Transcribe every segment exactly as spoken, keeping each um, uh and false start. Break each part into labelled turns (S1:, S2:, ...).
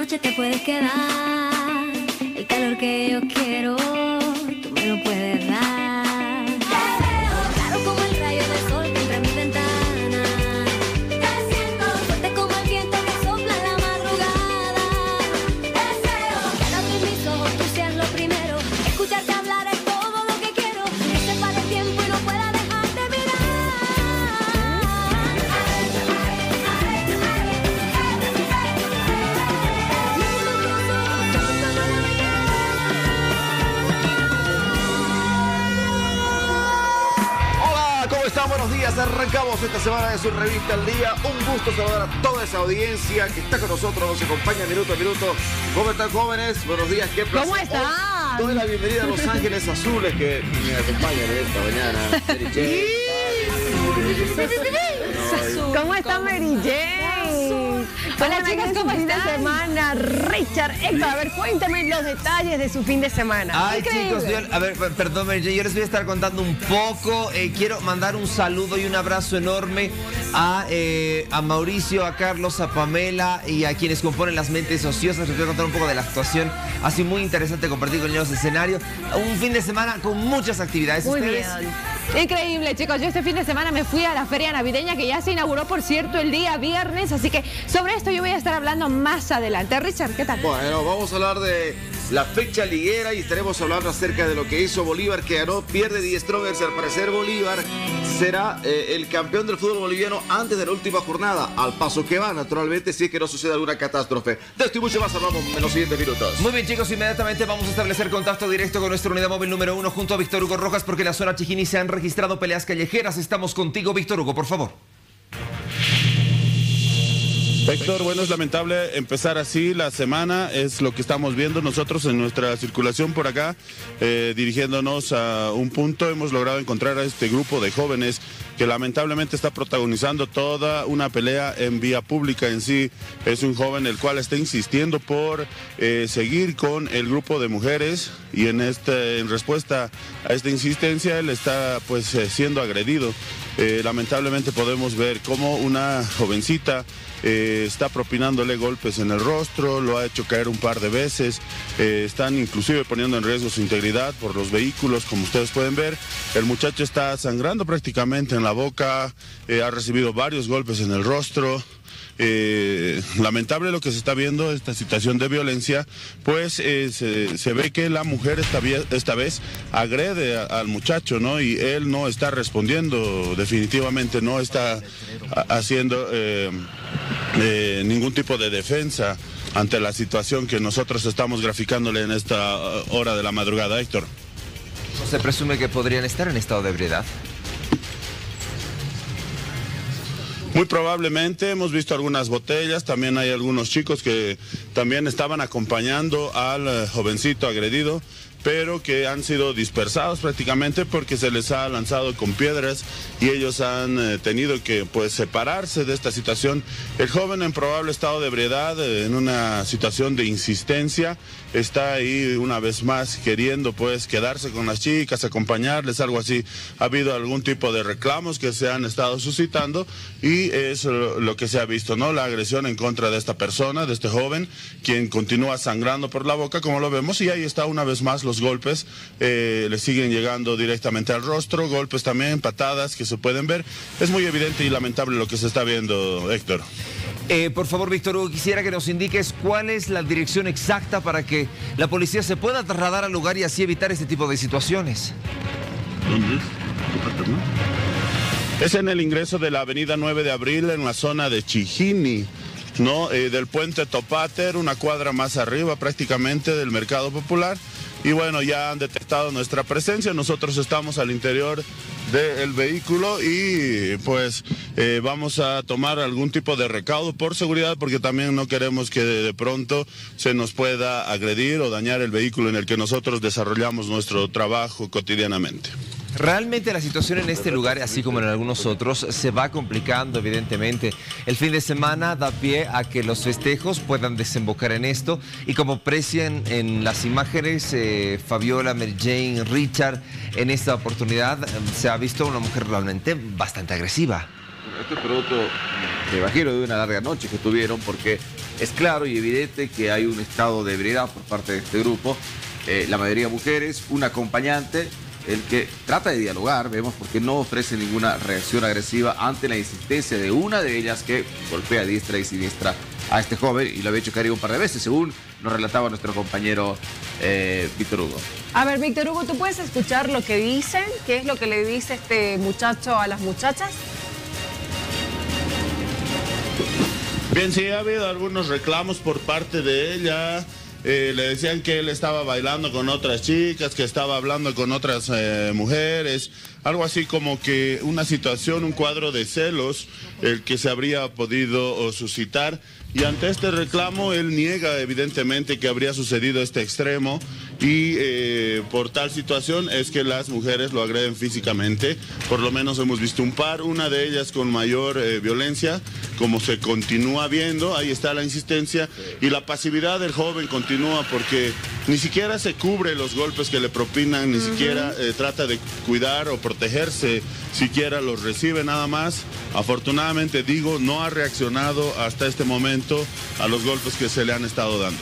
S1: noche te puedes quedar. El calor que yo quiero, tú me lo puedes dar. Te veo claro como el rayo del sol que entra en mi ventana. Te siento fuerte como el viento que sopla en la madrugada. Deseo que al abrir mis ojos tú seas lo primero. Escucharte hablar es todo lo que quiero. Que se pare el tiempo y no pueda dejar de mirar.
S2: Buenos días, arrancamos esta semana de su revista El Día. Un gusto saludar a toda esa audiencia que está con nosotros, nos acompaña minuto a minuto. ¿Cómo están, jóvenes? Buenos días, qué placer.
S3: ¿Cómo están?
S2: Hoy doy la bienvenida a Los Ángeles Azules que me acompañan esta mañana. Mary Jane.
S3: ¿Cómo está Mary Jane? Hola chicas, ¿cómo están? Fin de semana, Richard, Héctor, a ver, cuéntame los detalles de su fin de semana.
S4: Ay,
S3: Increíble.
S4: chicos, yo, a ver, perdón, Mary Jane, yo les voy a estar contando un poco. Eh, quiero mandar un saludo y un abrazo enorme a, eh, a Mauricio, a Carlos, a Pamela y a quienes componen Las Mentes Ociosas. Les voy a contar un poco de la actuación. Ha sido muy interesante compartir con ellos escenario. Un fin de semana con muchas actividades.
S3: Muy
S4: ¿Ustedes?
S3: bien.
S5: Increíble, chicos. Yo este fin de semana me fui a la feria navideña que ya se inauguró, por cierto, el día viernes. Así que sobre esto yo voy a estar hablando más adelante. Richard, ¿qué tal?
S2: Bueno, vamos a hablar de la fecha liguera y estaremos hablando acerca de lo que hizo Bolívar, que ganó, pierde Die Strongers. Al parecer Bolívar será eh, el campeón del fútbol boliviano antes de la última jornada. Al paso que va, naturalmente, si es que no sucede alguna catástrofe. De esto y mucho más hablamos en los siguientes minutos.
S4: Muy bien, chicos, inmediatamente vamos a establecer contacto directo con nuestra unidad móvil número uno junto a Víctor Hugo Rojas, porque en la zona Chiquini se han registrado peleas callejeras. Estamos contigo, Víctor Hugo, por favor.
S6: Héctor, bueno, es lamentable empezar así la semana, es lo que estamos viendo nosotros en nuestra circulación por acá, eh, dirigiéndonos a un punto. Hemos logrado encontrar a este grupo de jóvenes que lamentablemente está protagonizando toda una pelea en vía pública en sí. Es un joven el cual está insistiendo por eh, seguir con el grupo de mujeres y en, este, en respuesta a esta insistencia él está pues eh, siendo agredido. Eh, lamentablemente podemos ver cómo una jovencita Eh, está propinándole golpes en el rostro, lo ha hecho caer un par de veces, eh, están inclusive poniendo en riesgo su integridad por los vehículos, como ustedes pueden ver. El muchacho está sangrando prácticamente en la boca, eh, ha recibido varios golpes en el rostro. Eh, lamentable lo que se está viendo, esta situación de violencia, pues eh, se, se ve que la mujer esta, esta vez agrede a, al muchacho, ¿no? Y él no está respondiendo, definitivamente no está a, haciendo eh, eh, ningún tipo de defensa ante la situación que nosotros estamos graficándole en esta hora de la madrugada, Héctor.
S4: ¿Se presume que podrían estar en estado de ebriedad?
S6: Muy probablemente, hemos visto algunas botellas, también hay algunos chicos que también estaban acompañando al jovencito agredido, pero que han sido dispersados prácticamente porque se les ha lanzado con piedras y ellos han eh, tenido que pues separarse de esta situación. El joven en probable estado de ebriedad, eh, en una situación de insistencia, está ahí una vez más queriendo pues quedarse con las chicas, acompañarles, algo así. Ha habido algún tipo de reclamos que se han estado suscitando y es lo, lo que se ha visto, ¿no? La agresión en contra de esta persona, de este joven, quien continúa sangrando por la boca, como lo vemos, y ahí está una vez más los golpes, eh, le siguen llegando directamente al rostro, golpes también, patadas que se pueden ver. Es muy evidente y lamentable lo que se está viendo, Héctor.
S4: Eh, por favor, Víctor Hugo, quisiera que nos indiques cuál es la dirección exacta para que la policía se pueda trasladar al lugar y así evitar este tipo de situaciones.
S6: ¿Dónde es? ¿Qué parte, no? Es en el ingreso de la avenida nueve de abril, en la zona de Chijini, ¿no? Eh, del puente Topater, una cuadra más arriba prácticamente del Mercado Popular. Y bueno, ya han detectado nuestra presencia, nosotros estamos al interior del vehículo y pues eh, vamos a tomar algún tipo de recaudo por seguridad, porque también no queremos que de pronto se nos pueda agredir o dañar el vehículo en el que nosotros desarrollamos nuestro trabajo cotidianamente.
S4: Realmente la situación en este lugar, así como en algunos otros, se va complicando evidentemente. El fin de semana da pie a que los festejos puedan desembocar en esto y como aprecian en las imágenes eh, Fabiola, Mary Jane, Richard, en esta oportunidad eh, se ha visto una mujer realmente bastante agresiva.
S2: Este producto me imagino, de una larga noche que tuvieron, porque es claro y evidente que hay un estado de ebriedad por parte de este grupo. Eh, la mayoría mujeres, un acompañante, el que trata de dialogar, vemos, porque no ofrece ninguna reacción agresiva ante la insistencia de una de ellas que golpea a diestra y siniestra a este joven, y lo había hecho caer un par de veces, según nos relataba nuestro compañero eh, Víctor Hugo.
S3: A ver, Víctor Hugo, ¿tú puedes escuchar lo que dicen? ¿Qué es lo que le dice este muchacho a las muchachas?
S6: Bien, sí, ha habido algunos reclamos por parte de ella. Eh, le decían que él estaba bailando con otras chicas, que estaba hablando con otras eh, mujeres, algo así como que una situación, un cuadro de celos, el que se habría podido oh, suscitar. Y ante este reclamo, él niega evidentemente que habría sucedido este extremo, y eh, por tal situación es que las mujeres lo agreden físicamente. Por lo menos hemos visto un par, una de ellas con mayor eh, violencia, como se continúa viendo, ahí está la insistencia, y la pasividad del joven continúa porque ni siquiera se cubre los golpes que le propinan, ni uh-huh. siquiera eh, trata de cuidar o protegerse, siquiera los recibe nada más. Afortunadamente, digo, no ha reaccionado hasta este momento a los golpes que se le han estado dando.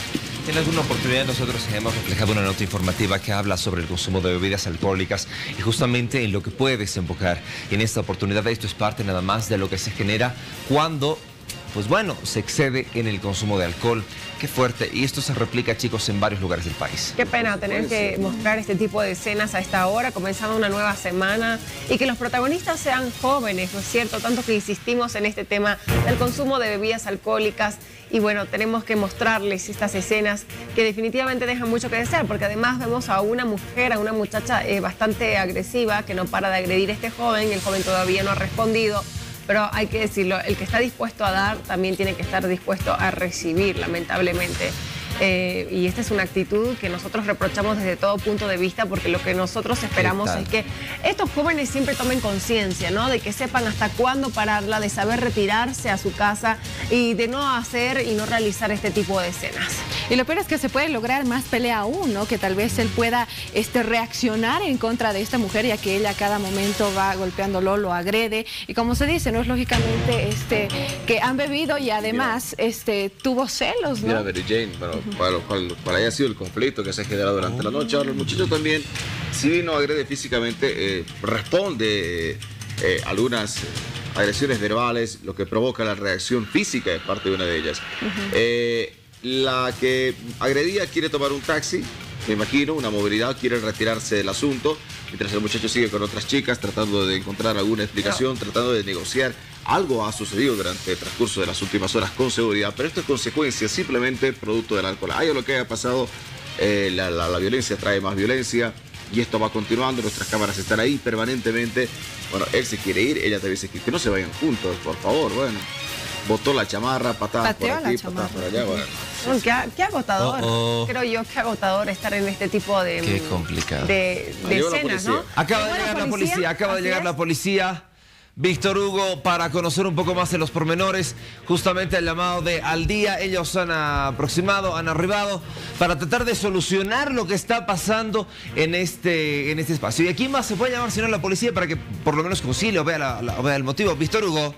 S4: En alguna oportunidad nosotros hemos reflejado una nota informativa que habla sobre el consumo de bebidas alcohólicas y justamente en lo que puede desembocar. En esta oportunidad esto es parte nada más de lo que se genera cuando, pues bueno, se excede en el consumo de alcohol. Qué fuerte. Y esto se replica, chicos, en varios lugares del país.
S3: Qué pena tener que mostrar este tipo de escenas a esta hora, comenzando una nueva semana, y que los protagonistas sean jóvenes, ¿no es cierto? Tanto que insistimos en este tema del consumo de bebidas alcohólicas. Y bueno, tenemos que mostrarles estas escenas que definitivamente dejan mucho que desear, porque además vemos a una mujer, a una muchacha eh, bastante agresiva, que no para de agredir a este joven. El joven todavía no ha respondido. Pero hay que decirlo, el que está dispuesto a dar también tiene que estar dispuesto a recibir, lamentablemente. Eh, y esta es una actitud que nosotros reprochamos desde todo punto de vista, porque lo que nosotros esperamos es que estos jóvenes siempre tomen conciencia, ¿no? De que sepan hasta cuándo pararla, de saber retirarse a su casa y de no hacer y no realizar este tipo de escenas.
S5: Y lo peor es que se puede lograr más pelea aún, ¿no? Que tal vez él pueda este, reaccionar en contra de esta mujer, ya que ella a cada momento va golpeándolo, lo agrede. Y como se dice, ¿no? Es lógicamente este, que han bebido y además este, tuvo celos, ¿no?
S2: Mira, Mary Jane, pero para lo cual, cual haya sido el conflicto que se ha generado durante la noche. Ahora el muchacho también, si bien no agrede físicamente, eh, responde eh, eh, algunas agresiones verbales, lo que provoca la reacción física de parte de una de ellas. Uh-huh. eh, la que agredía quiere tomar un taxi, me imagino, una movilidad, quiere retirarse del asunto, mientras el muchacho sigue con otras chicas tratando de encontrar alguna explicación, no. tratando de negociar. Algo ha sucedido durante el transcurso de las últimas horas con seguridad, pero esto es consecuencia simplemente producto del alcohol. Haya lo que haya pasado, eh, la, la, la violencia trae más violencia y esto va continuando. Nuestras cámaras están ahí permanentemente. Bueno, él se quiere ir, ella también se quiere ir. Que no se vayan juntos, por favor, bueno. Botó la chamarra, patadas por aquí, patadas por allá. Bueno,
S3: sí. qué, qué agotador, oh, oh. creo yo, qué agotador estar en este tipo de,
S4: qué complicado.
S3: de, de escenas, ¿no?
S4: Acaba de llegar la policía, acaba de llegar la policía. Víctor Hugo, para conocer un poco más de los pormenores, justamente el llamado de Al Día, ellos han aproximado, han arribado para tratar de solucionar lo que está pasando en este, en este espacio. ¿Y a quién más se puede llamar si no la policía para que por lo menos Concilio vea, la, la, vea el motivo? Víctor Hugo.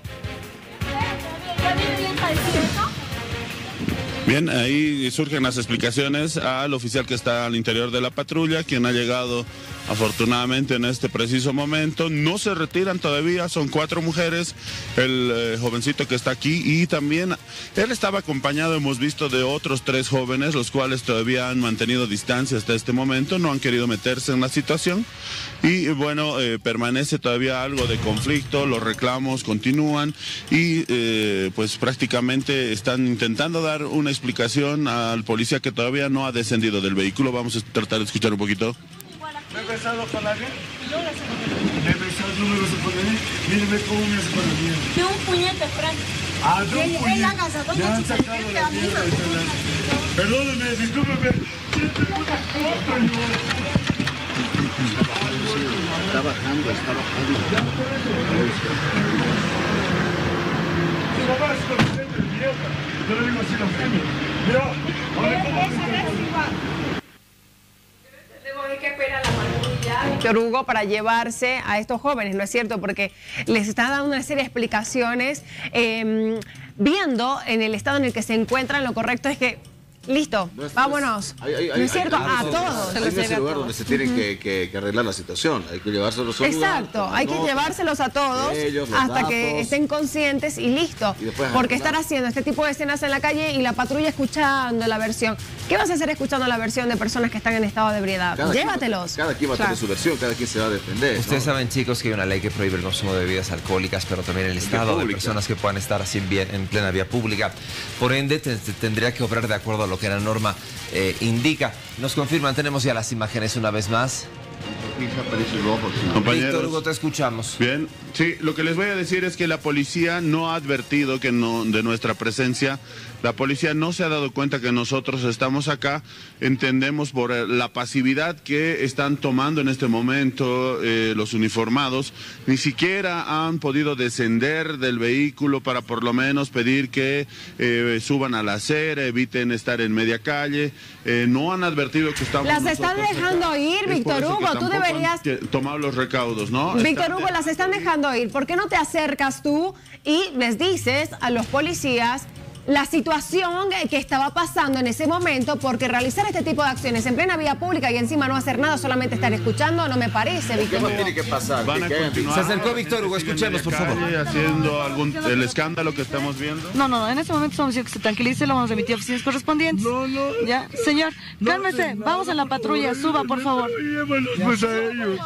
S6: Bien, ahí surgen las explicaciones al oficial que está al interior de la patrulla, quien ha llegado afortunadamente en este preciso momento. No se retiran todavía, son cuatro mujeres, el eh, jovencito que está aquí, y también él estaba acompañado, hemos visto, de otros tres jóvenes, los cuales todavía han mantenido distancia hasta este momento, no han querido meterse en la situación. Y bueno, eh, permanece todavía algo de conflicto, los reclamos continúan y eh, pues prácticamente están intentando dar una explicación al policía que todavía no ha descendido del vehículo. Vamos a tratar de escuchar un poquito.
S7: ¿Me he besado con alguien? Yo la sé. ¿Me he besado? ¿No me vas a poner? Míreme cómo me hace para mí. De un puñete, Frank. Ah, de un puñete. Me han sacado la mierda. Perdóneme, discúlpeme. Está bajando, está bajando. Su mamá es consciente de mierda. Yo le digo así a la femia. Mira, ahora cómo se está.
S3: Tenemos que esperar a la patrulla. Víctor Hugo, para llevarse a estos jóvenes, ¿no es cierto? Porque les está dando una serie de explicaciones, eh, viendo en el estado en el que se encuentran, lo correcto es que listo, no es, vámonos. Hay, hay, hay, ¿no es cierto?
S2: Hay, hay,
S3: a todos.
S2: Hay ese lugar donde se tienen uh-huh. que, que, que arreglar la situación. Hay que llevárselos a
S3: Exacto, hay que llevárselos a todos ellos, hasta datos. que estén conscientes y listo. Y Porque estar haciendo este tipo de escenas en la calle y la patrulla escuchando la versión. ¿Qué vas a hacer escuchando la versión de personas que están en estado de ebriedad? Cada Llévatelos.
S2: Quien, cada quien va a claro. tener su versión, cada quien se va a defender.
S4: Ustedes
S2: ¿no?
S4: saben, chicos, que hay una ley que prohíbe el consumo de bebidas alcohólicas, pero también el estado de personas que puedan estar así en, vía, en plena vía pública. Por ende, te, te tendría que obrar de acuerdo a lo que la norma Eh, indica. Nos confirman, tenemos ya las imágenes una vez más.
S6: Compañeros,
S4: Víctor Hugo, te escuchamos.
S6: Bien, sí, lo que les voy a decir es que la policía no ha advertido que no, de nuestra presencia. La policía no se ha dado cuenta que nosotros estamos acá. Entendemos por la pasividad que están tomando en este momento eh, los uniformados. Ni siquiera han podido descender del vehículo para por lo menos pedir que eh, suban a la acera, eviten estar en media calle. Eh, no han advertido que estamos.
S3: Las están dejando acá. ir, es Víctor Hugo. Tú deberías
S6: tomar los recaudos, ¿no?
S3: Víctor
S6: están...
S3: Hugo, las están dejando ir. ¿Por qué no te acercas tú y les dices a los policías la situación que estaba pasando en ese momento? Porque realizar este tipo de acciones en plena vía pública y encima no hacer nada, solamente estar escuchando, no me parece, Víctor Hugo.
S2: ¿Qué tiene que pasar?
S6: Van a continuar.
S4: Se acercó Víctor Hugo, escuchemos, por favor.
S6: Haciendo algún, el escándalo que estamos viendo.
S8: No, no, en este momento estamos diciendo que se tranquilice, lo vamos a remitir a oficinas correspondientes. No, no. Ya, señor, cálmese, vamos en la patrulla, suba, por favor.
S6: Pues a ellos.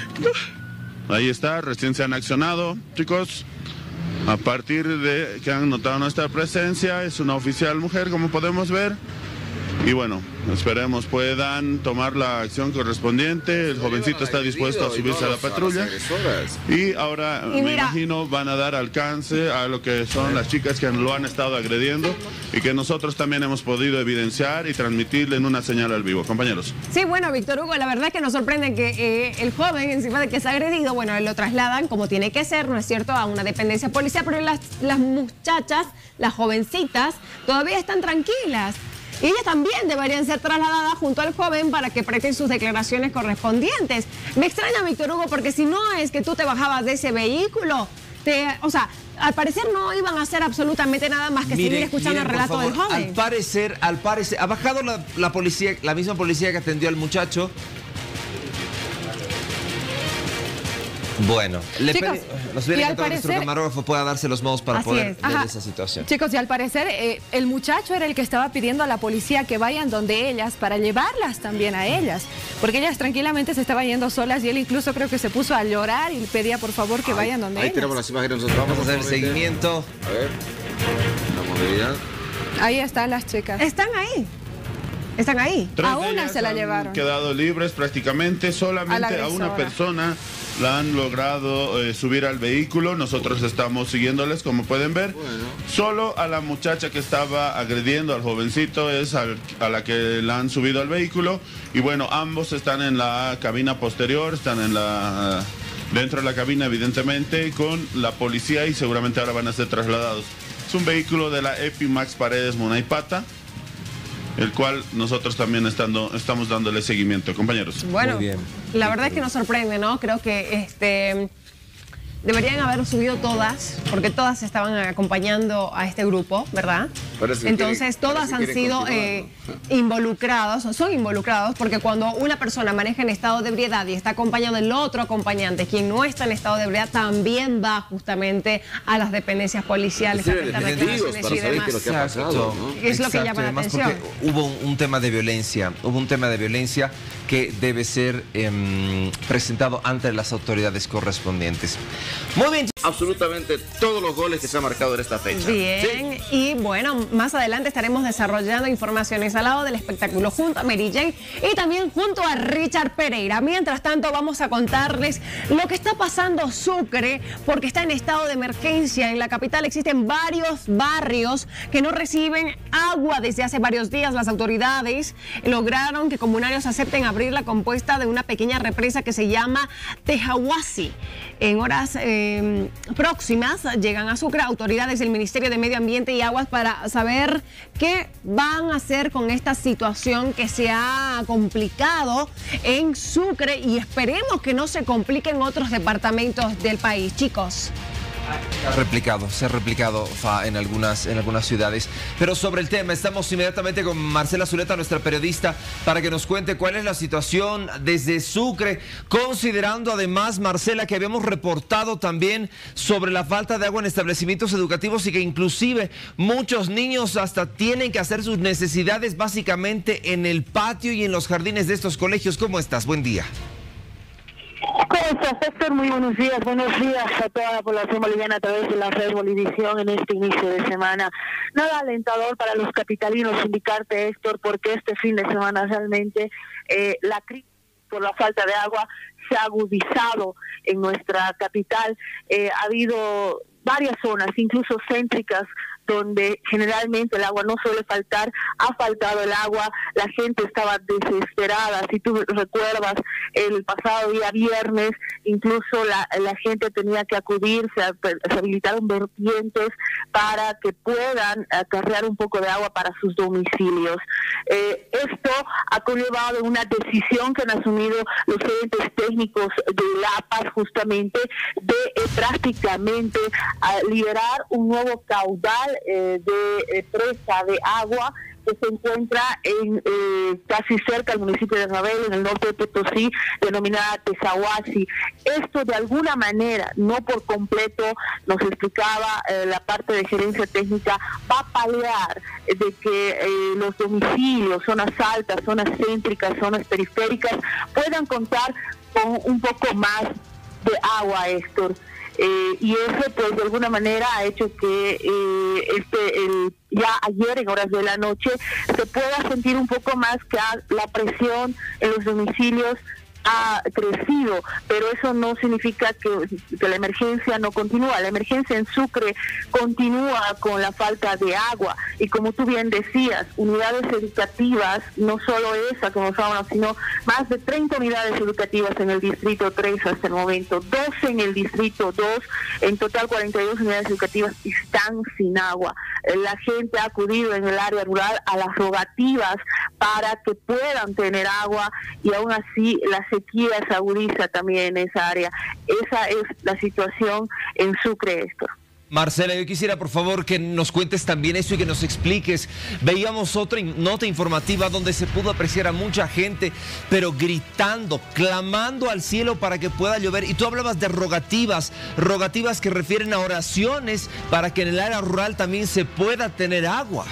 S6: Ahí está, recién se han accionado, chicos. A partir de que han notado nuestra presencia, es una oficial mujer, como podemos ver. Y bueno, esperemos puedan tomar la acción correspondiente. El jovencito está dispuesto a subirse a la patrulla. Y ahora
S3: y
S6: me imagino van a dar alcance a lo que son las chicas que lo han estado agrediendo y que nosotros también hemos podido evidenciar y transmitirle en una señal al vivo. Compañeros.
S3: Sí, bueno, Víctor Hugo, la verdad es que nos sorprende que eh, el joven, encima de que es agredido, bueno, lo trasladan como tiene que ser, ¿no es cierto?, a una dependencia policial, pero las, las muchachas, las jovencitas, todavía están tranquilas. Y ellas también deberían ser trasladadas junto al joven para que presten sus declaraciones correspondientes. Me extraña, Víctor Hugo, porque si no es que tú te bajabas de ese vehículo, te, o sea, al parecer no iban a hacer absolutamente nada más que miren, seguir escuchando miren, el relato favor, del joven.
S4: Al parecer, al parecer, ha bajado la, la policía, la misma policía que atendió al muchacho. Bueno, le
S5: chicos,
S4: nos hubiera encantado que nuestro camarógrafo pueda darse los modos para poder ver esa situación.
S5: Chicos, y al parecer eh, el muchacho era el que estaba pidiendo a la policía que vayan donde ellas para llevarlas también a ellas, porque ellas tranquilamente se estaban yendo solas y él incluso creo que se puso a llorar y pedía por favor que ahí, vayan donde
S2: ahí
S5: ellas.
S2: Ahí tenemos las imágenes, nosotros
S4: vamos a hacer el seguimiento.
S2: A ver, la movilidad.
S5: Ahí están las chicas.
S3: Están ahí. Están ahí.
S6: Tres
S5: a una se la llevaron.
S6: Quedado libres prácticamente, solamente a, a una persona la han logrado eh, subir al vehículo. Nosotros estamos siguiéndoles, como pueden ver. Bueno. Solo a la muchacha que estaba agrediendo al jovencito es al, a la que la han subido al vehículo. Y bueno, ambos están en la cabina posterior, están en la dentro de la cabina evidentemente con la policía y seguramente ahora van a ser trasladados. Es un vehículo de la Epimax Paredes Munaipata, el cual nosotros también estando, estamos dándole seguimiento, compañeros.
S3: Bueno, Muy bien. La verdad es que nos sorprende, ¿no? Creo que este deberían haber subido todas, porque todas estaban acompañando a este grupo, ¿verdad? Entonces, quieren, todas han sido eh, ¿no? involucrados, son involucrados, porque cuando una persona maneja en estado de ebriedad y está acompañado del otro acompañante, quien no está en estado de ebriedad, también va justamente a las dependencias policiales a prestar declaraciones y demás.
S2: Es lo que ha pasado, ¿no?
S3: Es lo que llama la atención.
S4: Hubo un, un tema de violencia, hubo un tema de violencia que debe ser eh, presentado ante las autoridades correspondientes. Muy bien.
S2: Absolutamente todos los goles que se han marcado en esta fecha.
S3: Bien, sí. Y bueno, más adelante estaremos desarrollando informaciones al lado del espectáculo junto a Mary Jane y también junto a Richard Pereira. Mientras tanto, vamos a contarles lo que está pasando Sucre, porque está en estado de emergencia. En la capital existen varios barrios que no reciben agua desde hace varios días. Las autoridades lograron que comunarios acepten abrir la compuesta de una pequeña represa que se llama Tejahuasi. En horas eh, próximas llegan a Sucre autoridades del Ministerio de Medio Ambiente y Aguas para saber qué van a hacer con esta situación que se ha complicado en Sucre y esperemos que no se complique en otros departamentos del país, chicos.
S4: Se ha replicado, se ha replicado Fa, en algunas, en algunas ciudades. Pero sobre el tema, estamos inmediatamente con Marcela Zuleta, nuestra periodista, para que nos cuente cuál es la situación desde Sucre, considerando además, Marcela, que habíamos reportado también sobre la falta de agua en establecimientos educativos y que inclusive muchos niños hasta tienen que hacer sus necesidades básicamente en el patio y en los jardines de estos colegios. ¿Cómo estás? Buen día.
S9: ¿Cómo estás, Héctor? Muy buenos días. Buenos días a toda la población boliviana a través de la red Bolivisión en este inicio de semana. Nada alentador para los capitalinos indicarte, Héctor, porque este fin de semana realmente eh, la crisis por la falta de agua se ha agudizado en nuestra capital. Eh, ha habido varias zonas, incluso céntricas, donde generalmente el agua no suele faltar, ha faltado el agua, la gente estaba desesperada. Si tú recuerdas, el pasado día viernes, incluso la, la gente tenía que acudir, se, se habilitaron vertientes para que puedan acarrear un poco de agua para sus domicilios. Eh, esto ha conllevado una decisión que han asumido los entes técnicos de La Paz, justamente, de eh, prácticamente uh, liberar un nuevo caudal Eh, de eh, presa de agua que se encuentra en eh, casi cerca al municipio de Rabel, en el norte de Potosí, denominada Tezahuasi. Esto de alguna manera, no por completo, nos explicaba eh, la parte de gerencia técnica, va a paliar de que eh, los domicilios, zonas altas, zonas céntricas, zonas periféricas, puedan contar con un poco más de agua, Héctor. Eh, y eso pues de alguna manera ha hecho que eh, este el, ya ayer en horas de la noche se pueda sentir un poco más que la presión en los domicilios ha crecido, pero eso no significa que, que la emergencia no continúa. La emergencia en Sucre continúa con la falta de agua y, como tú bien decías, unidades educativas, no solo esa como sabemos, sino más de treinta unidades educativas en el distrito tres hasta el momento, doce en el distrito dos, en total cuarenta y dos unidades educativas están sin agua. La gente ha acudido en el área rural a las rogativas para que puedan tener agua y aún así la sequía se agudiza también en esa área. Esa es la situación en Sucre, Héctor.
S4: Marcela, yo quisiera por favor que nos cuentes también eso y que nos expliques. Veíamos otra nota informativa donde se pudo apreciar a mucha gente, pero gritando, clamando al cielo para que pueda llover. Y tú hablabas de rogativas, rogativas que refieren a oraciones para que en el área rural también se pueda tener agua.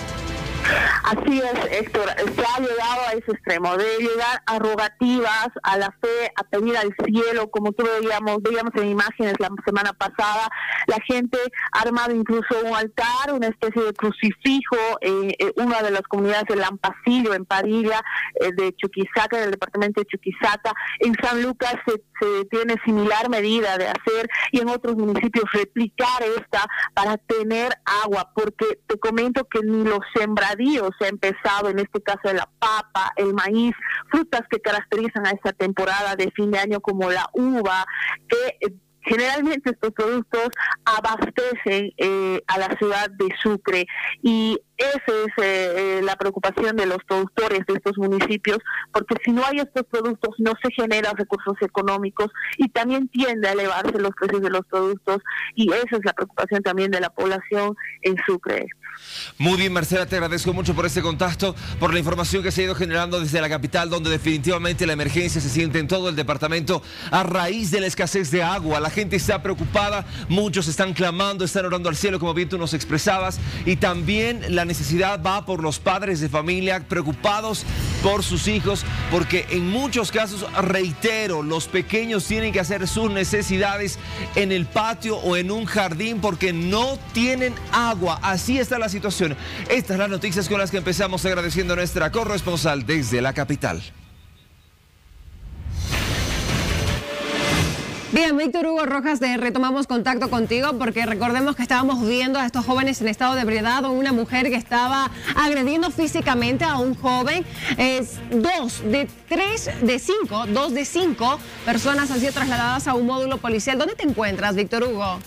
S9: Así es, Héctor, se ha llegado a ese extremo, de llegar a rogativas, a la fe, a pedir al cielo, como tú veíamos, veíamos en imágenes la semana pasada, la gente ha armado incluso un altar, una especie de crucifijo en, en una de las comunidades de Lampacillo, en Padilla, eh, de Chuquisaca, en el departamento de Chuquisaca. En San Lucas se, se tiene similar medida de hacer y en otros municipios replicar esta para tener agua, porque te comento que ni los sembradíos se ha empezado, en este caso de la papa, el maíz, frutas que caracterizan a esta temporada de fin de año como la uva, que eh, generalmente estos productos abastecen eh, a la ciudad de Sucre y esa es eh, la preocupación de los productores de estos municipios, porque si no hay estos productos no se generan recursos económicos y también tiende a elevarse los precios de los productos y esa es la preocupación también de la población en Sucre.
S4: Muy bien, Marcela, te agradezco mucho por este contacto, por la información que se ha ido generando desde la capital, donde definitivamente la emergencia se siente en todo el departamento a raíz de la escasez de agua. La gente está preocupada, muchos están clamando, están orando al cielo, como bien tú nos expresabas, y también la necesidad va por los padres de familia preocupados por sus hijos, porque en muchos casos, reitero, los pequeños tienen que hacer sus necesidades en el patio o en un jardín porque no tienen agua. Así está la situación. Estas son las noticias con las que empezamos, agradeciendo a nuestra corresponsal desde la capital.
S3: Bien. Bien, Víctor Hugo Rojas, de retomamos contacto contigo porque recordemos que estábamos viendo a estos jóvenes en estado de ebriedad, una mujer que estaba agrediendo físicamente a un joven. Es dos de tres de cinco, dos de cinco personas han sido trasladadas a un módulo policial. ¿Dónde te encuentras, Víctor Hugo?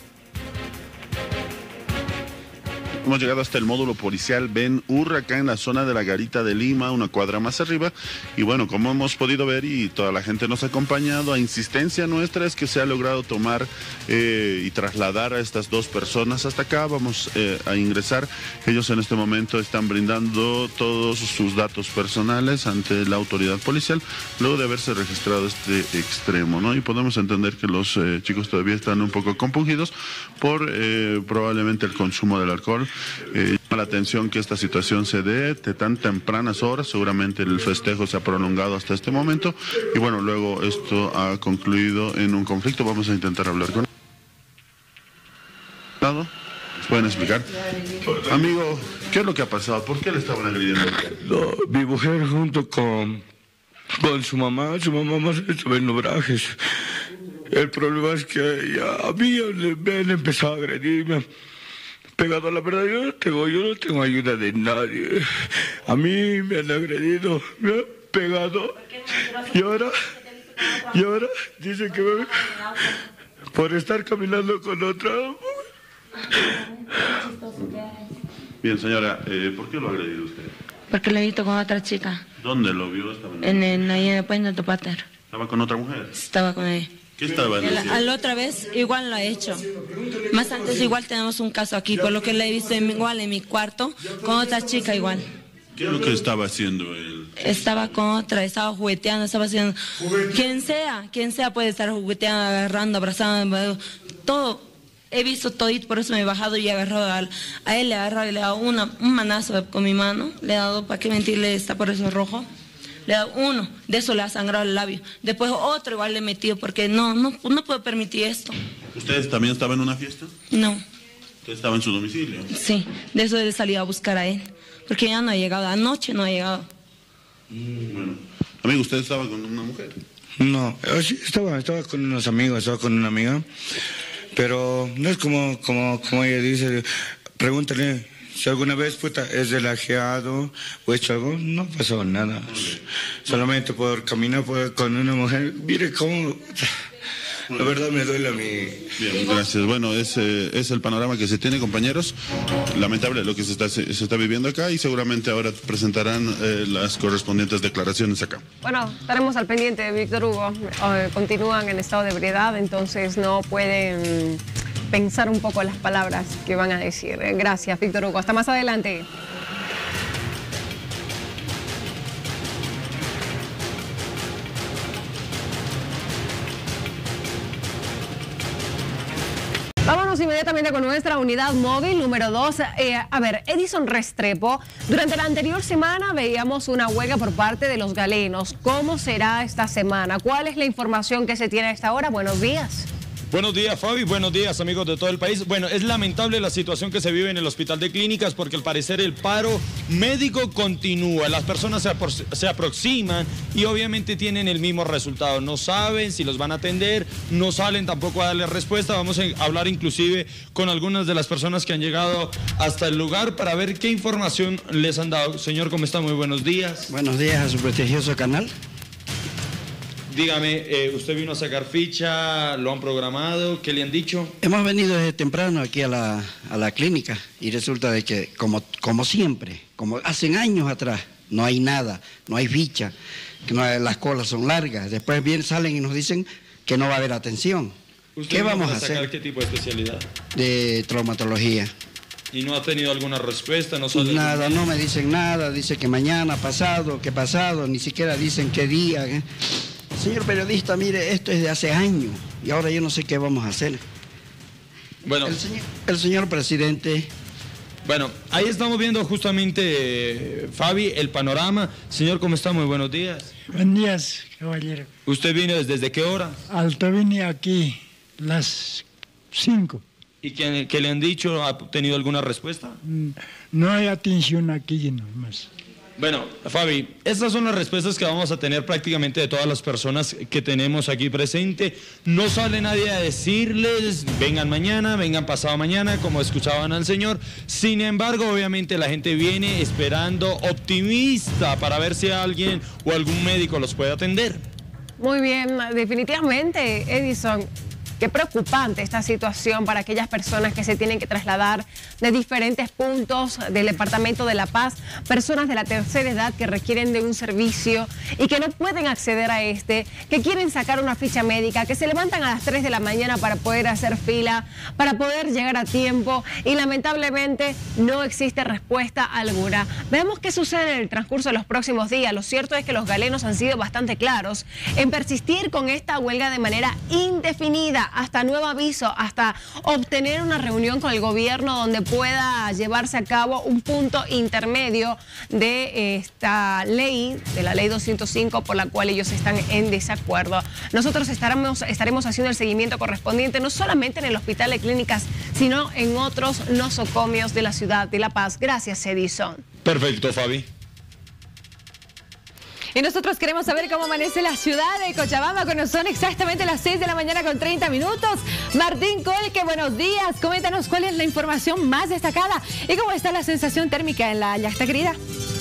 S6: Hemos llegado hasta el módulo policial Ben Hurra, acá en la zona de la Garita de Lima, una cuadra más arriba. Y bueno, como hemos podido ver y toda la gente nos ha acompañado, a insistencia nuestra es que se ha logrado tomar eh, y trasladar a estas dos personas hasta acá. Vamos eh, a ingresar. Ellos en este momento están brindando todos sus datos personales ante la autoridad policial, luego de haberse registrado este extremo, ¿no? Y podemos entender que los eh, chicos todavía están un poco compungidos por eh, probablemente el consumo del alcohol. Eh, llama la atención que esta situación se dé de tan tempranas horas, seguramente el festejo se ha prolongado hasta este momento y bueno, luego esto ha concluido en un conflicto. Vamos a intentar hablar con él. ¿Pueden explicar? Amigo, ¿qué es lo que ha pasado? ¿Por qué le estaban agrediendo?
S7: No, mi mujer junto con, con su mamá, su mamá más estaba en Obrajes. El problema es que ya a mí me han empezado a agredir, me han pegado. La verdad, yo no tengo, yo no tengo ayuda de nadie. A mí me han agredido, me han pegado. Y ahora, y ahora dicen que me, por estar caminando con otra.
S6: Bien, señora, eh, ¿por qué lo ha agredido usted?
S10: Porque lo he visto con otra chica.
S6: ¿Dónde lo vio? Estaba
S10: en, en, ahí en el puente de Topater.
S6: ¿Estaba con otra mujer?
S10: Estaba con ella.
S6: ¿Qué estaba en
S10: el, A la otra vez igual lo ha hecho. Más antes igual tenemos un caso aquí, por lo que le he visto en, igual en mi cuarto, con otra chica igual.
S6: ¿Qué es lo que estaba haciendo él?
S10: Estaba con otra, estaba jugueteando, estaba haciendo... Quien sea, quien sea puede estar jugueteando, agarrando, abrazando, todo. He visto todito, por eso me he bajado y he agarrado a, a él, le he agarrado y le he dado una, un manazo con mi mano. Le he dado, ¿para qué mentirle? Está por eso rojo. Le he dado uno, de eso le ha sangrado el labio. Después otro igual le he metido, porque no, no, no puedo permitir esto.
S6: ¿Ustedes también estaban en una fiesta?
S10: No.
S6: ¿Usted estaba en su domicilio?
S10: Sí, de eso he salido a buscar a él, porque ya no ha llegado, anoche no ha llegado.
S6: Mm, bueno. Amigo, ¿usted estaba con una mujer?
S7: No, sí, estaba, estaba con unos amigos, estaba con una amiga, pero no es como, como, como ella dice, pregúntale. Si alguna vez, puta, es relajeado o hecho algo, no pasó nada. Solamente por caminar por, con una mujer, mire cómo... La verdad me duele a mí.
S6: Bien, gracias. Bueno, ese es el panorama que se tiene, compañeros. Lamentable lo que se está, se, se está viviendo acá y seguramente ahora presentarán eh, las correspondientes declaraciones acá.
S3: Bueno, estaremos al pendiente, Víctor Hugo. Eh, continúan en estado de ebriedad, entonces no pueden pensar un poco las palabras que van a decir. Gracias, Víctor Hugo. Hasta más adelante. Vámonos inmediatamente con nuestra unidad móvil número dos. Eh, a ver, Edison Restrepo, durante la anterior semana veíamos una huelga por parte de los galenos. ¿Cómo será esta semana? ¿Cuál es la información que se tiene a esta hora? Buenos días.
S11: Buenos días, Fabi. Buenos días, amigos de todo el país. Bueno, es lamentable la situación que se vive en el Hospital de Clínicas porque al parecer el paro médico continúa. Las personas se, apro se aproximan y obviamente tienen el mismo resultado. No saben si los van a atender, no salen tampoco a darle respuesta. Vamos a hablar inclusive con algunas de las personas que han llegado hasta el lugar para ver qué información les han dado. Señor, ¿cómo está? Muy buenos días.
S12: Buenos días a su prestigioso canal.
S11: Dígame, eh, ¿usted vino a sacar ficha? ¿Lo han programado? ¿Qué le han dicho?
S12: Hemos venido desde temprano aquí a la, a la clínica y resulta de que, como, como siempre, como hacen años atrás, no hay nada, no hay ficha, que no hay, las colas son largas. Después bien salen y nos dicen que no va a haber atención. ¿Qué vamos a hacer?
S11: ¿Qué tipo de especialidad?
S12: De traumatología.
S11: ¿Y no ha tenido alguna respuesta? ¿No
S12: sabe nada, no me dicen nada, dice que mañana, pasado, que pasado, ni siquiera dicen qué día. ¿eh? Señor periodista, mire, esto es de hace años y ahora yo no sé qué vamos a hacer.
S11: Bueno,
S12: el señor, el señor presidente...
S11: Bueno, ahí estamos viendo justamente, eh, Fabi, el panorama. Señor, ¿cómo está? Muy buenos días.
S13: Buenos días, caballero.
S11: ¿Usted vino desde, desde qué hora?
S13: Alto vine aquí, las cinco.
S11: ¿Y qué, qué le han dicho? ¿Ha tenido alguna respuesta?
S13: No hay atención aquí nomás.
S11: Bueno, Fabi, estas son las respuestas que vamos a tener prácticamente de todas las personas que tenemos aquí presente. No sale nadie a decirles, vengan mañana, vengan pasado mañana, como escuchaban al señor. Sin embargo, obviamente la gente viene esperando, optimista, para ver si alguien o algún médico los puede atender.
S3: Muy bien, definitivamente, Edison. Qué preocupante esta situación para aquellas personas que se tienen que trasladar de diferentes puntos del departamento de La Paz, personas de la tercera edad que requieren de un servicio y que no pueden acceder a este, que quieren sacar una ficha médica, que se levantan a las tres de la mañana para poder hacer fila, para poder llegar a tiempo y lamentablemente no existe respuesta alguna. Veamos qué sucede en el transcurso de los próximos días. Lo cierto es que los galenos han sido bastante claros en persistir con esta huelga de manera indefinida, hasta nuevo aviso, hasta obtener una reunión con el gobierno donde pueda llevarse a cabo un punto intermedio de esta ley, de la ley doscientos cinco, por la cual ellos están en desacuerdo. Nosotros estaremos, estaremos haciendo el seguimiento correspondiente, no solamente en el Hospital de Clínicas, sino en otros nosocomios de la ciudad de La Paz. Gracias, Edison.
S11: Perfecto, Fabi.
S14: Y nosotros queremos saber cómo amanece la ciudad de Cochabamba, cuando son exactamente las seis de la mañana con treinta minutos. Martín Colque, buenos días. Coméntanos cuál es la información más destacada y cómo está la sensación térmica en la llasta querida.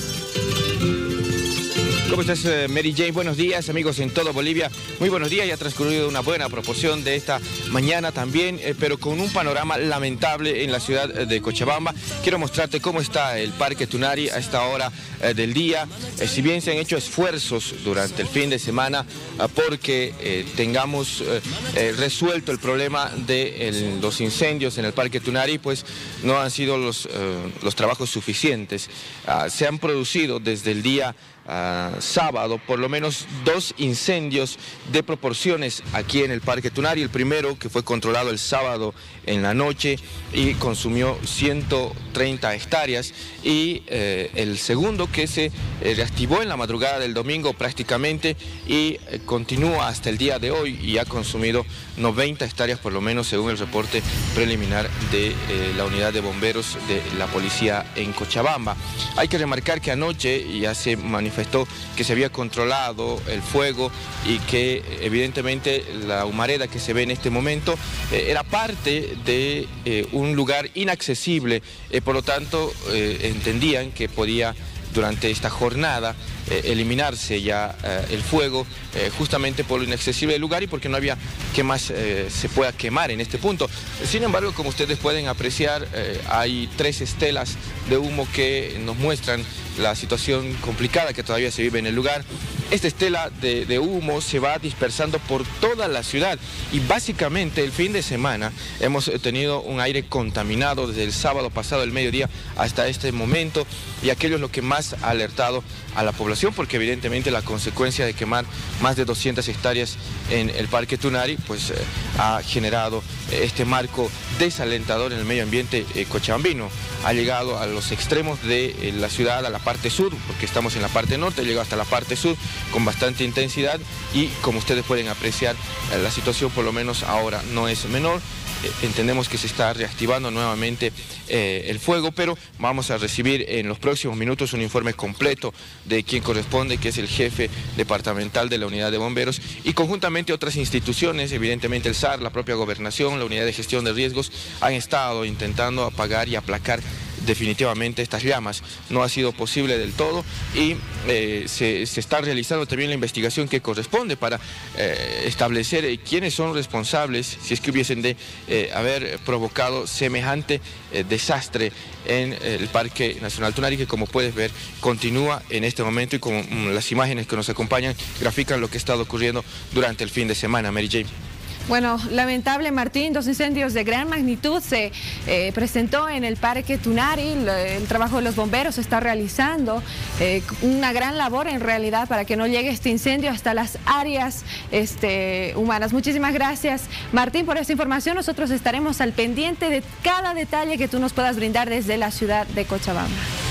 S15: ¿Cómo estás, Mary Jane? Buenos días, amigos en todo Bolivia. Muy buenos días, ya ha transcurrido una buena proporción de esta mañana también, eh, pero con un panorama lamentable en la ciudad de Cochabamba. Quiero mostrarte cómo está el Parque Tunari a esta hora eh, del día. Eh, si bien se han hecho esfuerzos durante el fin de semana eh, porque eh, tengamos eh, eh, resuelto el problema de el, los incendios en el Parque Tunari, pues no han sido los, eh, los trabajos suficientes. Uh, se han producido desde el día Uh, sábado por lo menos dos incendios de proporciones aquí en el Parque Tunari. El primero, que fue controlado el sábado en la noche y consumió ciento treinta hectáreas, y eh, el segundo, que se eh, reactivó en la madrugada del domingo prácticamente y eh, continúa hasta el día de hoy y ha consumido noventa hectáreas por lo menos, según el reporte preliminar de eh, la unidad de bomberos de la policía en Cochabamba. Hay que remarcar que anoche ya se manifestó que se había controlado el fuego y que evidentemente la humareda que se ve en este momento eh, era parte de eh, un lugar inaccesible, eh, por lo tanto eh, entendían que podía durante esta jornada eh, eliminarse ya eh, el fuego, eh, justamente por lo inaccesible del lugar y porque no había que más eh, se pueda quemar en este punto. Sin embargo, como ustedes pueden apreciar, eh, hay tres estelas de humo que nos muestran la situación complicada que todavía se vive en el lugar. Esta estela de, de humo se va dispersando por toda la ciudad y básicamente el fin de semana hemos tenido un aire contaminado desde el sábado pasado, el mediodía, hasta este momento, y aquello es lo que más ha alertado a la población, porque evidentemente la consecuencia de quemar más de doscientas hectáreas en el Parque Tunari pues eh, ha generado este marco desalentador en el medio ambiente eh, cochabambino. Ha llegado a los extremos de eh, la ciudad, a la parte sur, porque estamos en la parte norte, ha llegado hasta la parte sur con bastante intensidad y como ustedes pueden apreciar, eh, la situación por lo menos ahora no es menor. Entendemos que se está reactivando nuevamente eh, el fuego, pero vamos a recibir en los próximos minutos un informe completo de quien corresponde, que es el jefe departamental de la unidad de bomberos, y conjuntamente otras instituciones, evidentemente el S A R, la propia gobernación, la unidad de gestión de riesgos, han estado intentando apagar y aplacar definitivamente estas llamas. No ha sido posible del todo y eh, se, se está realizando también la investigación que corresponde para eh, establecer eh, quiénes son responsables, si es que hubiesen de eh, haber provocado semejante eh, desastre en el Parque Nacional Tunari, que como puedes ver continúa en este momento y con mm, las imágenes que nos acompañan grafican lo que ha estado ocurriendo durante el fin de semana. Mary Jane.
S14: Bueno, lamentable, Martín, dos incendios de gran magnitud se eh, presentó en el Parque Tunari. El, el trabajo de los bomberos se está realizando, eh, una gran labor en realidad para que no llegue este incendio hasta las áreas este, humanas. Muchísimas gracias, Martín, por esta información. Nosotros estaremos al pendiente de cada detalle que tú nos puedas brindar desde la ciudad de Cochabamba.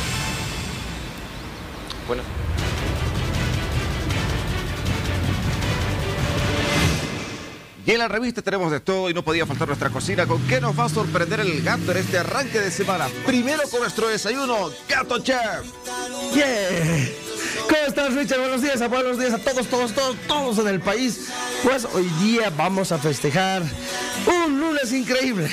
S15: Bueno.
S2: Y en la revista tenemos de todo y no podía faltar nuestra cocina. ¿Con qué nos va a sorprender el gato en este arranque de semana? Primero con nuestro desayuno, Gato Chef.
S16: Yeah. ¿Cómo estás, Richard? Buenos días, buenos días a todos, todos, todos, todos en el país. Pues hoy día vamos a festejar un lunes increíble.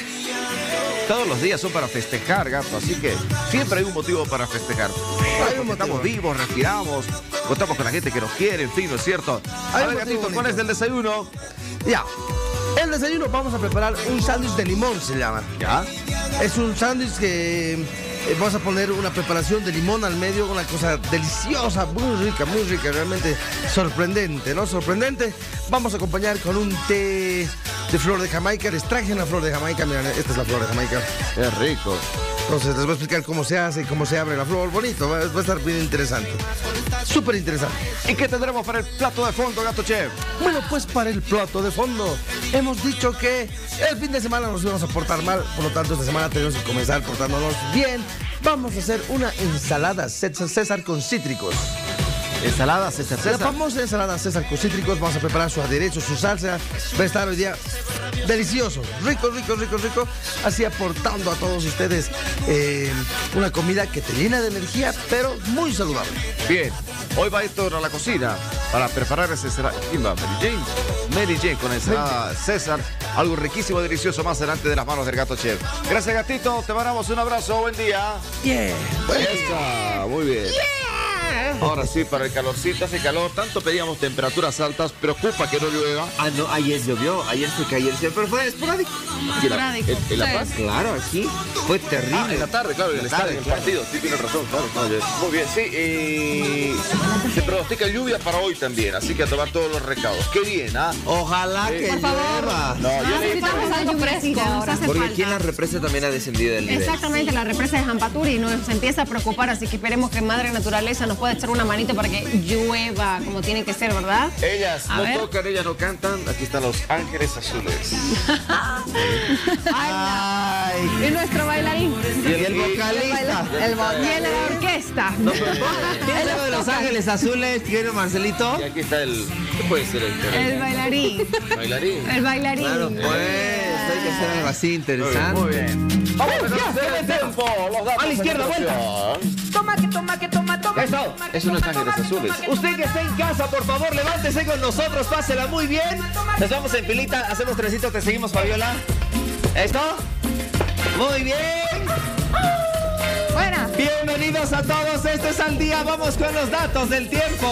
S2: Todos los días son para festejar, Gato, así que siempre hay un motivo para festejar. Hay un motivo. Estamos vivos, respiramos, contamos con la gente que nos quiere, en fin, ¿no es cierto? A ver, Gatito, ¿cuál es el desayuno?
S16: Ya, el desayuno vamos a preparar un sándwich de limón, se llama.
S2: ¿Ya?
S16: Es un sándwich que eh, vamos a poner una preparación de limón al medio, una cosa deliciosa, muy rica, muy rica, realmente sorprendente, ¿no? Sorprendente. Vamos a acompañar con un té de flor de Jamaica. Les traje una flor de Jamaica, miren, esta es la flor de Jamaica.
S2: Qué rico.
S16: Entonces les voy a explicar cómo se hace y cómo se abre la flor. Bonito, va, va a estar bien interesante. Súper interesante.
S2: ¿Y qué tendremos para el plato de fondo, Gato Chef?
S16: Bueno, pues para el plato de fondo hemos dicho que el fin de semana nos íbamos a portar mal, por lo tanto esta semana tenemos que comenzar portándonos bien. Vamos a hacer una ensalada César con cítricos.
S2: Ensalada César César.
S16: La famosa ensalada César con cítricos. Vamos a preparar su aderezo, su salsa. Va a estar hoy día delicioso, rico, rico, rico, rico. Así aportando a todos ustedes eh, una comida que te llena de energía, pero muy saludable.
S2: Bien, hoy va Héctor a la cocina para preparar esa ensalada. ¿Quién va? Mary Jane. Mary Jane con ensalada César. Algo riquísimo, delicioso, más delante de las manos del Gato Chef. Gracias, Gatito. Te mandamos un abrazo. Buen día.
S16: Yeah.
S2: Buen día. Muy bien. Yeah. Ahora sí, para el calorcito, hace calor. Tanto pedíamos temperaturas altas. Preocupa que no llueva.
S4: Ah, no, ayer llovió. Ayer se cayó el cielo, pero fue esporádico.
S2: ¿En, en La Paz?
S4: Claro, aquí fue terrible.
S2: Ah, en la tarde, claro, en el estadio, en el partido. Sí, tiene razón, claro. Muy bien, sí. Eh, se pronostica lluvia para hoy también, así que a tomar todos los recaudos. Qué bien, ¿ah?
S4: Ojalá
S2: eh,
S4: que
S2: por
S4: llueva.
S2: No, yo le
S3: Necesitamos algo fresco, nos hace
S4: Porque
S3: falta.
S4: aquí en la represa también ha descendido el nivel.
S3: Exactamente, la represa de Jampaturi nos empieza a preocupar, así que esperemos que Madre Naturaleza nos pueda echar una manito para que llueva como tiene que ser, ¿verdad?
S2: Ellas
S3: A
S2: no
S3: ver.
S2: tocan, ellas no cantan. Aquí están los Ángeles Azules.
S3: Ay, y nuestro bailarín.
S4: Y el vocalista.
S3: El vo- y el de la orquesta.
S4: No, pero ¿quién es lo de Los Ángeles Azules, querido Marcelito?
S2: Y aquí está el... ¿Qué puede ser el
S3: El bailarín.
S2: bailarín?
S3: El bailarín.
S4: Claro, pues, hay que hacer algo así interesante.
S2: Muy bien. Muy bien. Vamos a hacer el tiempo. Los datos
S4: A la izquierda,
S2: en
S4: vuelta.
S2: situación.
S8: Toma, que toma, que toma, toma.
S4: Eso.
S2: Es unos Ángeles Azules.
S4: Usted que está en casa, por favor, levántese con nosotros, pásela muy bien. Nos vamos en filita, hacemos trencitos, te seguimos, Fabiola. ¿Esto? Muy bien.
S3: Buena.
S4: Bienvenidos a todos, esto es Al Día, vamos con los datos del tiempo.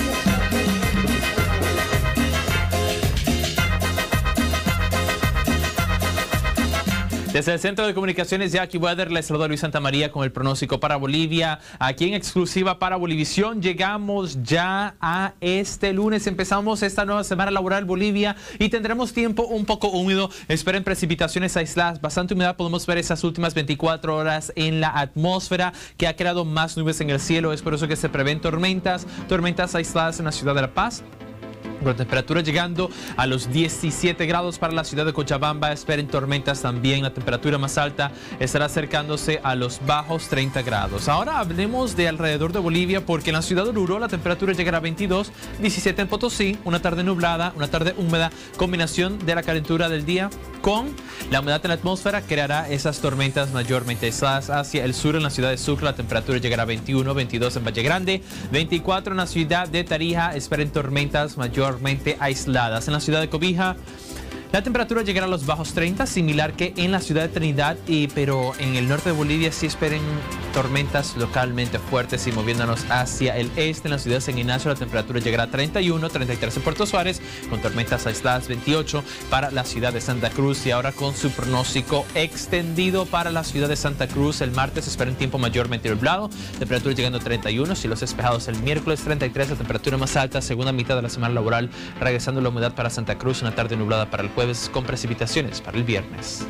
S17: Desde el Centro de Comunicaciones de AccuWeather les saluda Luis Santamaría con el pronóstico para Bolivia. Aquí en exclusiva para Bolivisión llegamos ya a este lunes. Empezamos esta nueva semana laboral Bolivia y tendremos tiempo un poco húmedo. Esperen precipitaciones aisladas, bastante humedad. Podemos ver esas últimas veinticuatro horas en la atmósfera que ha creado más nubes en el cielo. Es por eso que se prevén tormentas, tormentas aisladas en la ciudad de La Paz. Con temperatura llegando a los diecisiete grados para la ciudad de Cochabamba. Esperen tormentas también. La temperatura más alta estará acercándose a los bajos treinta grados. Ahora hablemos de alrededor de Bolivia, porque en la ciudad de Oruro la temperatura llegará a veintidós, diecisiete en Potosí, una tarde nublada, una tarde húmeda. Combinación de la calentura del día con la humedad en la atmósfera creará esas tormentas mayormente aisladas hacia el sur. En la ciudad de Sucre la temperatura llegará a veintiuno, veintidós en Valle Grande, veinticuatro en la ciudad de Tarija. Esperen tormentas mayormente aisladas. En la ciudad de Cobija la temperatura llegará a los bajos treinta, similar que en la ciudad de Trinidad, y, pero en el norte de Bolivia sí esperen tormentas localmente fuertes y moviéndonos hacia el este. En la ciudad de San Ignacio la temperatura llegará a treinta y uno, treinta y tres en Puerto Suárez, con tormentas aisladas veintiocho para la ciudad de Santa Cruz. Y ahora con su pronóstico extendido para la ciudad de Santa Cruz, el martes esperen tiempo mayormente nublado, temperatura llegando a treinta y uno, cielos despejados el miércoles treinta y tres, la temperatura más alta, segunda mitad de la semana laboral, regresando la humedad para Santa Cruz, una tarde nublada para el jueves con precipitaciones para el viernes.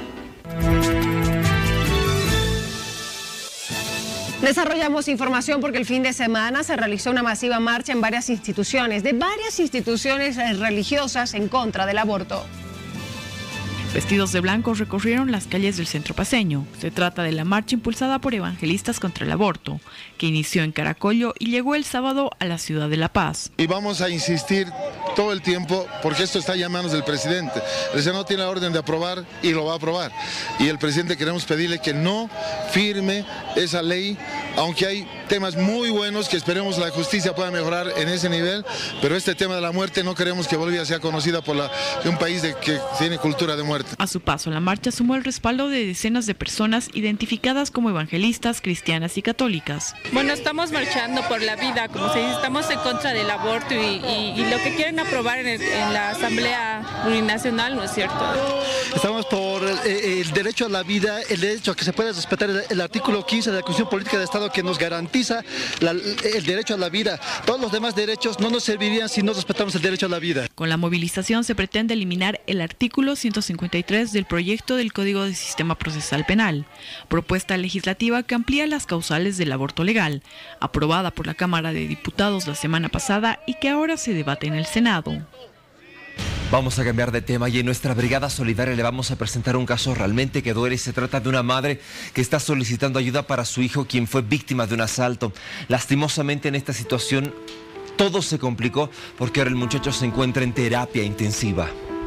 S3: Desarrollamos información porque el fin de semana se realizó una masiva marcha en varias instituciones, de varias instituciones religiosas en contra del aborto.
S18: Vestidos de blanco recorrieron las calles del centro paceño. Se trata de la marcha impulsada por evangelistas contra el aborto, que inició en Caracollo y llegó el sábado a la ciudad de La Paz.
S19: Y vamos a insistir todo el tiempo, porque esto está ya en manos del presidente. El Senado tiene la orden de aprobar y lo va a aprobar. Y el presidente queremos pedirle que no firme esa ley, aunque hay temas muy buenos que esperemos la justicia pueda mejorar en ese nivel, pero este tema de la muerte no queremos que Bolivia sea conocida por la, de un país de, que tiene cultura de muerte.
S18: A su paso, la marcha sumó el respaldo de decenas de personas identificadas como evangelistas, cristianas y católicas.
S20: Bueno, estamos marchando por la vida, como se dice, estamos en contra del aborto y, y, y lo que quieren aprobar en, el, en la Asamblea Plurinacional, ¿no es cierto?
S21: Estamos por eh, el derecho a la vida, el derecho a que se pueda respetar el, el artículo quince de la Constitución Política de Estado que nos garantiza la, el derecho a la vida. Todos los demás derechos no nos servirían si no respetamos el derecho a la vida.
S18: Con la movilización se pretende eliminar el artículo ciento cincuenta y tres del proyecto del Código de Sistema Procesal Penal, propuesta legislativa que amplía las causales del aborto legal, aprobada por la Cámara de Diputados la semana pasada y que ahora se debate en el Senado.
S4: Vamos a cambiar de tema y en nuestra Brigada Solidaria le vamos a presentar un caso realmente que duele. Se trata de una madre que está solicitando ayuda para su hijo, quien fue víctima de un asalto. Lastimosamente en esta situación todo se complicó porque ahora el muchacho se encuentra en terapia intensiva.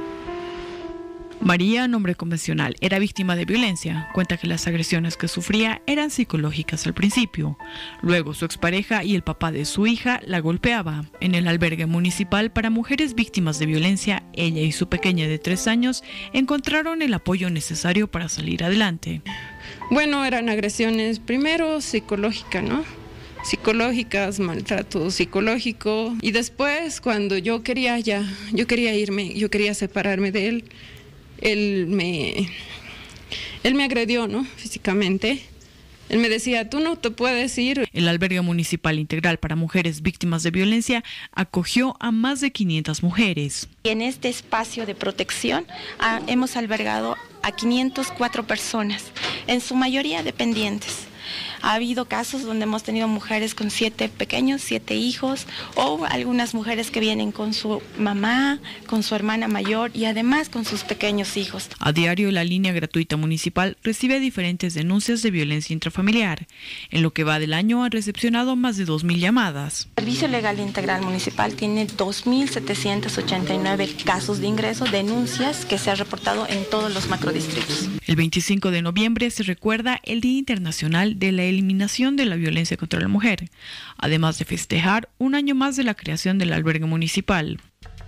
S18: María, nombre convencional, era víctima de violencia. Cuenta que las agresiones que sufría eran psicológicas al principio. Luego su expareja y el papá de su hija la golpeaba. En el albergue municipal para mujeres víctimas de violencia, ella y su pequeña de tres años encontraron el apoyo necesario para salir adelante.
S20: Bueno, eran agresiones primero psicológicas, ¿no? Psicológicas, maltrato psicológico. Y después, cuando yo quería ya, yo quería irme, yo quería separarme de él, Él me, él me agredió, ¿no? Físicamente. Él me decía, tú no te puedes ir.
S18: El albergue municipal integral para mujeres víctimas de violencia acogió a más de quinientas mujeres.
S22: En este espacio de protección ah, hemos albergado a quinientas cuatro personas, en su mayoría dependientes. Ha habido casos donde hemos tenido mujeres con siete pequeños, siete hijos, o algunas mujeres que vienen con su mamá, con su hermana mayor y además con sus pequeños hijos.
S18: A diario, la línea gratuita municipal recibe diferentes denuncias de violencia intrafamiliar. En lo que va del año han recepcionado más de dos mil llamadas.
S22: El Servicio Legal Integral Municipal tiene dos mil setecientos ochenta y nueve casos de ingreso, denuncias que se han reportado en todos los macrodistritos.
S18: El veinticinco de noviembre se recuerda el Día Internacional de la Eliminación de la Violencia contra la Mujer, además de festejar un año más de la creación del albergue municipal.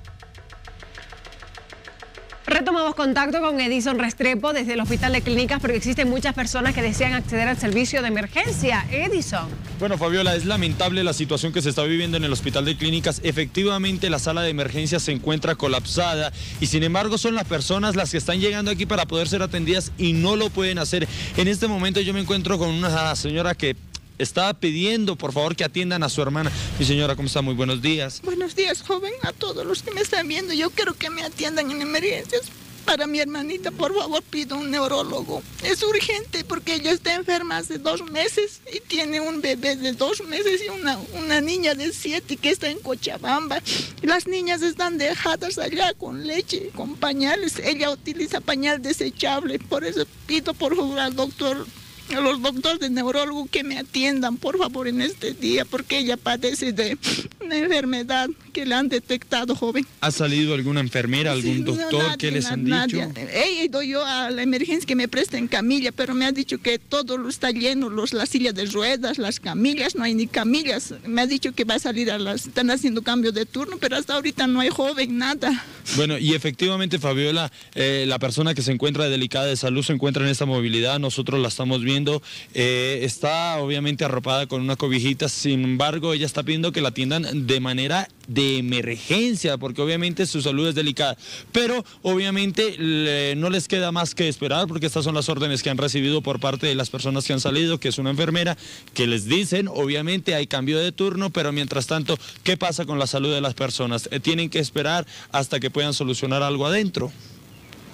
S3: Retomamos contacto con Edison Restrepo desde el Hospital de Clínicas porque existen muchas personas que desean acceder al servicio de emergencia. Edison.
S11: Bueno, Fabiola, es lamentable la situación que se está viviendo en el Hospital de Clínicas. Efectivamente, la sala de emergencia se encuentra colapsada y sin embargo son las personas las que están llegando aquí para poder ser atendidas y no lo pueden hacer. En este momento yo me encuentro con una señora que estaba pidiendo, por favor, que atiendan a su hermana. Mi señora, ¿cómo está? Muy buenos días.
S23: Buenos días, joven, a todos los que me están viendo. Yo quiero que me atiendan en emergencias. Para mi hermanita, por favor, pido un neurólogo. Es urgente porque ella está enferma hace dos meses y tiene un bebé de dos meses y una, una niña de siete que está en Cochabamba. Las niñas están dejadas allá con leche, con pañales. Ella utiliza pañal desechable. Por eso pido, por favor, al doctor, a los doctores de neurólogo que me atiendan, por favor, en este día, porque ella padece de una enfermedad que le han detectado, joven.
S11: ¿Ha salido alguna enfermera, algún sí, doctor? No, nadie, ¿qué les han nadie. dicho?
S23: He ido yo a la emergencia que me presten camilla, pero me ha dicho que todo lo está lleno, los, las sillas de ruedas, las camillas, no hay ni camillas. Me ha dicho que va a salir a las, están haciendo cambio de turno, pero hasta ahorita no hay joven, nada.
S11: Bueno, y efectivamente, Fabiola, eh, la persona que se encuentra delicada de salud se encuentra en esta movilidad, nosotros la estamos viendo. Eh, está obviamente arropada con una cobijita, sin embargo ella está pidiendo que la atiendan de manera de emergencia porque obviamente su salud es delicada, pero obviamente le, no les queda más que esperar porque estas son las órdenes que han recibido por parte de las personas que han salido, que es una enfermera, que les dicen obviamente hay cambio de turno, pero mientras tanto, ¿qué pasa con la salud de las personas? Eh, tienen que esperar hasta que puedan solucionar algo adentro.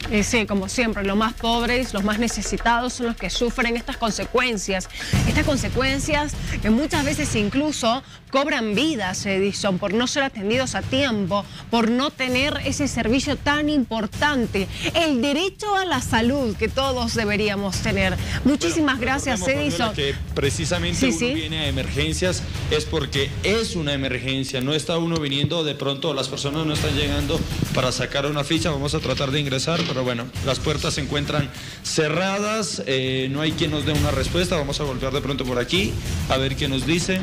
S3: Y sí, como siempre, los más pobres, los más necesitados son los que sufren estas consecuencias. Estas consecuencias que muchas veces incluso cobran vidas, Edison, por no ser atendidos a tiempo, por no tener ese servicio tan importante, el derecho a la salud que todos deberíamos tener. Muchísimas bueno, gracias, Edison.
S11: Que precisamente
S3: sí,
S11: uno
S3: sí.
S11: viene a emergencias es porque es una emergencia, no está uno viniendo de pronto, las personas no están llegando para sacar una ficha, vamos a tratar de ingresar, pero bueno, las puertas se encuentran cerradas, eh, no hay quien nos dé una respuesta, vamos a golpear de pronto por aquí, a ver qué nos dicen.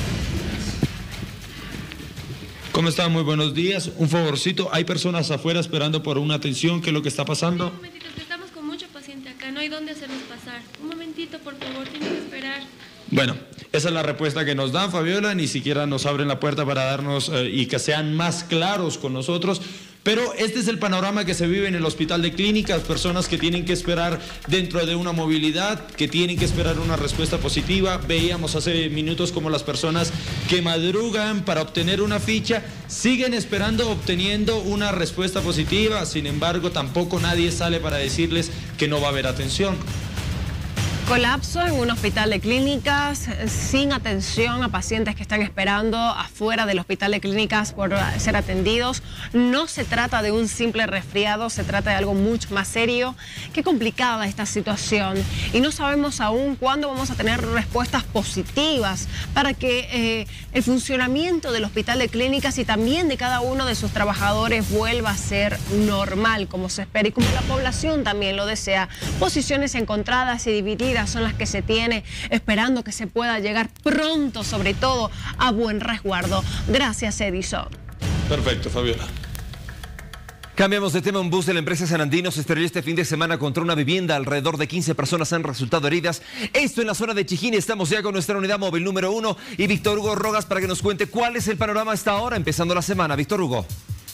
S11: ¿Cómo están? Muy buenos días. Un favorcito, hay personas afuera esperando por una atención, ¿qué es lo que está pasando?
S1: Un momentito, estamos con mucho paciente acá, no hay dónde hacernos pasar. Un momentito, por favor, tienen que esperar.
S11: Bueno, esa es la respuesta que nos dan, Fabiola, ni siquiera nos abren la puerta para darnos eh, y que sean más claros con nosotros. Pero este es el panorama que se vive en el Hospital de Clínicas, personas que tienen que esperar dentro de una movilidad, que tienen que esperar una respuesta positiva. Veíamos hace minutos como las personas que madrugan para obtener una ficha siguen esperando obteniendo una respuesta positiva, sin embargo tampoco nadie sale para decirles que no va a haber atención.
S3: Colapso en un hospital de clínicas, sin atención a pacientes que están esperando afuera del hospital de clínicas por ser atendidos. No se trata de un simple resfriado, se trata de algo mucho más serio. Qué complicada esta situación. Y no sabemos aún cuándo vamos a tener respuestas positivas para que eh, el funcionamiento del hospital de clínicas y también de cada uno de sus trabajadores vuelva a ser normal, como se espera y como la población también lo desea. Posiciones encontradas y divididas son las que se tiene, esperando que se pueda llegar pronto, sobre todo, a buen resguardo. Gracias, Edison.
S11: Perfecto, Fabiola.
S4: Cambiamos de tema. Un bus de la empresa San Andino se estrelló este fin de semana contra una vivienda. Alrededor de quince personas han resultado heridas. Esto en la zona de Chijín. Estamos ya con nuestra unidad móvil número uno y Víctor Hugo Rogas para que nos cuente cuál es el panorama hasta ahora, empezando la semana. Víctor Hugo.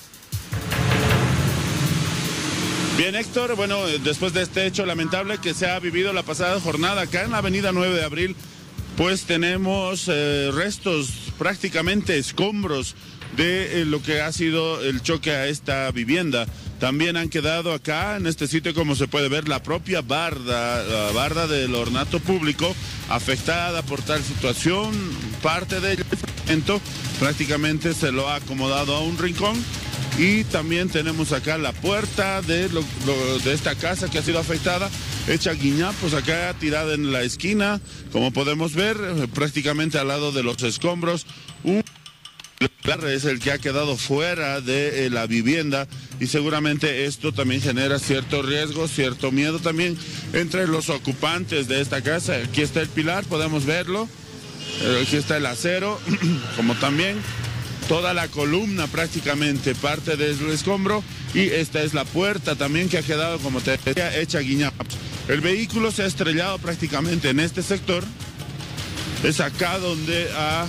S6: Bien, Héctor, bueno, después de este hecho lamentable que se ha vivido la pasada jornada acá en la avenida nueve de abril, pues tenemos eh, restos, prácticamente escombros de eh, lo que ha sido el choque a esta vivienda. También han quedado acá en este sitio, como se puede ver, la propia barda, la barda del ornato público afectada por tal situación. Parte del fragmento prácticamente se lo ha acomodado a un rincón. Y también tenemos acá la puerta de, lo, lo, de esta casa que ha sido afectada, hecha guiñapos acá tirada en la esquina, como podemos ver, prácticamente al lado de los escombros. Un es el que ha quedado fuera de eh, la vivienda y seguramente esto también genera cierto riesgo, cierto miedo también entre los ocupantes de esta casa. Aquí está el pilar, podemos verlo, eh, aquí está el acero, como también toda la columna prácticamente parte del escombro y esta es la puerta también que ha quedado, como te decía, hecha guiñapos. El vehículo se ha estrellado prácticamente en este sector, es acá donde ha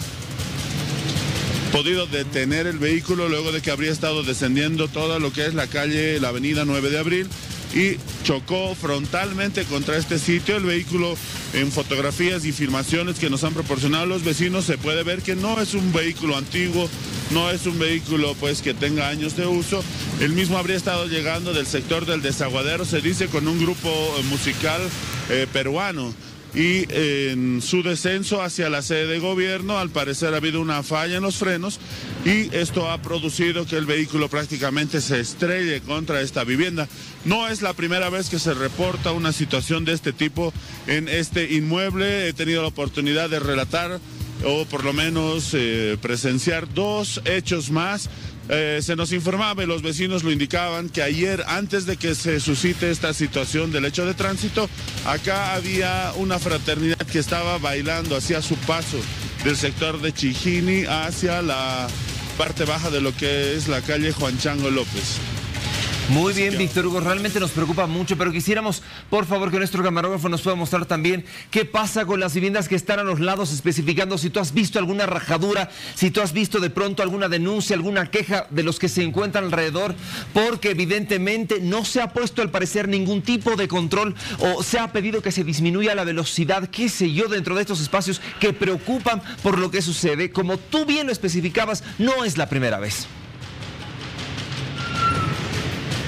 S6: podido detener el vehículo luego de que habría estado descendiendo todo lo que es la calle, la avenida nueve de abril y chocó frontalmente contra este sitio. El vehículo, en fotografías y filmaciones que nos han proporcionado los vecinos, se puede ver que no es un vehículo antiguo, no es un vehículo pues que tenga años de uso. El mismo habría estado llegando del sector del Desaguadero, se dice, con un grupo musical eh, peruano. Y en su descenso hacia la sede de gobierno, al parecer ha habido una falla en los frenos y esto ha producido que el vehículo prácticamente se estrelle contra esta vivienda. No es la primera vez que se reporta una situación de este tipo en este inmueble. He tenido la oportunidad de relatar o por lo menos eh, presenciar dos hechos más. Eh, se nos informaba y los vecinos lo indicaban que ayer, antes de que se suscite esta situación del hecho de tránsito, acá había una fraternidad que estaba bailando hacia su paso del sector de Chijini hacia la parte baja de lo que es la calle Juan Chango López.
S4: Muy bien, Víctor Hugo, realmente nos preocupa mucho, pero quisiéramos, por favor, que nuestro camarógrafo nos pueda mostrar también qué pasa con las viviendas que están a los lados, especificando si tú has visto alguna rajadura, si tú has visto de pronto alguna denuncia, alguna queja de los que se encuentran alrededor, porque evidentemente no se ha puesto al parecer ningún tipo de control o se ha pedido que se disminuya la velocidad, qué sé yo, dentro de estos espacios que preocupan por lo que sucede. Como tú bien lo especificabas, no es la primera vez.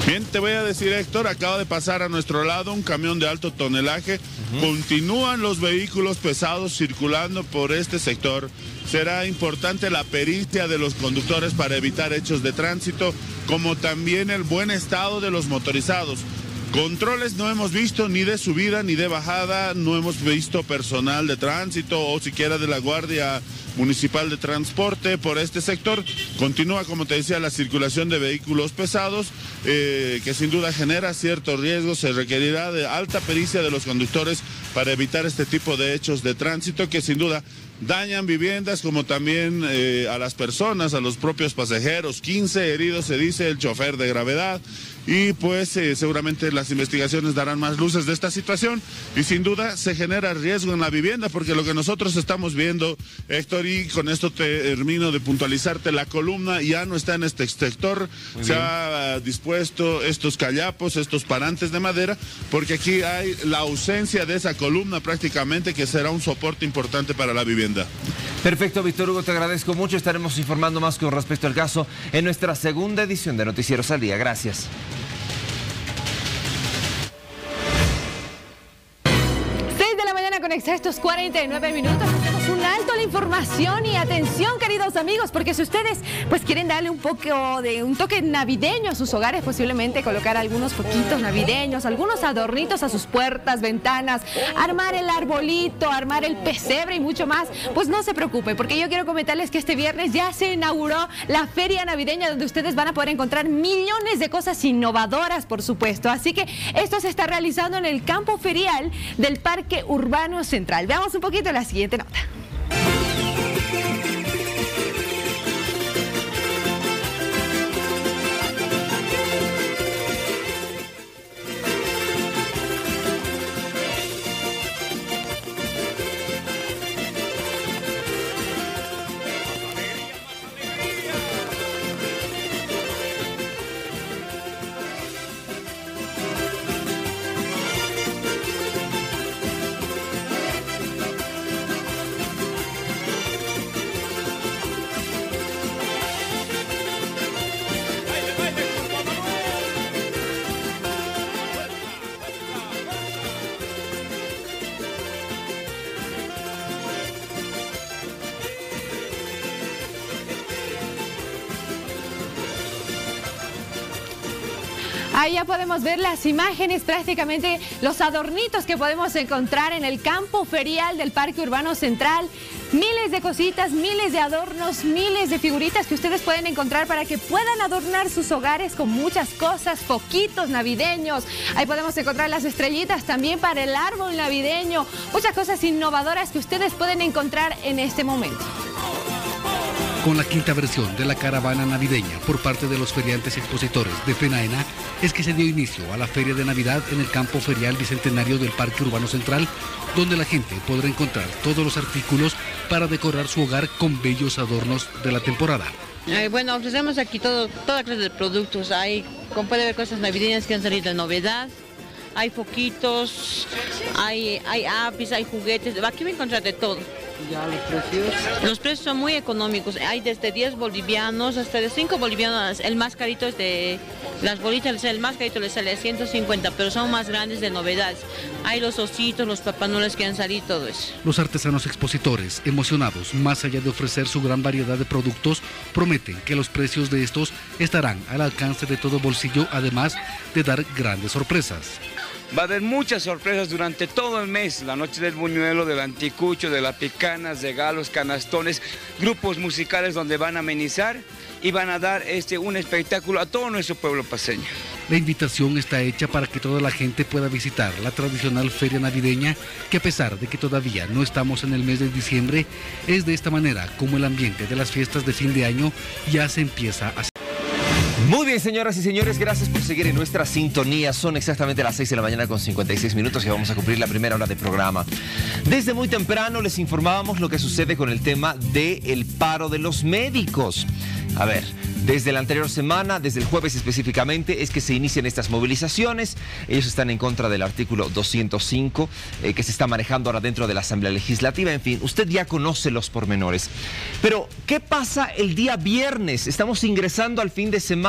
S6: Bien, te voy a decir, Héctor, acaba de pasar a nuestro lado un camión de alto tonelaje. Uh-huh. Continúan los vehículos pesados circulando por este sector. Será importante la pericia de los conductores para evitar hechos de tránsito, como también el buen estado de los motorizados. Controles no hemos visto ni de subida ni de bajada, no hemos visto personal de tránsito o siquiera de la Guardia Municipal de Transporte por este sector. Continúa, como te decía, la circulación de vehículos pesados, eh, que sin duda genera cierto riesgo. Se requerirá de alta pericia de los conductores para evitar este tipo de hechos de tránsito que sin duda dañan viviendas, como también eh, a las personas, a los propios pasajeros. quince heridos, se dice, el chofer de gravedad. Y pues eh, seguramente las investigaciones darán más luces de esta situación y sin duda se genera riesgo en la vivienda, porque lo que nosotros estamos viendo, Héctor, y con esto te termino de puntualizarte, la columna ya no está en este sector. Muy se bien. ha dispuesto estos callapos, estos parantes de madera, porque aquí hay la ausencia de esa columna prácticamente, que será un soporte importante para la vivienda.
S4: Perfecto, Víctor Hugo, te agradezco mucho. Estaremos informando más con respecto al caso en nuestra segunda edición de Noticieros al Día. Gracias.
S14: Con exactos cuarenta y nueve minutos hacemos un alto a la información y atención, queridos amigos, porque si ustedes pues quieren darle un poco de un toque navideño a sus hogares, posiblemente colocar algunos foquitos navideños, algunos adornitos a sus puertas, ventanas, armar el arbolito, armar el pesebre y mucho más, pues no se preocupe, porque yo quiero comentarles que este viernes ya se inauguró la feria navideña, donde ustedes van a poder encontrar millones de cosas innovadoras, por supuesto. Así que esto se está realizando en el campo ferial del Parque Urbano Central. Veamos un poquito la siguiente nota. Ahí ya podemos ver las imágenes, prácticamente los adornitos que podemos encontrar en el campo ferial del Parque Urbano Central. Miles de cositas, miles de adornos, miles de figuritas que ustedes pueden encontrar para que puedan adornar sus hogares con muchas cosas, foquitos navideños. Ahí podemos encontrar las estrellitas también para el árbol navideño. Muchas cosas innovadoras que ustedes pueden encontrar en este momento.
S5: Con la quinta versión de la caravana navideña por parte de los feriantes expositores de FENAENA, es que se dio inicio a la Feria de Navidad en el campo ferial bicentenario del Parque Urbano Central, donde la gente podrá encontrar todos los artículos para decorar su hogar con bellos adornos de la temporada.
S9: Eh, bueno, ofrecemos aquí todo, toda clase de productos. Hay, como puede ver, cosas navideñas que han salido de novedad. Hay foquitos, hay, hay apis, hay juguetes. Aquí va a encontrar de todo.
S10: ¿Ya los precios?
S9: Los precios son muy económicos. Hay desde diez bolivianos hasta de cinco bolivianos. El más carito es de las bolitas, el más carito le sale a ciento cincuenta, pero son más grandes de novedades. Hay los ositos, los papanoles que han salido, todo eso.
S5: Los artesanos expositores, emocionados, más allá de ofrecer su gran variedad de productos, prometen que los precios de estos estarán al alcance de todo bolsillo, además de dar grandes sorpresas.
S10: Va a haber muchas sorpresas durante todo el mes, la noche del buñuelo, del anticucho, de las picanas, de galos, canastones, grupos musicales donde van a amenizar y van a dar este, un espectáculo a todo nuestro pueblo paceño.
S5: La invitación está hecha para que toda la gente pueda visitar la tradicional feria navideña, que a pesar de que todavía no estamos en el mes de diciembre, es de esta manera como el ambiente de las fiestas de fin de año ya se empieza a...
S4: Muy bien, señoras y señores, gracias por seguir en nuestra sintonía. Son exactamente las seis de la mañana con cincuenta y seis minutos y vamos a cumplir la primera hora de programa. Desde muy temprano les informábamos lo que sucede con el tema del paro de los médicos. A ver, desde la anterior semana, desde el jueves específicamente, es que se inician estas movilizaciones. Ellos están en contra del artículo doscientos cinco, eh, que se está manejando ahora dentro de la Asamblea Legislativa. En fin, usted ya conoce los pormenores. Pero, ¿qué pasa el día viernes? Estamos ingresando al fin de semana.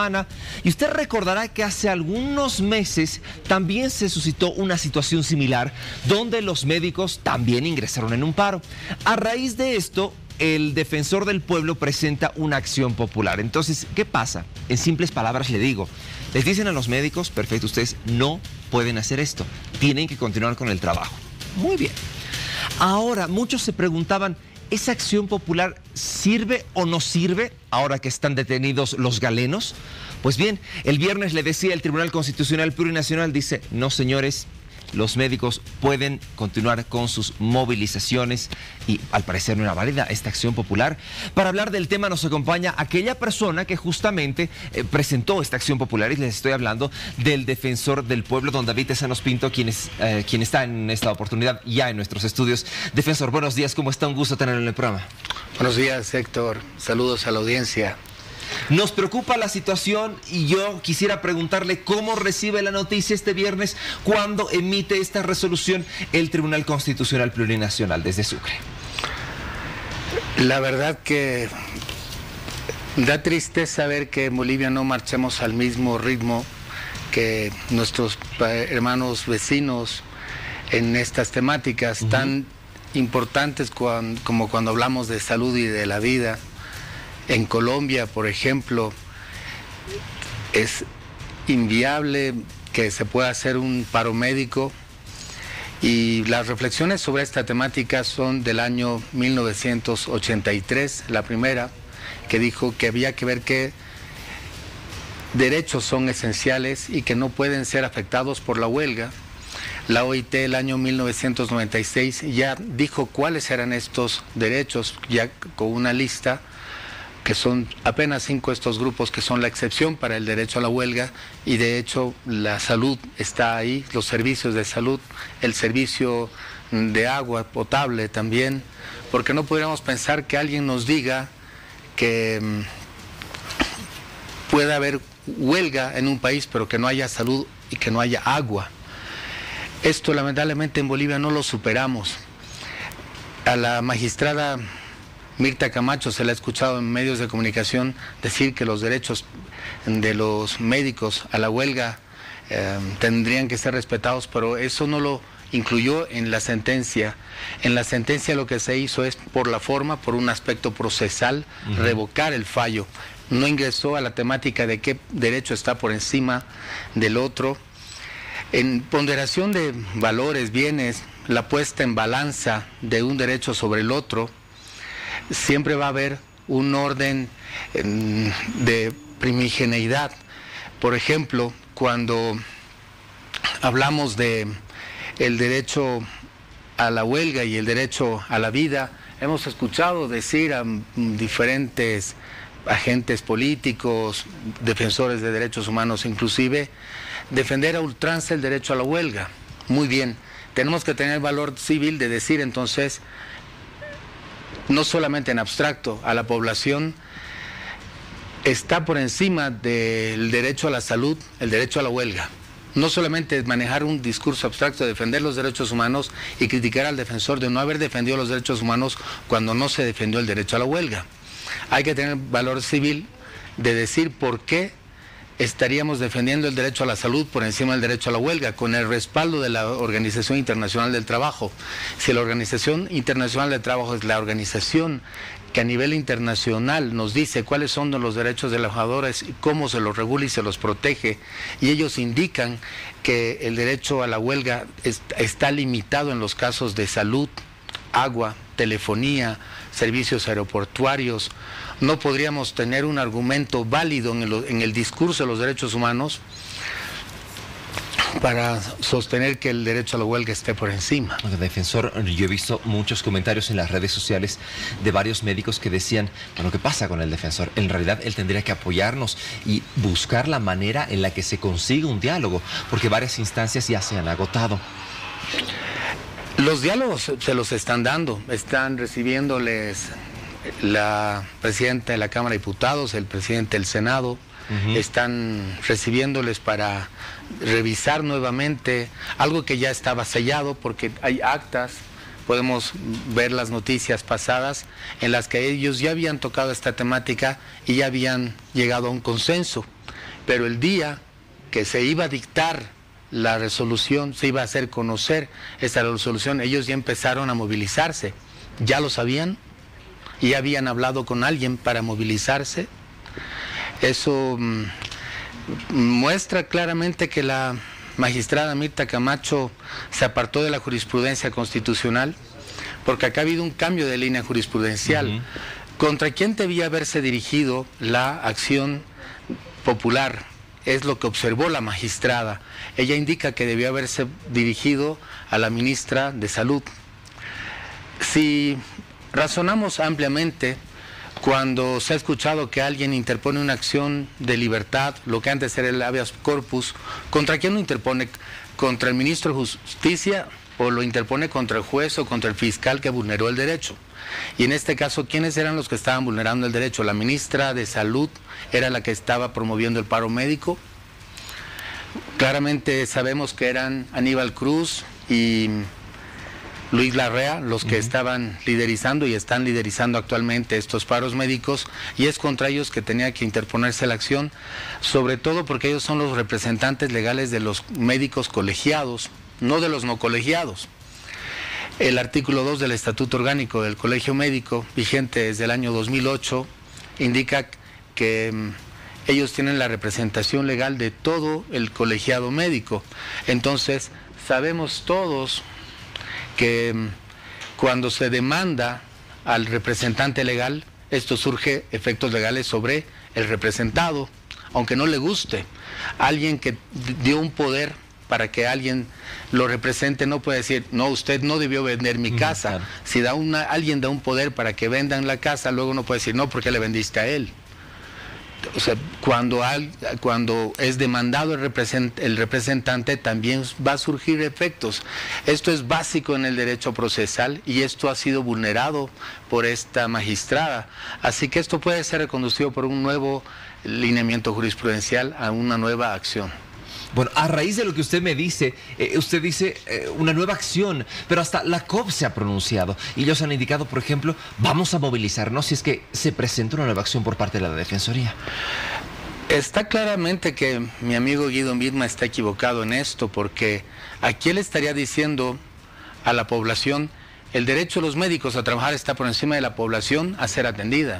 S4: Copacabana. Y usted recordará que hace algunos meses también se suscitó una situación similar donde los médicos también ingresaron en un paro. A raíz de esto, el defensor del pueblo presenta una acción popular. Entonces, ¿qué pasa? En simples palabras le digo, les dicen a los médicos, perfecto, ustedes no pueden hacer esto, tienen que continuar con el trabajo. Muy bien. Ahora, muchos se preguntaban, ¿esa acción popular sirve o no sirve ahora que están detenidos los galenos? Pues bien, el viernes le decía el Tribunal Constitucional Plurinacional, dice, no señores, los médicos pueden continuar con sus movilizaciones y al parecer no era válida esta acción popular. Para hablar del tema nos acompaña aquella persona que justamente eh, presentó esta acción popular y les estoy hablando del defensor del pueblo, don David Tezanos Pinto, quien, es, eh, quien está en esta oportunidad ya en nuestros estudios. Defensor, buenos días, ¿cómo está? Un gusto tenerlo en el programa.
S7: Buenos días, Héctor. Saludos a la audiencia.
S4: Nos preocupa la situación y yo quisiera preguntarle cómo recibe la noticia este viernes cuando emite esta resolución el Tribunal Constitucional Plurinacional desde Sucre.
S7: La verdad que da tristeza ver que en Bolivia no marchemos al mismo ritmo que nuestros hermanos vecinos en estas temáticas uh-huh. tan importantes cuando, como cuando hablamos de salud y de la vida. En Colombia, por ejemplo, es inviable que se pueda hacer un paro médico y las reflexiones sobre esta temática son del año mil novecientos ochenta y tres, la primera, que dijo que había que ver qué derechos son esenciales y que no pueden ser afectados por la huelga. La O I T el año mil novecientos noventa y seis ya dijo cuáles eran estos derechos, ya con una lista, que son apenas cinco estos grupos que son la excepción para el derecho a la huelga y de hecho la salud está ahí, los servicios de salud, el servicio de agua potable también, porque no podríamos pensar que alguien nos diga que um, puede haber huelga en un país pero que no haya salud y que no haya agua. Esto lamentablemente en Bolivia no lo superamos. A la magistrada Mirta Camacho se le ha escuchado en medios de comunicación decir que los derechos de los médicos a la huelga eh, tendrían que ser respetados, pero eso no lo incluyó en la sentencia. En la sentencia lo que se hizo es por la forma, por un aspecto procesal, uh-huh. revocar el fallo. No ingresó a la temática de qué derecho está por encima del otro. En ponderación de valores, bienes, la puesta en balanza de un derecho sobre el otro, siempre va a haber un orden eh, de primigeneidad. Por ejemplo, cuando hablamos de el derecho a la huelga y el derecho a la vida, hemos escuchado decir a diferentes agentes políticos, defensores de derechos humanos inclusive, defender a ultranza el derecho a la huelga. Muy bien, tenemos que tener valor civil de decir entonces, no solamente en abstracto, a la población está por encima del derecho a la salud, el derecho a la huelga. No solamente manejar un discurso abstracto de defender los derechos humanos y criticar al defensor de no haber defendido los derechos humanos cuando no se defendió el derecho a la huelga. Hay que tener valor civil de decir por qué estaríamos defendiendo el derecho a la salud por encima del derecho a la huelga, con el respaldo de la Organización Internacional del Trabajo. Si la Organización Internacional del Trabajo es la organización que a nivel internacional nos dice cuáles son los derechos de los trabajadores y cómo se los regula y se los protege, y ellos indican que el derecho a la huelga es, está limitado en los casos de salud, agua, telefonía, servicios aeroportuarios, no podríamos tener un argumento válido en el, en el discurso de los derechos humanos para sostener que el derecho a la huelga esté por encima.
S4: Defensor, yo he visto muchos comentarios en las redes sociales de varios médicos que decían, bueno, ¿qué pasa con el defensor? En realidad él tendría que apoyarnos y buscar la manera en la que se consiga un diálogo, porque varias instancias ya se han agotado.
S7: Los diálogos se los están dando, están recibiéndoles la presidenta de la Cámara de Diputados, el presidente del Senado, uh-huh. están recibiéndoles para revisar nuevamente algo que ya estaba sellado, porque hay actas, podemos ver las noticias pasadas en las que ellos ya habían tocado esta temática y ya habían llegado a un consenso. pero el día que se iba a dictar la resolución, se iba a hacer conocer esta resolución, ellos ya empezaron a movilizarse. ¿Ya lo sabían? ¿Y ya habían hablado con alguien para movilizarse? Eso mmm, muestra claramente que la magistrada Mirta Camacho se apartó de la jurisprudencia constitucional, porque acá ha habido un cambio de línea jurisprudencial. Uh-huh. ¿Contra quién debía haberse dirigido la acción popular? Es lo que observó la magistrada. Ella indica que debió haberse dirigido a la ministra de Salud. Si razonamos ampliamente, cuando se ha escuchado que alguien interpone una acción de libertad, lo que antes era el habeas corpus, ¿contra quién lo interpone? ¿Contra el ministro de Justicia o lo interpone contra el juez o contra el fiscal que vulneró el derecho? Y en este caso, ¿quiénes eran los que estaban vulnerando el derecho? ¿La ministra de Salud era la que estaba promoviendo el paro médico? Claramente sabemos que eran Aníbal Cruz y Luis Larrea los que uh-huh. estaban liderizando y están liderizando actualmente estos paros médicos, y es contra ellos que tenía que interponerse la acción, sobre todo porque ellos son los representantes legales de los médicos colegiados, no de los no colegiados. El artículo dos del Estatuto Orgánico del Colegio Médico, vigente desde el año dos mil ocho, indica que um, ellos tienen la representación legal de todo el colegiado médico. Entonces, sabemos todos que um, cuando se demanda al representante legal, esto surge efectos legales sobre el representado, aunque no le guste. Alguien que dio un poder para que alguien lo represente no puede decir, no, usted no debió vender mi casa. Claro. Si da una, alguien da un poder para que vendan la casa, luego no puede decir, no, porque le vendiste a él. O sea, cuando, al, cuando es demandado el, represent, el representante, también va a surgir efectos. Esto es básico en el derecho procesal y esto ha sido vulnerado por esta magistrada. Así que esto puede ser reconducido por un nuevo lineamiento jurisprudencial a una nueva acción.
S4: Bueno, a raíz de lo que usted me dice, eh, usted dice eh, una nueva acción, pero hasta la C O P se ha pronunciado y ellos han indicado, por ejemplo, vamos a movilizarnos si es que se presenta una nueva acción por parte de la Defensoría.
S7: Está claramente que mi amigo Guido Midma está equivocado en esto, porque aquí él estaría diciendo a la población, el derecho de los médicos a trabajar está por encima de la población a ser atendida.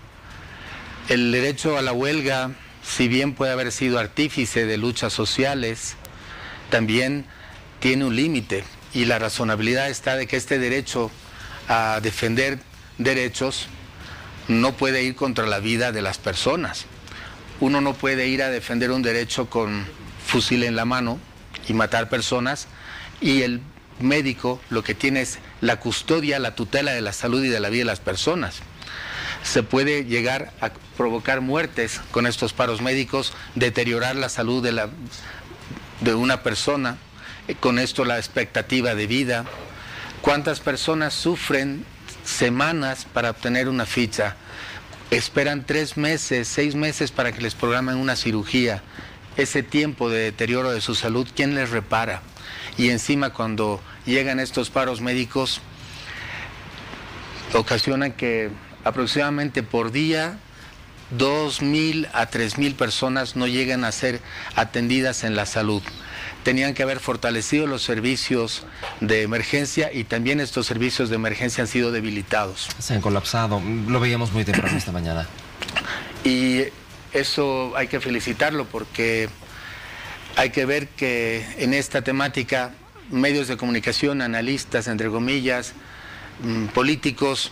S7: El derecho a la huelga, si bien puede haber sido artífice de luchas sociales, también tiene un límite, y la razonabilidad está de que este derecho a defender derechos no puede ir contra la vida de las personas. Uno no puede ir a defender un derecho con fusil en la mano y matar personas, y el médico lo que tiene es la custodia, la tutela de la salud y de la vida de las personas. Se puede llegar a provocar muertes con estos paros médicos, deteriorar la salud de, la, de una persona, con esto la expectativa de vida. ¿Cuántas personas sufren semanas para obtener una ficha? Esperan tres meses, seis meses para que les programen una cirugía. Ese tiempo de deterioro de su salud, ¿quién les repara? Y encima, cuando llegan estos paros médicos, ocasionan que aproximadamente por día dos mil a tres mil personas no llegan a ser atendidas en la salud. Tenían que haber fortalecido los servicios de emergencia, y también estos servicios de emergencia han sido debilitados.
S4: Se han colapsado, lo veíamos muy temprano esta mañana.
S7: Y eso hay que felicitarlo, porque hay que ver que en esta temática medios de comunicación, analistas, entre comillas, políticos,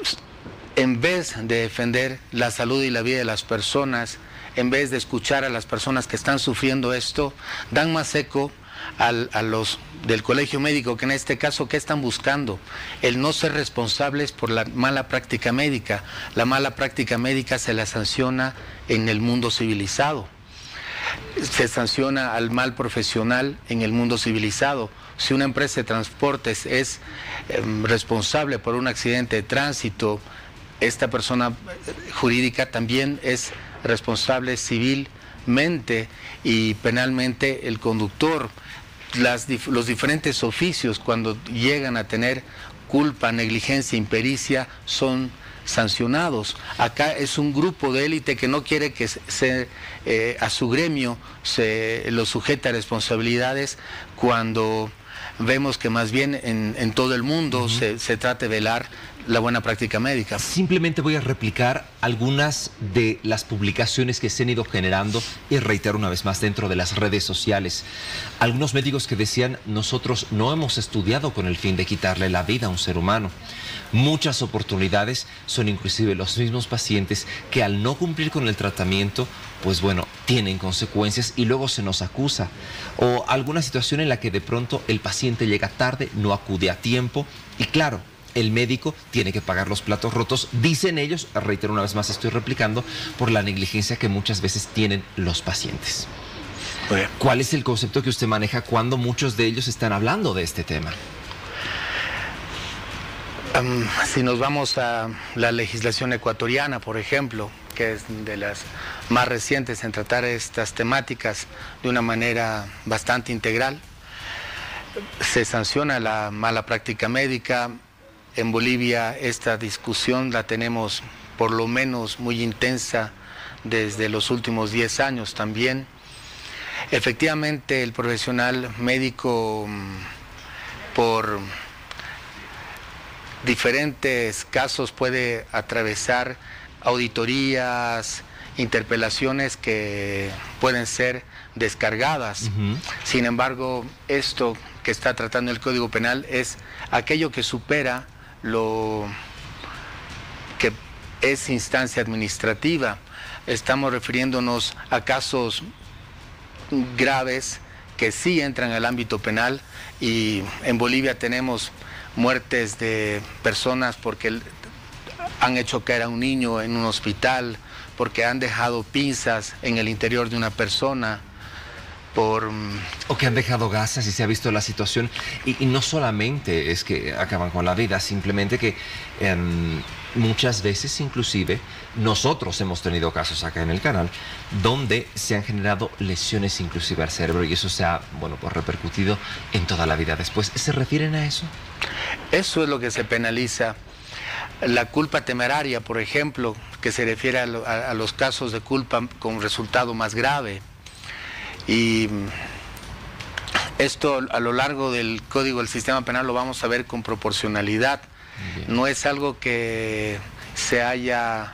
S7: en vez de defender la salud y la vida de las personas, en vez de escuchar a las personas que están sufriendo esto, dan más eco al, a los del colegio médico, que en este caso, ¿qué están buscando? El no ser responsables por la mala práctica médica. La mala práctica médica se la sanciona en el mundo civilizado. Se sanciona al mal profesional en el mundo civilizado. Si una empresa de transportes es eh, responsable por un accidente de tránsito, esta persona jurídica también es responsable civilmente y penalmente el conductor. Las, los diferentes oficios, cuando llegan a tener culpa, negligencia, impericia, son sancionados. Acá es un grupo de élite que no quiere que se, eh, a su gremio se lo sujete a responsabilidades, cuando vemos que más bien en, en todo el mundo uh-huh. se, se trata de velar la buena práctica médica.
S4: Simplemente voy a replicar algunas de las publicaciones que se han ido generando y reitero una vez más dentro de las redes sociales. Algunos médicos que decían: nosotros no hemos estudiado con el fin de quitarle la vida a un ser humano. Muchas oportunidades son inclusive los mismos pacientes que al no cumplir con el tratamiento, pues bueno, tienen consecuencias y luego se nos acusa. O alguna situación en la que de pronto el paciente llega tarde, no acude a tiempo y claro, el médico tiene que pagar los platos rotos, dicen ellos, reitero una vez más, estoy replicando, por la negligencia que muchas veces tienen los pacientes. ¿Cuál es el concepto que usted maneja cuando muchos de ellos están hablando de este tema?
S7: Um, si nos vamos a la legislación ecuatoriana, por ejemplo, que es de las más recientes en tratar estas temáticas de una manera bastante integral, se sanciona la mala práctica médica. En Bolivia esta discusión la tenemos por lo menos muy intensa desde los últimos diez años también. Efectivamente, el profesional médico, por diferentes casos, puede atravesar auditorías, interpelaciones que pueden ser descargadas. Uh-huh. Sin embargo, esto que está tratando el Código Penal es aquello que supera lo que es instancia administrativa. Estamos refiriéndonos a casos graves que sí entran al ámbito penal, y en Bolivia tenemos muertes de personas porque han hecho caer a un niño en un hospital, porque han dejado pinzas en el interior de una persona, por...
S4: o que han dejado gasas y se ha visto la situación, y, y no solamente es que acaban con la vida, simplemente que eh, muchas veces inclusive nosotros hemos tenido casos acá en el canal donde se han generado lesiones inclusive al cerebro, y eso se ha, bueno, pues repercutido en toda la vida después. ¿Se refieren a eso?
S7: Eso es lo que se penaliza. La culpa temeraria, por ejemplo, que se refiere a, lo, a, a los casos de culpa con resultado más grave. Y esto a lo largo del Código del Sistema Penal lo vamos a ver con proporcionalidad. Bien. No es algo que se haya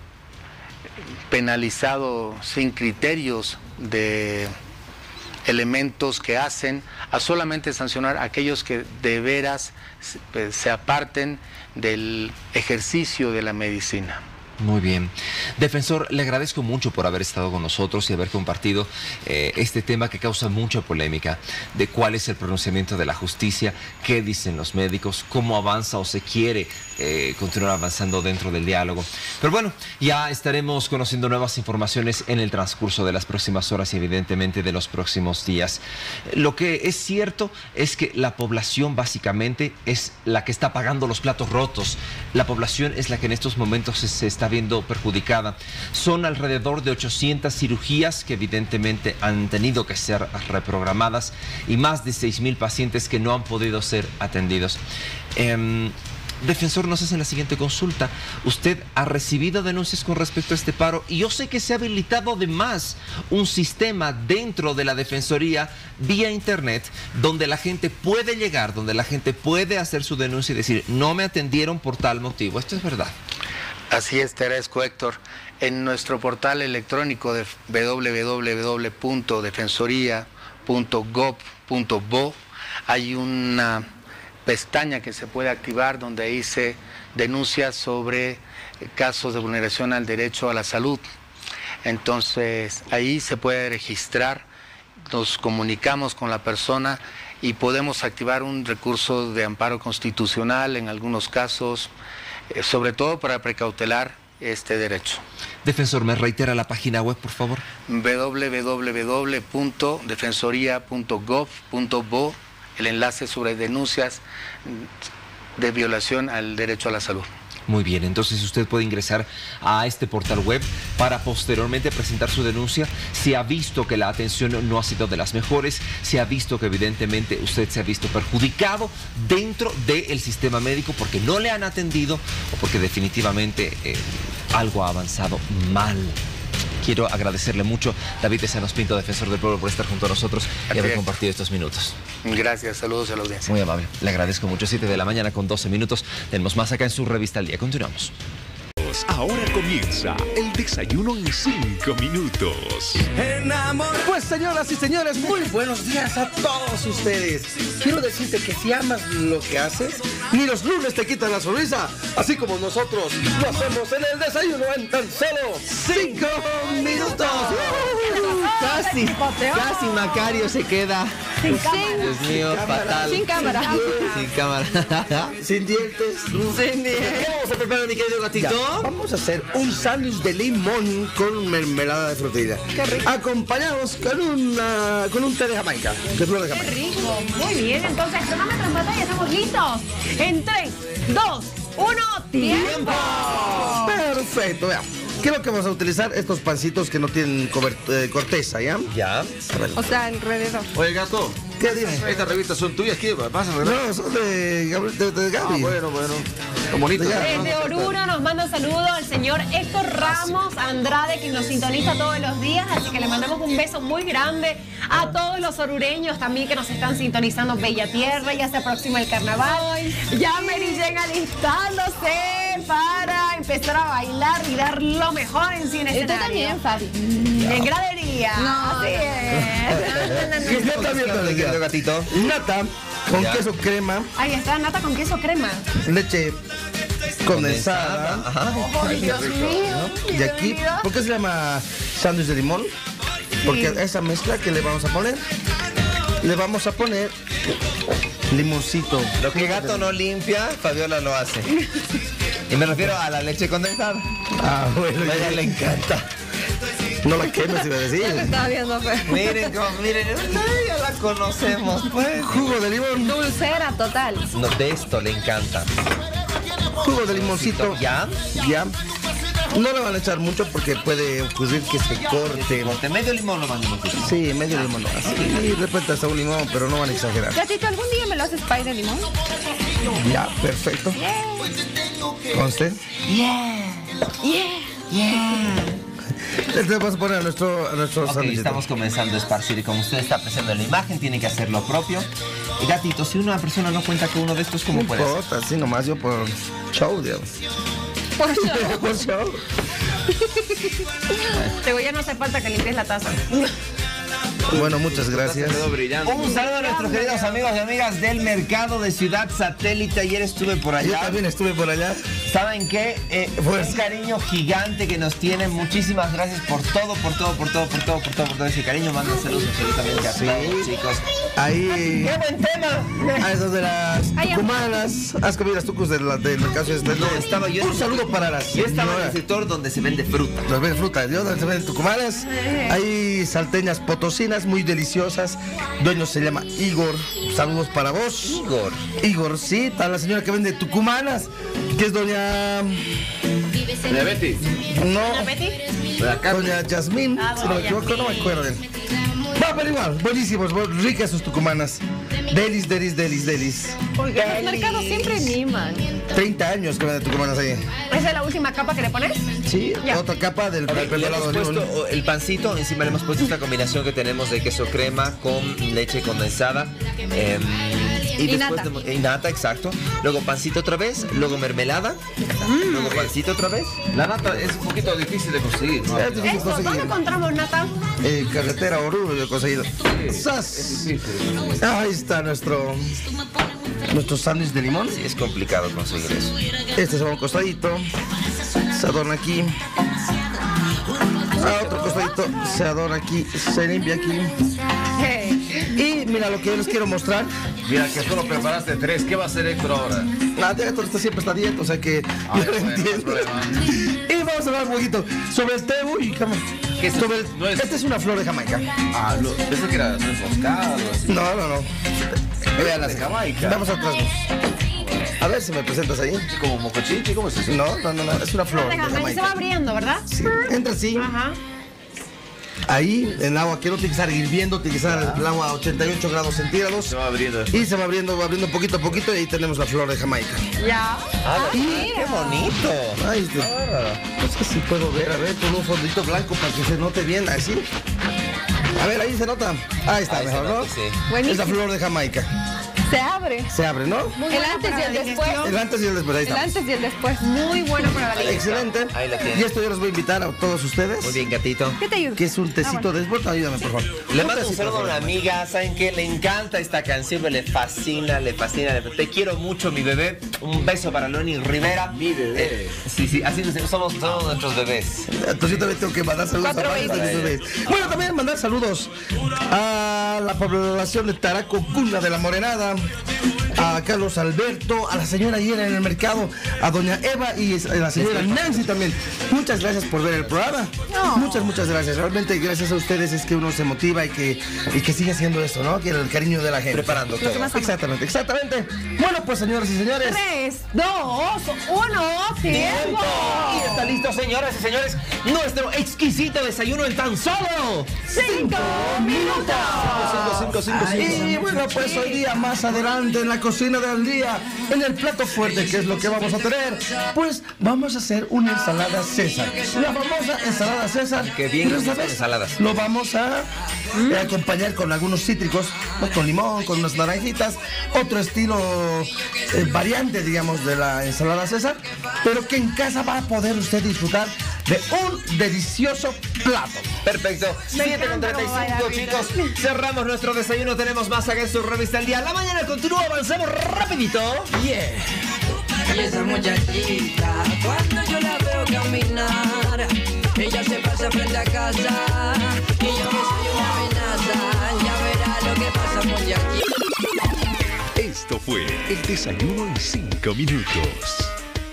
S7: penalizado sin criterios de elementos que hacen a solamente sancionar a aquellos que de veras se, se aparten del ejercicio de la medicina.
S4: Muy bien. Defensor, le agradezco mucho por haber estado con nosotros y haber compartido eh, este tema que causa mucha polémica, de cuál es el pronunciamiento de la justicia, qué dicen los médicos, cómo avanza o se quiere eh, continuar avanzando dentro del diálogo. Pero bueno, ya estaremos conociendo nuevas informaciones en el transcurso de las próximas horas y evidentemente de los próximos días. Lo que es cierto es que la población básicamente es la que está pagando los platos rotos. La población es la que en estos momentos se, se está viendo perjudicada. Son alrededor de ochocientas cirugías que evidentemente han tenido que ser reprogramadas y más de seis mil pacientes que no han podido ser atendidos. Eh, Defensor, nos hace la siguiente consulta. Usted ha recibido denuncias con respecto a este paro y yo sé que se ha habilitado además un sistema dentro de la Defensoría vía internet donde la gente puede llegar, donde la gente puede hacer su denuncia y decir: no me atendieron por tal motivo. ¿Esto es verdad?
S7: Así es, te agradezco, Héctor. En nuestro portal electrónico de doble u doble u doble u punto defensoría punto gob punto bo hay una pestaña que se puede activar donde dice denuncias sobre casos de vulneración al derecho a la salud. Entonces ahí se puede registrar, nos comunicamos con la persona y podemos activar un recurso de amparo constitucional en algunos casos, eh, sobre todo para precautelar este derecho.
S4: Defensor, ¿me reitera la página web, por favor?
S7: doble u doble u doble u punto defensoría punto gob punto bo, el enlace sobre denuncias de violación al derecho a la salud.
S4: Muy bien, entonces usted puede ingresar a este portal web para posteriormente presentar su denuncia. Si ha visto que la atención no ha sido de las mejores, si ha visto que evidentemente usted se ha visto perjudicado dentro del sistema médico porque no le han atendido o porque definitivamente eh, algo ha avanzado mal. Quiero agradecerle mucho, David Tezanos Pinto, defensor del pueblo, por estar junto a nosotros y haber compartido estos minutos.
S7: Gracias, saludos a la audiencia.
S4: Muy amable, le agradezco mucho. siete de la mañana con doce minutos. Tenemos más acá en su revista al día. Continuamos.
S12: Ahora comienza el desayuno en cinco minutos.
S16: Pues señoras y señores, muy buenos días a todos ustedes. Quiero decirte que si amas lo que haces, ni los lunes te quitan la sonrisa, así como nosotros lo hacemos en el desayuno en tan solo cinco minutos.
S4: Casi, casi Macario se queda.
S14: Sin cámara.
S4: Dios mío, fatal.
S14: Sin cámara.
S4: Sin cámara.
S16: Sin dientes.
S4: Sin dientes. ¿Qué vamos a preparar, mi querido gatito?
S16: Ya, vamos a hacer un sándwich de limón con mermelada de frutilla.
S14: Qué rico.
S16: Acompañados con, una, con un té de Jamaica. De flor de
S14: Qué
S16: Jamaica.
S14: rico. Muy bien, entonces, cronómetro en pantalla, estamos listos. En tres, dos, uno, tiempo.
S16: Perfecto, veamos. ¿Qué es lo que vamos a utilizar? Estos pancitos que no tienen cobert- eh, corteza, ¿ya?
S4: Ya.
S16: A ver.
S14: O sea, alrededor.
S2: Oye, Gato.
S16: ¿Qué dime?
S2: Estas revistas son tuyas, ¿qué pasa, verdad?
S16: No, son de, Gabri- de, de Gaby.
S2: Ah, bueno, bueno. Son bonitas.
S14: Desde Oruro nos manda saludos al señor Héctor Ramos Andrade, que nos sintoniza todos los días, así que le mandamos un beso muy grande a todos los orureños también que nos están sintonizando. Bella Tierra, ya se aproxima el carnaval. Ya Mary Jane alistándose para empezar a bailar y dar lo mejor en cine escenario.
S22: Usted también, Fabi.
S14: En gradería.
S22: No,
S14: así es.
S16: ¿Qué está viendo,
S4: mi querido gatito?
S16: Nata con
S4: Ya.
S16: queso crema,
S14: Ahí está, nata con queso crema.
S16: leche condensada.
S4: Ajá.
S14: Ay, Dios mío.
S16: Y aquí, ¿por qué se llama sándwich de limón? Porque a esa mezcla que le vamos a poner, le vamos a poner limoncito.
S4: Lo que Gato no limpia, Fabiola lo hace. Y me refiero a la leche condensada.
S16: Ah, bueno.
S4: A ella le encanta.
S16: No la quemes, iba a decir.
S14: Estaba viendo feo.
S4: Miren, cómo, miren, ya la conocemos, pues.
S16: Jugo de limón.
S14: Dulcera total.
S4: No, de esto le encanta.
S16: Jugo de limoncito.
S4: ¿Ya?
S16: Ya. No le van a echar mucho porque puede ocurrir que se corte.
S4: ¿De medio limón lo van a meter?
S16: Sí, medio limón. Así, y de repente hasta un limón, pero no van a exagerar.
S14: Gatito, ¿algún día me lo haces pie de limón?
S16: Ya, perfecto. ¿Conste?
S14: Yeah. Yeah. Yeah.
S16: Entonces vamos a poner a nuestro, a nuestro
S4: Ok,
S16: sándwich.
S4: estamos comenzando a esparcir y como usted está apreciando en la imagen, tiene que hacer lo propio. Y Gatito, si una persona no cuenta con uno de estos, ¿cómo
S16: No
S4: puede hacer?
S16: importa, así nomás yo por show, digamos.
S14: Por show.
S16: Por show.
S14: Te voy a no hace falta que limpies la taza.
S16: Bueno, muchas gracias.
S4: Un saludo a nuestros queridos amigos y amigas del mercado de Ciudad Satélite. Ayer estuve por allá.
S16: Yo también estuve por allá.
S4: ¿Saben qué? Eh,
S16: Pues-
S4: un cariño gigante que nos tienen. Muchísimas gracias por todo, por todo, por todo, por todo, por todo, por todo ese cariño. Mandan saludos absolutamente a
S16: Sí.
S4: todos, chicos.
S16: Ahí.
S4: ¡Qué buen tema!
S16: A esos de las tucumanas. ¿Has comido las tucus de la, del mercado de
S4: No, estaba yo.
S16: Un saludo para las
S4: Yo estaba en el
S16: señoras.
S4: sector donde se vende fruta.
S16: Los venden fruta, yo donde se venden tucumanas. Hay salteñas potosinas muy deliciosas. Dueño se llama Igor. Saludos para vos.
S4: Igor.
S16: Igor, sí, está la señora que vende tucumanas, que es doña.
S2: ¿De Betty?
S16: No.
S14: Betty?
S16: Doña Yasmín,
S14: Ah,
S16: si no me
S14: doña
S16: equivoco, no me acuerdo bien. Va, pero igual, buenísimos, bu- ricas sus tucumanas. Delis, delis, delis, delis.
S14: Oiga, los mercados siempre miman.
S16: treinta años que venden tucumanas ahí.
S14: ¿Esa es la última capa que le pones?
S16: Sí,
S14: Ya.
S16: otra capa del
S4: Ok, le
S16: pelado
S4: hemos
S16: de limón.
S4: puesto el pancito, encima le hemos puesto esta combinación que tenemos de queso crema con leche condensada. em, y,
S14: Y
S4: después
S14: nata.
S4: de- y nata, exacto. Luego pancito otra vez, luego mermelada, luego pancito otra vez.
S2: La nata es un poquito difícil de conseguir, ¿no?
S16: Es difícil
S14: Eso, ¿dónde
S16: conseguir.
S14: encontramos nata?
S16: Eh, carretera Oruro yo he conseguido. ¡Sas! Ahí está nuestro nuestro sándwich de limón.
S4: Sí, es complicado conseguir eso.
S16: Este se va a un costadito. Se adorna aquí. A otro costadito se adorna aquí. Se limpia aquí. Y mira lo que yo les quiero mostrar.
S2: Mira, que solo preparaste tres. ¿Qué va a hacer Héctor ahora?
S16: Ah, ya Héctor está siempre está a dieta, o sea que
S2: Ay,
S16: yo lo
S2: bueno, no hay
S16: entiendo.
S2: problema.
S16: Y vamos a hablar un poquito sobre el té. Uy, cama.
S2: ¿Qué es?
S16: Sobre el-
S2: No es-
S16: Esta es una flor de Jamaica.
S2: Ah, no, pensé que era enfoscado.
S16: No, no, no.
S2: Vean las de Jamaica.
S16: Vamos atrás. A ver si me presentas ahí.
S2: ¿Como mocochichi? ¿Cómo es eso?
S16: No, no, no, no, es una flor.
S3: Se va abriendo, ¿verdad?
S16: Sí, entra así.
S3: Ajá.
S16: Ahí, en agua, quiero utilizar hirviendo, utilizar el agua a ochenta y ocho grados centígrados.
S2: Se va abriendo.
S16: Y se va abriendo, va abriendo poquito a poquito y ahí tenemos la flor de Jamaica.
S3: Ya.
S4: Ah, qué bonito.
S16: Ay, este, no sé si puedo ver, a ver, con un fondito blanco para que se note bien, así. A ver, ahí se nota. Ahí está,
S4: Ahí
S16: mejor,
S4: se
S16: ¿no?
S4: nota, sí.
S16: Es la flor de Jamaica.
S14: Se abre.
S16: Se abre, ¿no?
S14: El antes y el después.
S16: El antes y el después, ahí
S14: El
S16: está.
S14: antes y el después.
S3: Muy bueno para la digestión.
S16: Excelente.
S4: Ahí la tiene.
S16: Y esto yo los voy a invitar a todos ustedes.
S4: Muy bien, gatito.
S14: ¿Qué te ayuda?
S16: Que es un tecito
S14: Ah, bueno.
S16: de desborde. Ayúdame, por favor.
S4: Le
S16: Un
S4: mando un
S16: tecito,
S4: saludo a
S16: por
S4: una
S16: favor.
S4: amiga, ¿saben qué? Le encanta esta canción, le fascina, le fascina. le- Te quiero mucho, mi bebé. Un beso para Loni Rivera.
S2: Mi bebé.
S4: Eh, sí, sí, así nos- somos todos nuestros bebés.
S16: Entonces yo también tengo que mandar saludos
S14: Cuatro
S16: a varios de mis
S14: babies.
S16: bebés. Bueno, también mandar saludos a la población de Taraco, Cuna de la Morenada, a Carlos Alberto, a la señora ayer en el mercado, a doña Eva y a la señora Nancy también. Muchas gracias por ver el programa. Muchas, muchas gracias. Realmente gracias a ustedes es que uno se motiva y que, y que sigue haciendo esto, ¿no? Que el cariño de la gente.
S4: Preparando todo.
S16: Exactamente, exactamente. Bueno, pues señoras y señores.
S3: Tres, dos, uno, tiempo.
S4: Y está listo, señoras y señores, nuestro exquisito desayuno en tan solo
S3: Cinco minutos.
S2: Cinco, cinco, cinco, cinco.
S16: Y bueno, pues hoy día más adelante en la cocina del día, en el plato fuerte, que es lo que vamos a tener, pues vamos a hacer una ensalada César. La famosa ensalada César.
S4: Qué bien
S16: Pero,
S4: nos gustan
S16: ¿sabes?
S4: las ensaladas.
S16: Lo vamos a eh, acompañar con algunos cítricos, pues, con limón, con unas naranjitas, otro estilo eh, variante, digamos, de la ensalada César, pero que en casa va a poder usted disfrutar de un delicioso plato.
S4: Perfecto. siete con treinta y cinco, chicos. Cerramos nuestro desayuno. Tenemos más acá en su revista El Día. La mañana continúa. Avanzamos rapidito. Yeah.
S8: Y esa muchachita, cuando yo la veo caminar, ella se pasa frente a casa y yo que soy una amenaza. Ya verá lo que pasa, muchachita.
S12: Esto fue el desayuno en cinco minutos.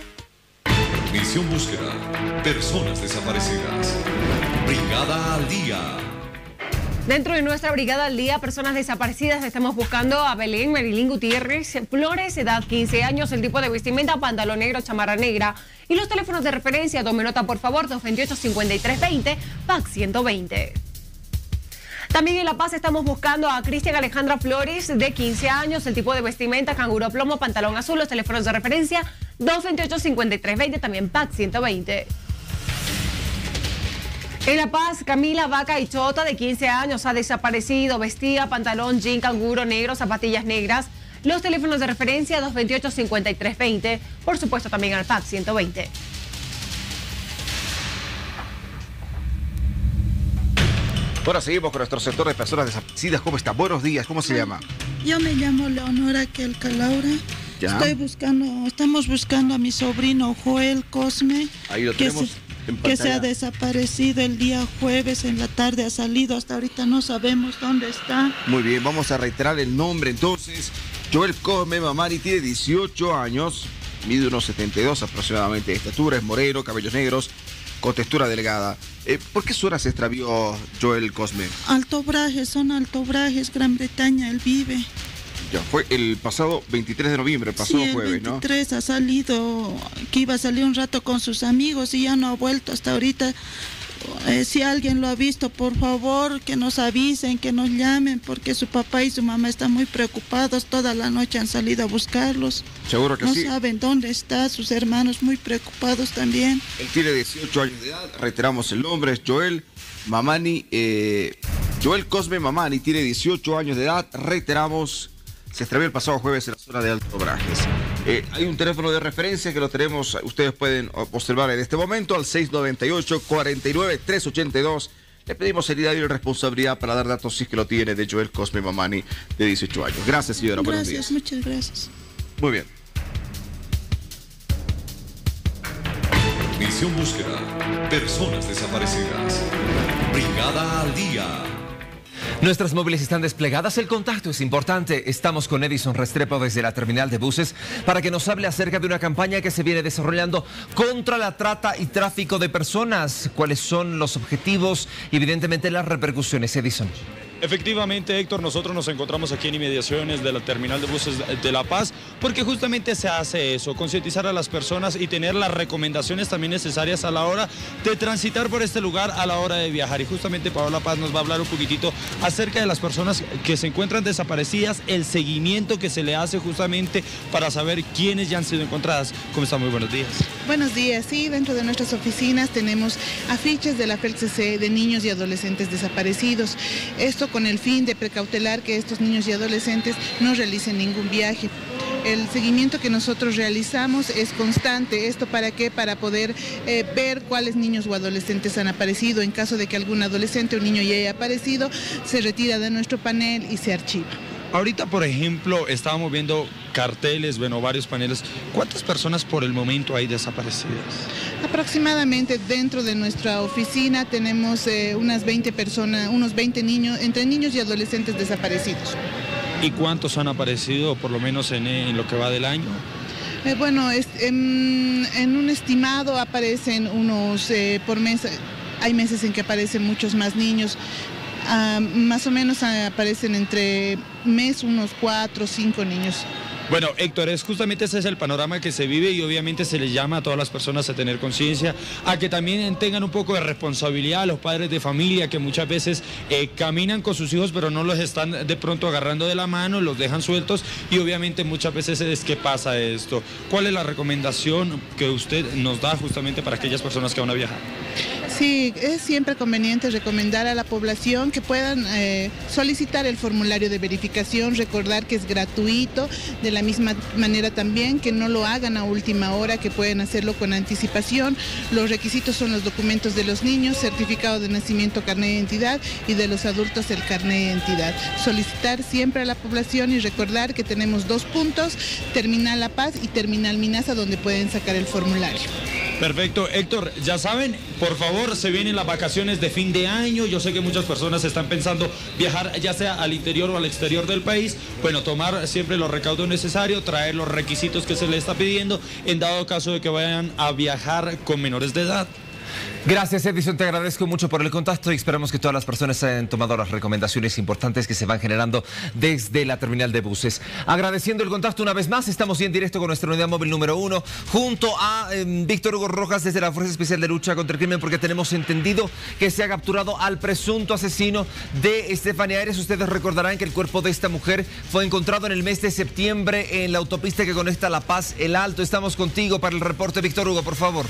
S12: Misión búsqueda. Personas desaparecidas. Brigada al día.
S3: Dentro de nuestra brigada al día, personas desaparecidas, estamos buscando a Belén Marilyn Gutiérrez Flores, edad quince años, el tipo de vestimenta, pantalón negro, chamarra negra. Y los teléfonos de referencia, tome nota por favor, dos veintiocho, cincuenta y tres veinte, P A C ciento veinte. También en La Paz estamos buscando a Cristian Alejandra Flores, de quince años, el tipo de vestimenta, canguro plomo, pantalón azul, los teléfonos de referencia, dos veintiocho, cincuenta y tres veinte, también P A C ciento veinte. En La Paz, Camila Vaca y Chota, de quince años, ha desaparecido, vestía pantalón jean canguro negro, zapatillas negras. Los teléfonos de referencia, dos veintiocho, cincuenta y tres veinte, por supuesto también al P A C ciento veinte.
S2: Ahora seguimos con nuestro sector de personas desaparecidas. ¿Cómo está? Buenos días, ¿cómo se llama?
S13: Yo me llamo Leonora Kelka Laura.
S2: Ya.
S13: Estoy buscando, estamos buscando a mi sobrino Joel Cosme,
S2: Ahí lo
S13: que,
S2: tenemos
S13: se,
S2: en
S13: que se ha
S2: pantalla.
S13: desaparecido el día jueves en la tarde, ha salido, hasta ahorita no sabemos dónde está.
S2: Muy bien, vamos a reiterar el nombre entonces. Joel Cosme Mamani tiene dieciocho años, mide unos setenta y dos aproximadamente de estatura, es moreno, cabellos negros, con textura delgada. Eh, ¿Por qué su hora se extravió Joel Cosme?
S13: Alto Brajes, son Alto Brajes, Gran Bretaña, él vive.
S2: Ya, fue el pasado veintitrés de noviembre, el pasado
S13: Sí, el
S2: jueves, ¿no?
S13: veintitrés ha salido, que iba a salir un rato con sus amigos y ya no ha vuelto hasta ahorita. Eh, si alguien lo ha visto, por favor, que nos avisen, que nos llamen, porque su papá y su mamá están muy preocupados. Toda la noche han salido a buscarlos.
S2: Seguro que
S13: no
S2: sí.
S13: saben dónde está, sus hermanos muy preocupados también.
S2: Él tiene dieciocho años de edad, reiteramos el nombre, es Joel Mamani, eh, Joel Cosme Mamani, tiene dieciocho años de edad, reiteramos, se extravió el pasado jueves en la zona de Alto Brajes. Eh, hay un teléfono de referencia que lo tenemos, ustedes pueden observar en este momento, al seis noventa y ocho, cuarenta y nueve, trescientos ochenta y dos. Le pedimos seriedad y responsabilidad para dar datos si es que lo tiene de Joel Cosme Mamani, de dieciocho años. Gracias, señora, buenos días.
S13: Gracias, muchas gracias.
S2: Muy bien.
S12: Misión búsqueda. Personas desaparecidas. Brigada al día.
S4: Nuestras móviles están desplegadas, el contacto es importante. Estamos con Edison Restrepo desde la terminal de buses para que nos hable acerca de una campaña que se viene desarrollando contra la trata y tráfico de personas. ¿Cuáles son los objetivos y evidentemente las repercusiones, Edison?
S11: Efectivamente, Héctor, nosotros nos encontramos aquí en inmediaciones de la terminal de buses de La Paz, porque justamente se hace eso, concientizar a las personas y tener las recomendaciones también necesarias a la hora de transitar por este lugar a la hora de viajar. Y justamente Paola Paz nos va a hablar un poquitito acerca de las personas que se encuentran desaparecidas, el seguimiento que se le hace justamente para saber quiénes ya han sido encontradas. ¿Cómo está? Muy buenos días.
S15: Buenos días, sí, dentro de nuestras oficinas tenemos afiches de la F E L C C de niños y adolescentes desaparecidos. Esto con el fin de precautelar que estos niños y adolescentes no realicen ningún viaje. El seguimiento que nosotros realizamos es constante. ¿Esto para qué? Para poder eh, ver cuáles niños o adolescentes han aparecido. En caso de que algún adolescente o niño ya haya aparecido, se retira de nuestro panel y se archiva.
S11: Ahorita, por ejemplo, estábamos viendo carteles, bueno, varios paneles. ¿Cuántas personas por el momento hay desaparecidas?
S15: Aproximadamente dentro de nuestra oficina tenemos eh, unas veinte personas, unos veinte niños, entre niños y adolescentes desaparecidos.
S11: ¿Y cuántos han aparecido, por lo menos en, en lo que va del año?
S15: Eh, bueno, es, en, en un estimado aparecen unos, eh, por mes, hay meses en que aparecen muchos más niños. Uh, más o menos uh, aparecen entre mes unos cuatro o cinco niños.
S11: Bueno, Héctor, es justamente ese es el panorama que se vive y obviamente se les llama a todas las personas a tener conciencia, a que también tengan un poco de responsabilidad a los padres de familia que muchas veces eh, caminan con sus hijos pero no los están de pronto agarrando de la mano, los dejan sueltos y obviamente muchas veces es que pasa esto. ¿Cuál es la recomendación que usted nos da justamente para aquellas personas que van a viajar?
S15: Sí, es siempre conveniente recomendar a la población que puedan eh, solicitar el formulario de verificación, recordar que es gratuito, de la misma manera también que no lo hagan a última hora, que pueden hacerlo con anticipación. Los requisitos son los documentos de los niños, certificado de nacimiento, carnet de identidad, y de los adultos el carnet de identidad. Solicitar siempre a la población y recordar que tenemos dos puntos, Terminal La Paz y Terminal Minaza, donde pueden sacar el formulario.
S11: Perfecto, Héctor, ya saben, por favor, se vienen las vacaciones de fin de año. Yo sé que muchas personas están pensando viajar ya sea al interior o al exterior del país. Bueno, tomar siempre los recaudos necesarios, traer los requisitos que se les está pidiendo en dado caso de que vayan a viajar con menores de edad.
S4: Gracias, Edison, te agradezco mucho por el contacto y esperamos que todas las personas hayan tomado las recomendaciones importantes que se van generando desde la terminal de buses. Agradeciendo el contacto una vez más, estamos en directo con nuestra unidad móvil número uno, junto a eh, Víctor Hugo Rojas desde la Fuerza Especial de Lucha contra el Crimen, porque tenemos entendido que se ha capturado al presunto asesino de Estefanía Arias. Ustedes recordarán que el cuerpo de esta mujer fue encontrado en el mes de septiembre en la autopista que conecta La Paz, El Alto. Estamos contigo para el reporte, Víctor Hugo, por favor.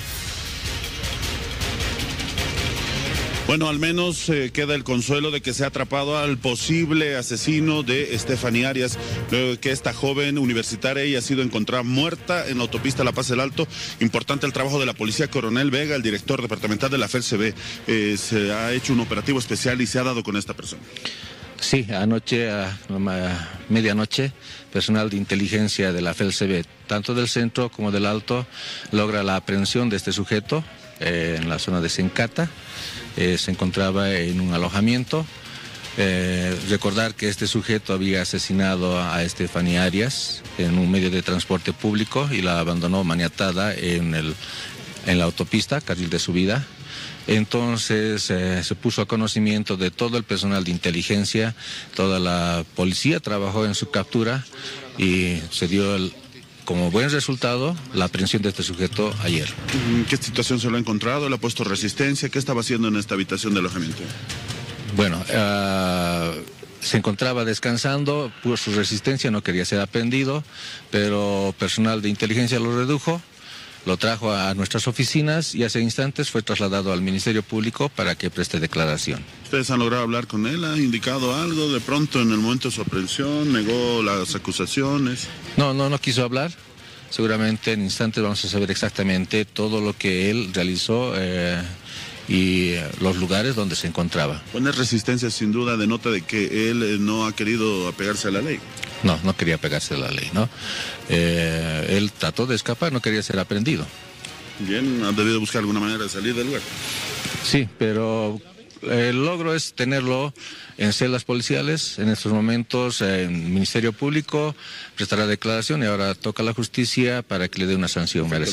S6: Bueno, al menos eh, queda el consuelo de que se ha atrapado al posible asesino de Estefanía Arias, luego de que esta joven universitaria haya sido encontrada muerta en la autopista La Paz El Alto. Importante el trabajo de la policía. Coronel Vega, el director departamental de la F E L C B, eh, se ha hecho un operativo especial y se ha dado con esta persona.
S17: Sí, anoche a, a medianoche, personal de inteligencia de la F E L C B, tanto del centro como del Alto, logra la aprehensión de este sujeto eh, en la zona de Sencata. Eh, se encontraba en un alojamiento. Eh, recordar que este sujeto había asesinado a Estefanía Arias en un medio de transporte público y la abandonó maniatada en, el, en la autopista, carril de subida. Entonces eh, se puso a conocimiento de todo el personal de inteligencia, toda la policía trabajó en su captura y se dio el, como buen resultado la aprehensión de este sujeto ayer.
S6: ¿En qué situación se lo ha encontrado? ¿Le ha puesto resistencia? ¿Qué estaba haciendo en esta habitación de alojamiento?
S17: Bueno, uh, se encontraba descansando, puso su resistencia, no quería ser aprehendido, pero personal de inteligencia lo redujo, lo trajo a nuestras oficinas y hace instantes fue trasladado al Ministerio Público para que preste declaración.
S6: ¿Ustedes han logrado hablar con él? ¿Ha indicado algo? De pronto en el momento de su aprehensión, negó las acusaciones.
S17: No, no, no quiso hablar. Seguramente en instantes vamos a saber exactamente todo lo que él realizó eh, y los lugares donde se encontraba.
S6: Buena resistencia sin duda denota de que él eh, no ha querido apegarse a la ley.
S17: No, no quería apegarse a la ley, ¿no? Eh, él trató de escapar, no quería ser aprendido.
S6: Bien, ha debido buscar alguna manera de salir del lugar.
S17: Sí, pero el logro es tenerlo en celdas policiales. En estos momentos en el Ministerio Público prestará declaración y ahora toca la justicia para que le dé una sanción merecida.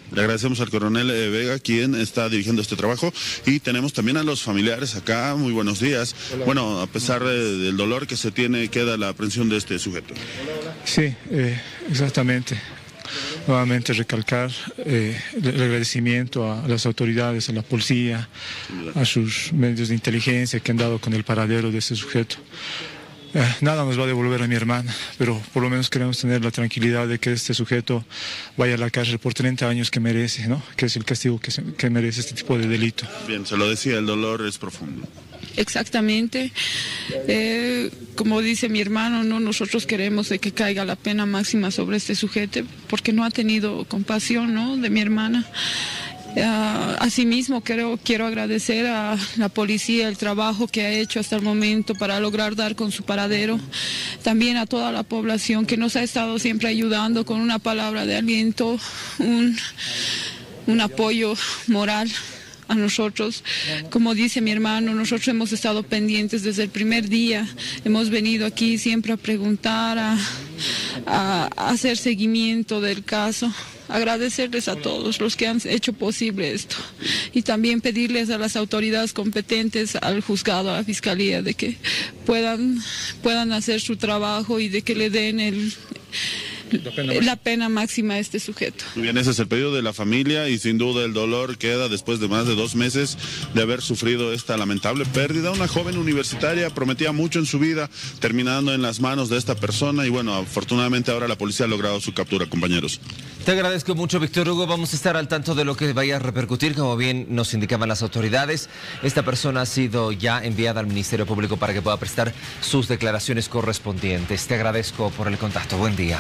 S6: Le agradecemos al coronel eh, Vega, quien está dirigiendo este trabajo, y tenemos también a los familiares acá. Muy buenos días. Hola. Bueno, a pesar eh, del dolor que se tiene, queda la aprehensión de este sujeto.
S19: Sí, eh, exactamente. Nuevamente recalcar eh, el agradecimiento a las autoridades, a la policía, a sus medios de inteligencia que han dado con el paradero de este sujeto. Eh, nada nos va a devolver a mi hermana, pero por lo menos queremos tener la tranquilidad de que este sujeto vaya a la cárcel por treinta años que merece, ¿no? Que es el castigo que, se, que merece este tipo de delito.
S6: Bien, se lo decía, el dolor es profundo.
S20: Exactamente. Eh, como dice mi hermano, no, nosotros queremos de que caiga la pena máxima sobre este sujeto porque no ha tenido compasión, ¿no?, de mi hermana. Uh, asimismo, quiero, quiero agradecer a la policía el trabajo que ha hecho hasta el momento para lograr dar con su paradero. También a toda la población que nos ha estado siempre ayudando con una palabra de aliento, un, un apoyo moral a nosotros. Como dice mi hermano, nosotros hemos estado pendientes desde el primer día, hemos venido aquí siempre a preguntar, a, a, a hacer seguimiento del caso. Agradecerles a todos los que han hecho posible esto y también pedirles a las autoridades competentes, al juzgado, a la fiscalía, de que puedan, puedan hacer su trabajo y de que le den el... La pena, la pena máxima a este sujeto.
S6: Muy bien, ese es el pedido de la familia y sin duda el dolor queda después de más de dos meses de haber sufrido esta lamentable pérdida. Una joven universitaria prometía mucho en su vida, terminando en las manos de esta persona y bueno, afortunadamente ahora la policía ha logrado su captura, compañeros.
S4: Te agradezco mucho, Víctor Hugo. Vamos a estar al tanto de lo que vaya a repercutir, como bien nos indicaban las autoridades. Esta persona ha sido ya enviada al Ministerio Público para que pueda prestar sus declaraciones correspondientes. Te agradezco por el contacto. Buen día.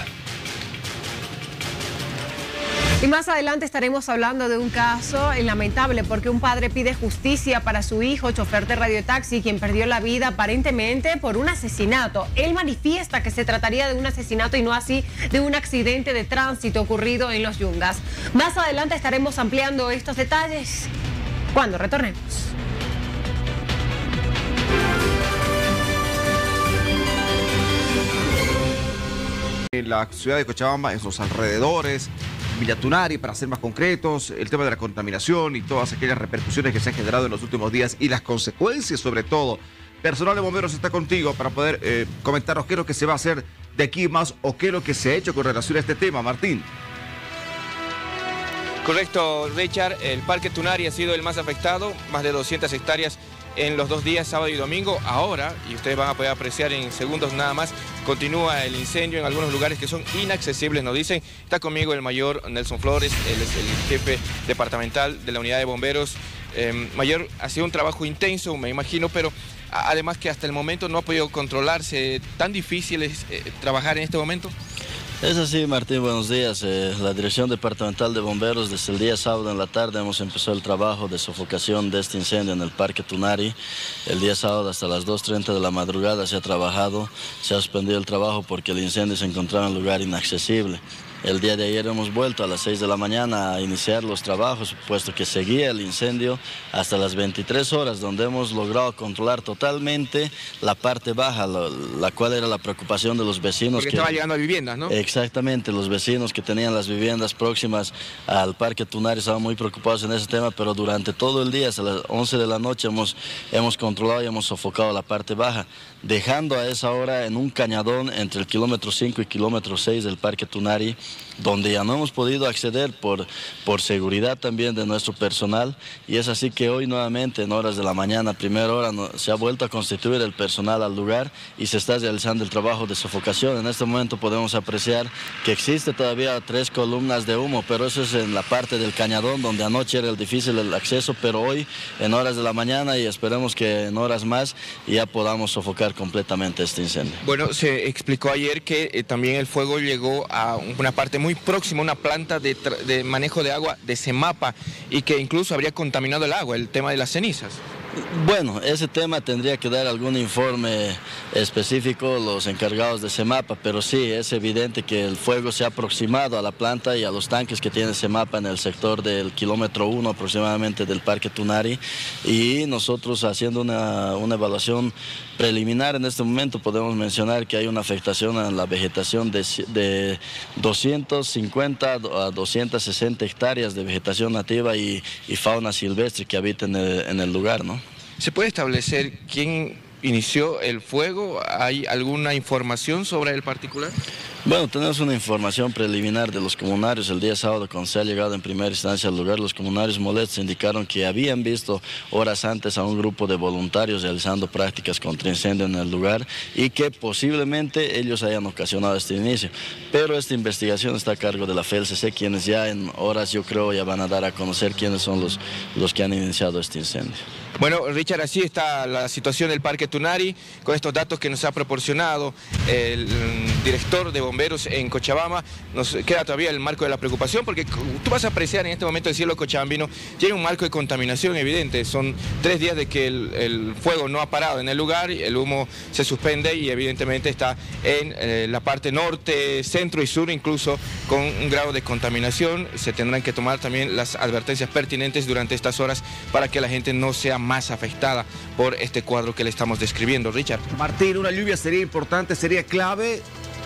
S3: Y más adelante estaremos hablando de un caso lamentable porque un padre pide justicia para su hijo, chofer de radiotaxi, quien perdió la vida aparentemente por un asesinato. Él manifiesta que se trataría de un asesinato y no así de un accidente de tránsito ocurrido en Los Yungas. Más adelante estaremos ampliando estos detalles cuando retornemos.
S2: En la ciudad de Cochabamba, en sus alrededores, Villa Tunari, para ser más concretos, el tema de la contaminación y todas aquellas repercusiones que se han generado en los últimos días y las consecuencias, sobre todo. Personal de bomberos está contigo para poder eh, comentarnos qué es lo que se va a hacer de aquí más o qué es lo que se ha hecho con relación a este tema, Martín.
S21: Correcto, Richard, el Parque Tunari ha sido el más afectado, más de doscientas hectáreas en los dos días, sábado y domingo. Ahora, y ustedes van a poder apreciar en segundos nada más, continúa el incendio en algunos lugares que son inaccesibles, nos dicen. Está conmigo el mayor Nelson Flores, él es el jefe departamental de la unidad de bomberos. Eh, mayor, ha sido un trabajo intenso, me imagino, pero además que hasta el momento no ha podido controlarse. ¿Tan difícil es eh, trabajar en este momento?
S24: Es así, Martín, buenos días. Eh, la Dirección Departamental de Bomberos, desde el día sábado en la tarde hemos empezado el trabajo de sofocación de este incendio en el Parque Tunari. El día sábado hasta las dos treinta de la madrugada se ha trabajado, se ha suspendido el trabajo porque el incendio se encontraba en un lugar inaccesible. El día de ayer hemos vuelto a las seis de la mañana a iniciar los trabajos, puesto que seguía el incendio hasta las veintitrés horas, donde hemos logrado controlar totalmente la parte baja, la, la cual era la preocupación de los vecinos.
S21: Porque
S24: que,
S21: estaba llegando a viviendas, ¿no?
S24: Exactamente, los vecinos que tenían las viviendas próximas al Parque Tunari estaban muy preocupados en ese tema, pero durante todo el día, hasta las once de la noche, hemos, hemos controlado y hemos sofocado la parte baja, dejando a esa hora en un cañadón entre el kilómetro cinco y kilómetro seis del Parque Tunari, donde ya no hemos podido acceder por, por seguridad también de nuestro personal, y es así que hoy nuevamente en horas de la mañana, primera hora, no, se ha vuelto a constituir el personal al lugar y se está realizando el trabajo de sofocación. En este momento podemos apreciar que existe todavía tres columnas de humo, pero eso es en la parte del cañadón donde anoche era el difícil el acceso, pero hoy en horas de la mañana y esperemos que en horas más ya podamos sofocar completamente este incendio.
S21: Bueno, se explicó ayer que eh, también el fuego llegó a una parte muy próxima, una planta de, de manejo de agua de Semapa, y que incluso habría contaminado el agua, el tema de las cenizas.
S24: Bueno, ese tema tendría que dar algún informe específico los encargados de CEMAPA, pero sí, es evidente que el fuego se ha aproximado a la planta y a los tanques que tiene CEMAPA en el sector del kilómetro uno aproximadamente del Parque Tunari, y nosotros haciendo una, una evaluación preliminar en este momento podemos mencionar que hay una afectación a la vegetación de, de doscientas cincuenta a doscientas sesenta hectáreas de vegetación nativa y, y fauna silvestre que habita en el, en el lugar, ¿no?
S21: ¿Se puede establecer quién inició el fuego? ¿Hay alguna información sobre el particular?
S24: Bueno, tenemos una información preliminar de los comunarios. El día sábado, cuando se ha llegado en primera instancia al lugar, los comunarios molestos indicaron que habían visto horas antes a un grupo de voluntarios realizando prácticas contra incendio en el lugar y que posiblemente ellos hayan ocasionado este inicio. Pero esta investigación está a cargo de la F E L C C, quienes ya en horas, yo creo, ya van a dar a conocer quiénes son los, los que han iniciado este incendio.
S21: Bueno, Richard, así está la situación del Parque Tunari, con estos datos que nos ha proporcionado el director de bomberos en Cochabamba. Nos queda todavía el marco de la preocupación, porque tú vas a apreciar en este momento el cielo cochabambino, tiene un marco de contaminación evidente. Son tres días de que el, el fuego no ha parado en el lugar, el humo se suspende y evidentemente está en eh, la parte norte, centro y sur, incluso con un grado de contaminación. Se tendrán que tomar también las advertencias pertinentes durante estas horas para que la gente no sea más afectada por este cuadro que le estamos describiendo, Richard.
S2: Martín, una lluvia sería importante, sería clave.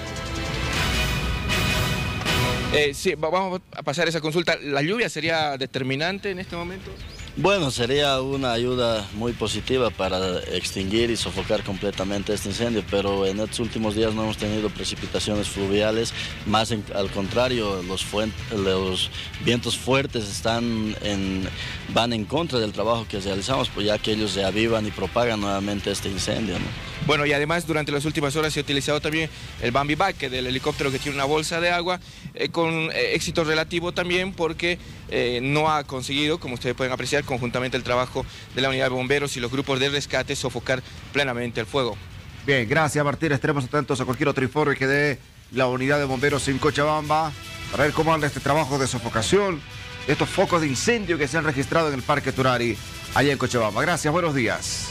S21: Eh, sí, vamos a pasar esa consulta. ¿La lluvia sería determinante en este momento?
S24: Bueno, sería una ayuda muy positiva para extinguir y sofocar completamente este incendio, pero en estos últimos días no hemos tenido precipitaciones fluviales, más en, al contrario, los, los vientos fuertes están en, van en contra del trabajo que realizamos, pues ya que ellos reavivan y propagan nuevamente este incendio, ¿no?
S21: Bueno, y además durante las últimas horas se ha utilizado también el Bambi Back, del helicóptero que tiene una bolsa de agua, eh, con eh, éxito relativo también, porque eh, no ha conseguido, como ustedes pueden apreciar, conjuntamente el trabajo de la unidad de bomberos y los grupos de rescate, sofocar plenamente el fuego.
S2: Bien, gracias Martín, estaremos atentos a cualquier otro informe que dé la unidad de bomberos en Cochabamba, para ver cómo anda este trabajo de sofocación, estos focos de incendio que se han registrado en el Parque Tunari, allá en Cochabamba. Gracias, buenos días.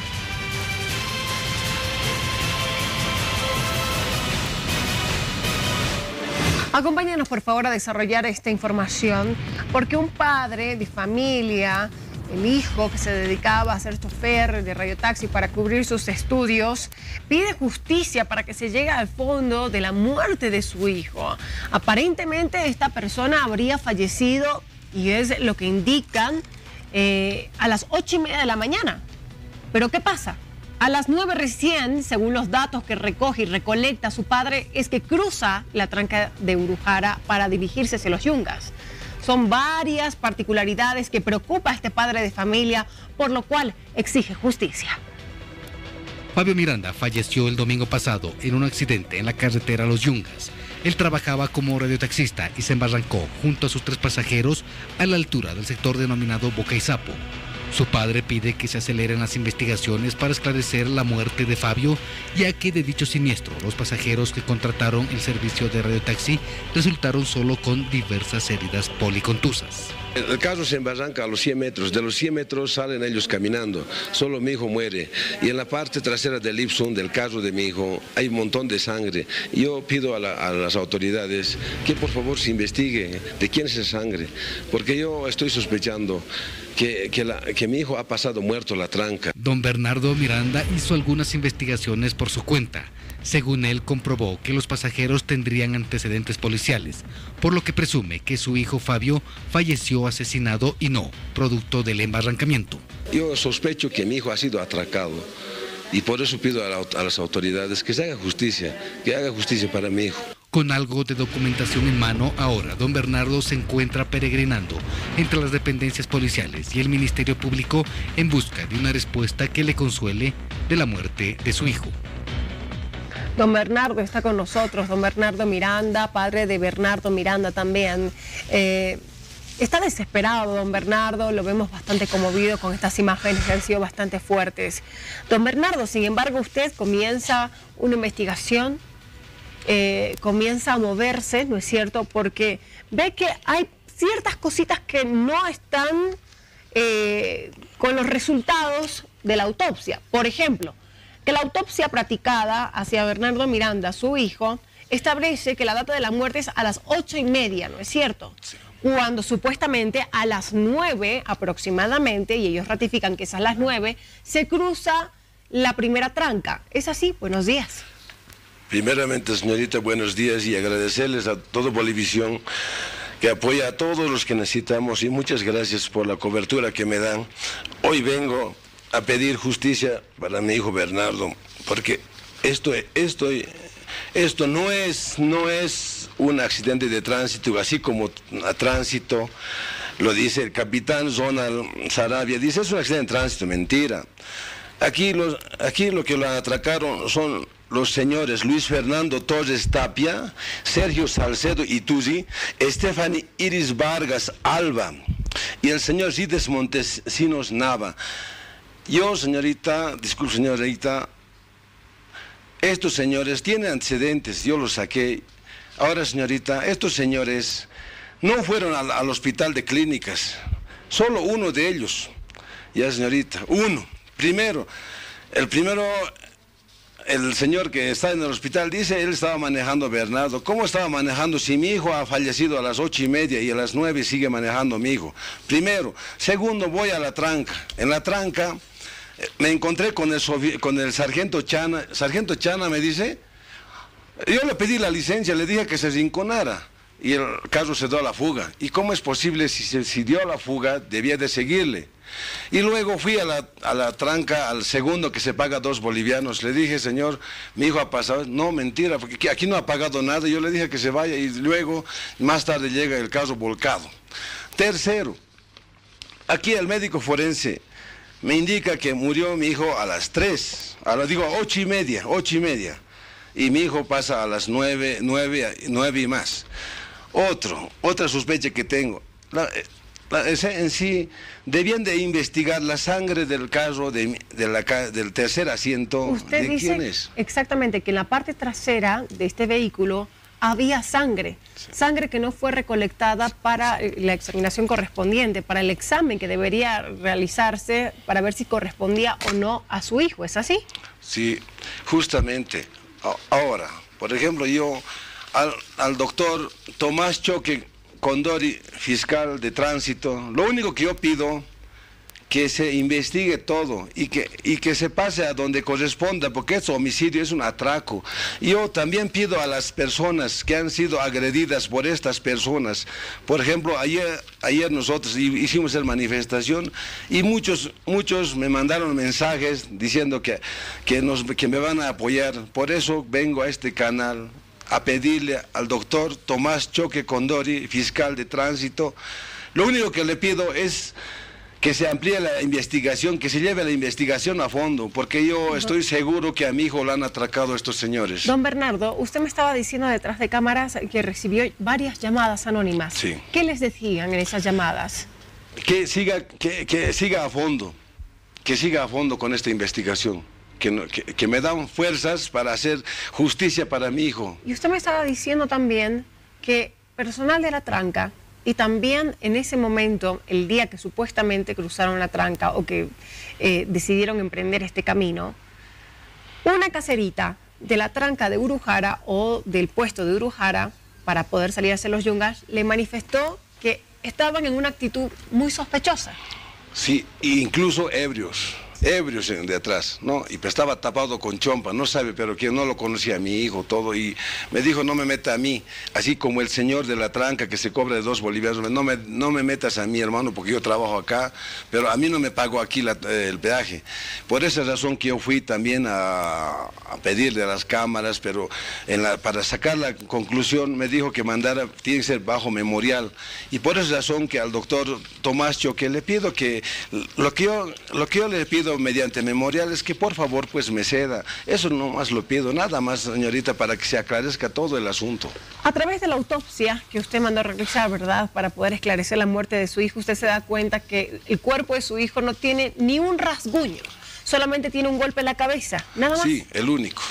S3: Acompáñanos por favor a desarrollar esta información, porque un padre de familia, el hijo que se dedicaba a ser chofer de radiotaxi para cubrir sus estudios, pide justicia para que se llegue al fondo de la muerte de su hijo. Aparentemente esta persona habría fallecido, y es lo que indican, eh, a las ocho y media de la mañana. ¿Pero qué pasa? A las nueve recién, según los datos que recoge y recolecta su padre, es que cruza la tranca de Urujara para dirigirse hacia los Yungas. Son varias particularidades que preocupa a este padre de familia, por lo cual exige justicia.
S5: Fabio Miranda falleció el domingo pasado en un accidente en la carretera Los Yungas. Él trabajaba como radiotaxista y se embarrancó junto a sus tres pasajeros a la altura del sector denominado Boca y Sapo. Su padre pide que se aceleren las investigaciones para esclarecer la muerte de Fabio, ya que de dicho siniestro, los pasajeros que contrataron el servicio de radiotaxi resultaron solo con diversas heridas policontusas.
S1: El carro se embarranca a los cien metros, de los cien metros salen ellos caminando, solo mi hijo muere, y en la parte trasera del Ipsum, del carro de mi hijo, hay un montón de sangre. Yo pido a, la, a las autoridades que por favor se investigue de quién es esa sangre, porque yo estoy sospechando que, que, la, que mi hijo ha pasado muerto la tranca.
S5: Don Bernardo Miranda hizo algunas investigaciones por su cuenta. Según él, comprobó que los pasajeros tendrían antecedentes policiales, por lo que presume que su hijo Fabio falleció asesinado y no producto del embarrancamiento.
S1: Yo sospecho que mi hijo ha sido atracado y por eso pido a, la, a las autoridades que se haga justicia, que haga justicia para mi hijo.
S5: Con algo de documentación en mano, ahora don Bernardo se encuentra peregrinando entre las dependencias policiales y el Ministerio Público en busca de una respuesta que le consuele de la muerte de su hijo.
S3: Don Bernardo está con nosotros, don Bernardo Miranda, padre de Bernardo Miranda también. Eh, está desesperado don Bernardo, lo vemos bastante conmovido con estas imágenes que han sido bastante fuertes. Don Bernardo, sin embargo, usted comienza una investigación, eh, comienza a moverse, ¿no es cierto? Porque ve que hay ciertas cositas que no están eh, con los resultados de la autopsia. Por ejemplo, que la autopsia practicada hacia Bernardo Miranda, su hijo, establece que la data de la muerte es a las ocho y media, ¿no es cierto? Sí. Cuando supuestamente a las nueve aproximadamente, y ellos ratifican que es a las nueve, se cruza la primera tranca. ¿Es así? Buenos días.
S1: Primeramente, señorita, buenos días y agradecerles a todo Bolivisión que apoya a todos los que necesitamos y muchas gracias por la cobertura que me dan. Hoy vengo a pedir justicia para mi hijo Bernardo, porque esto, esto, esto no es, no es un accidente de tránsito, así como a tránsito lo dice el capitán Zonal Sarabia, dice es un accidente de tránsito, mentira. Aquí, los, aquí lo que lo atracaron son los señores Luis Fernando Torres Tapia, Sergio Salcedo Ituzzi, Stephanie Iris Vargas Alba y el señor Cides Montesinos Nava. Yo, señorita, disculpe señorita, estos señores tienen antecedentes, yo los saqué. Ahora, señorita, estos señores no fueron al, al hospital de clínicas, solo uno de ellos. Ya, señorita, uno. Primero, el primero, el señor que está en el hospital dice, él estaba manejando a Bernardo. ¿Cómo estaba manejando si mi hijo ha fallecido a las ocho y media y a las nueve sigue manejando mi hijo? Primero. Segundo, voy a la tranca. En la tranca me encontré con el, con el sargento Chana. Sargento Chana me dice, yo le pedí la licencia, le dije que se rinconara y el caso se dio a la fuga. ¿Y cómo es posible si se si dio a la fuga, debía de seguirle? Y luego fui a la, a la tranca, al segundo que se paga dos bolivianos. Le dije, señor, mi hijo ha pasado. No, mentira, porque aquí no ha pagado nada. Yo le dije que se vaya y luego, más tarde llega el caso volcado. Tercero, aquí el médico forense me indica que murió mi hijo a las tres, a las, digo, ocho y media, ocho y media. Y mi hijo pasa a las nueve, nueve, nueve y más. Otro, otra sospecha que tengo. La, en sí, debían de investigar la sangre del carro de, de la, del tercer asiento.
S3: Usted
S1: ¿De
S3: dice
S1: quién es?
S3: Exactamente, que en la parte trasera de este vehículo había sangre, sí. Sangre que no fue recolectada para la examinación correspondiente, para el examen que debería realizarse para ver si correspondía o no a su hijo, ¿es así?
S1: Sí, justamente. Ahora, por ejemplo, yo al, al doctor Tomás Choque Condori, fiscal de tránsito, lo único que yo pido que se investigue todo y que, y que se pase a donde corresponda, porque es homicidio, es un atraco. Yo también pido a las personas que han sido agredidas por estas personas, por ejemplo, ayer, ayer nosotros hicimos la manifestación y muchos, muchos me mandaron mensajes diciendo que, que, nos, que me van a apoyar, por eso vengo a este canal a pedirle al doctor Tomás Choque Condori, fiscal de tránsito. Lo único que le pido es que se amplíe la investigación, que se lleve la investigación a fondo, porque yo estoy seguro que a mi hijo lo han atracado estos señores.
S3: Don Bernardo, usted me estaba diciendo detrás de cámaras que recibió varias llamadas anónimas.
S1: Sí.
S3: ¿Qué les decían en esas llamadas?
S1: Que siga, que, que siga a fondo, que siga a fondo con esta investigación. Que, que, que me dan fuerzas para hacer justicia para mi hijo.
S3: Y usted me estaba diciendo también que personal de la tranca, y también en ese momento, el día que supuestamente cruzaron la tranca o que eh, decidieron emprender este camino, una caserita de la tranca de Urujara o del puesto de Urujara, para poder salir a hacer los yungas, le manifestó que estaban en una actitud muy sospechosa.
S1: Sí, incluso ebrios. ebrios de atrás, ¿no? Y estaba tapado con chompa, no sabe, pero que no lo conocía a mi hijo, todo, y me dijo, no me meta a mí, así como el señor de la tranca que se cobra de dos bolivianos, no me, no me metas a mí, hermano, porque yo trabajo acá, pero a mí no me pagó aquí la, eh, el peaje. Por esa razón que yo fui también a, a pedirle a las cámaras, pero en la, para sacar la conclusión me dijo que mandara, tiene que ser bajo memorial, y por esa razón que al doctor Tomás Choque le pido que, lo que yo, lo que yo le pido mediante memorial es que por favor pues me ceda. Eso nomás lo pido, nada más, señorita, para que se aclarezca todo el asunto.
S3: A través de la autopsia que usted mandó a realizar, ¿verdad?, para poder esclarecer la muerte de su hijo, usted se da cuenta que el cuerpo de su hijo no tiene ni un rasguño, solamente tiene un golpe en la cabeza, nada más.
S1: Sí, el único.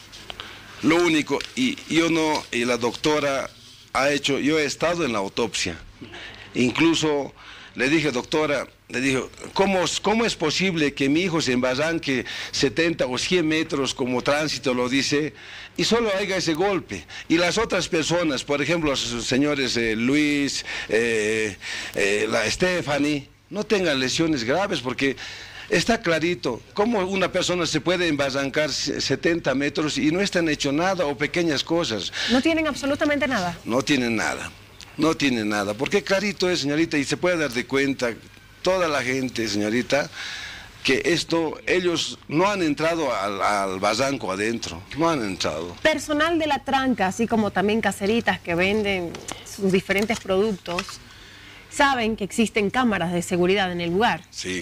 S1: Lo único, y yo no, y la doctora ha hecho, yo he estado en la autopsia, incluso le dije, doctora, le digo, ¿cómo, ¿cómo es posible que mi hijo se embarranque setenta o cien metros como tránsito lo dice y solo haya ese golpe? Y las otras personas, por ejemplo, los señores eh, Luis, eh, eh, la Stephanie, no tengan lesiones graves porque está clarito cómo una persona se puede embarrancar setenta metros y no están hecho nada o pequeñas cosas.
S3: No tienen absolutamente nada.
S1: No tienen nada, no tienen nada, porque clarito es, señorita, y se puede dar de cuenta toda la gente, señorita, que esto, ellos no han entrado al, al barranco adentro, no han entrado.
S3: Personal de la tranca, así como también caseritas que venden sus diferentes productos, saben que existen cámaras de seguridad en el lugar.
S1: Sí.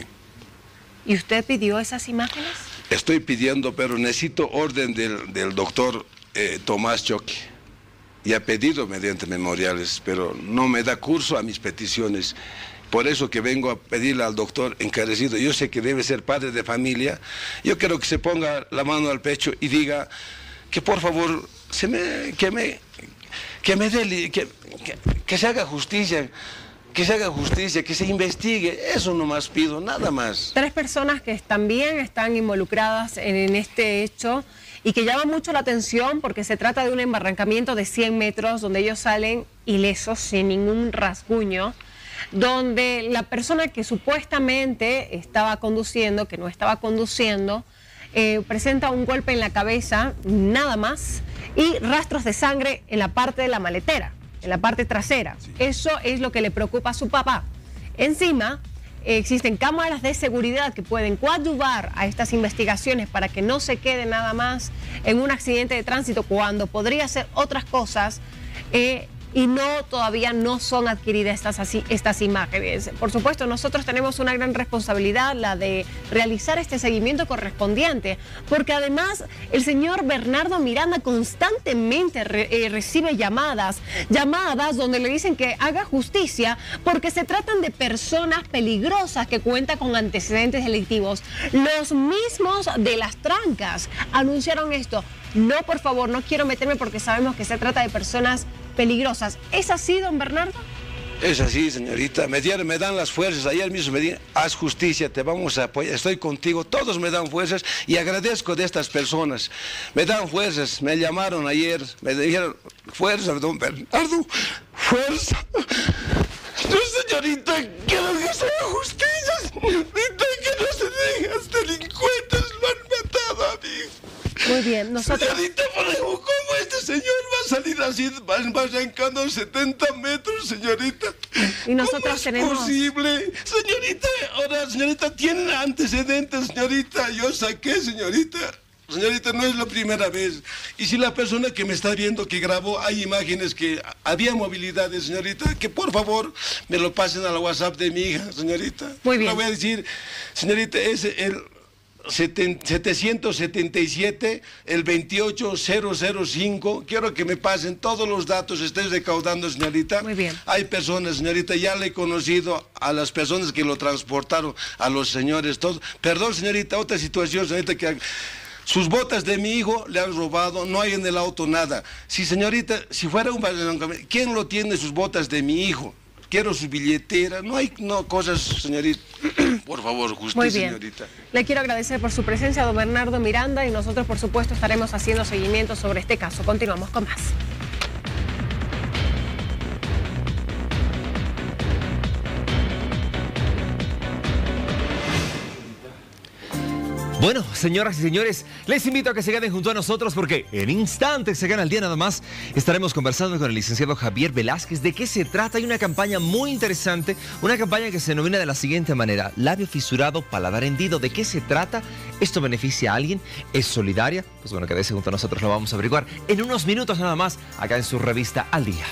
S3: ¿Y usted pidió esas imágenes?
S1: Estoy pidiendo, pero necesito orden del, del doctor eh, Tomás Choque. Y ha pedido mediante memoriales, pero no me da curso a mis peticiones. Por eso que vengo a pedirle al doctor encarecido. Yo sé que debe ser padre de familia. Yo quiero que se ponga la mano al pecho y diga que por favor se me, que me, que me dé, que, que, que se haga justicia. Que se haga justicia, que se investigue, eso nomás pido, nada más.
S3: Tres personas que también están involucradas en, en este hecho y que llama mucho la atención porque se trata de un embarrancamiento de cien metros donde ellos salen ilesos, sin ningún rasguño, donde la persona que supuestamente estaba conduciendo, que no estaba conduciendo, eh, presenta un golpe en la cabeza, nada más, y rastros de sangre en la parte de la maletera, en la parte trasera. Sí. Eso es lo que le preocupa a su papá. Encima, eh, existen cámaras de seguridad que pueden coadyuvar a estas investigaciones para que no se quede nada más en un accidente de tránsito cuando podría ser otras cosas, eh, y no, todavía no son adquiridas estas, así, estas imágenes. Por supuesto, nosotros tenemos una gran responsabilidad, la de realizar este seguimiento correspondiente, porque además el señor Bernardo Miranda constantemente re, eh, recibe llamadas, llamadas donde le dicen que haga justicia, porque se tratan de personas peligrosas que cuentan con antecedentes delictivos. Los mismos de las trancas anunciaron esto. No, por favor, no quiero meterme porque sabemos que se trata de personas peligrosas. ¿Es así, don Bernardo?
S1: Es así, señorita. Me, dieron, me dan las fuerzas. Ayer mismo me dijeron, haz justicia, te vamos a apoyar, estoy contigo. Todos me dan fuerzas y agradezco de estas personas. Me dan fuerzas. Me llamaron ayer, me dijeron, fuerza, don Bernardo, fuerza. No, señorita, quiero que se haga justicia, señorita, que no se dejen delincuentes, lo han matado a mí.
S3: Muy bien, nosotros...
S1: Señorita, ¿cómo este señor va a salir así, arrancando setenta metros, señorita?
S3: Y nosotros
S1: ¿Cómo es
S3: tenemos...
S1: posible? Señorita, ahora, señorita, tiene antecedentes, señorita. Yo saqué, señorita. Señorita, no es la primera vez. Y si la persona que me está viendo, que grabó, hay imágenes que había movilidades, señorita, que por favor me lo pasen a la WhatsApp de mi hija, señorita.
S3: Muy bien.
S1: Le voy a decir, señorita, es el... setecientos setenta y siete, el veintiocho cero cero cinco, quiero que me pasen todos los datos, estés recaudando, señorita.
S3: Muy bien.
S1: Hay personas, señorita, ya le he conocido a las personas que lo transportaron, a los señores, todos. Perdón, señorita, otra situación, señorita, que sus botas de mi hijo le han robado, no hay en el auto nada. Si, señorita, si fuera un... ¿Quién lo tiene sus botas de mi hijo? Quiero su billetera, no hay no, cosas, señorita. Por favor, justicia,
S3: Muy bien.
S1: señorita.
S3: Le quiero agradecer por su presencia, don Bernardo Miranda, y nosotros, por supuesto, estaremos haciendo seguimiento sobre este caso. Continuamos con más.
S4: Bueno, señoras y señores, les invito a que se queden junto a nosotros porque en instantes se gana el día nada más. Estaremos conversando con el licenciado Javier Velázquez de qué se trata. Hay una campaña muy interesante, una campaña que se denomina de la siguiente manera: labio fisurado, paladar hendido. ¿De qué se trata? ¿Esto beneficia a alguien? ¿Es solidaria? Pues bueno, quédese junto a nosotros, lo vamos a averiguar en unos minutos nada más, acá en su revista Al Día.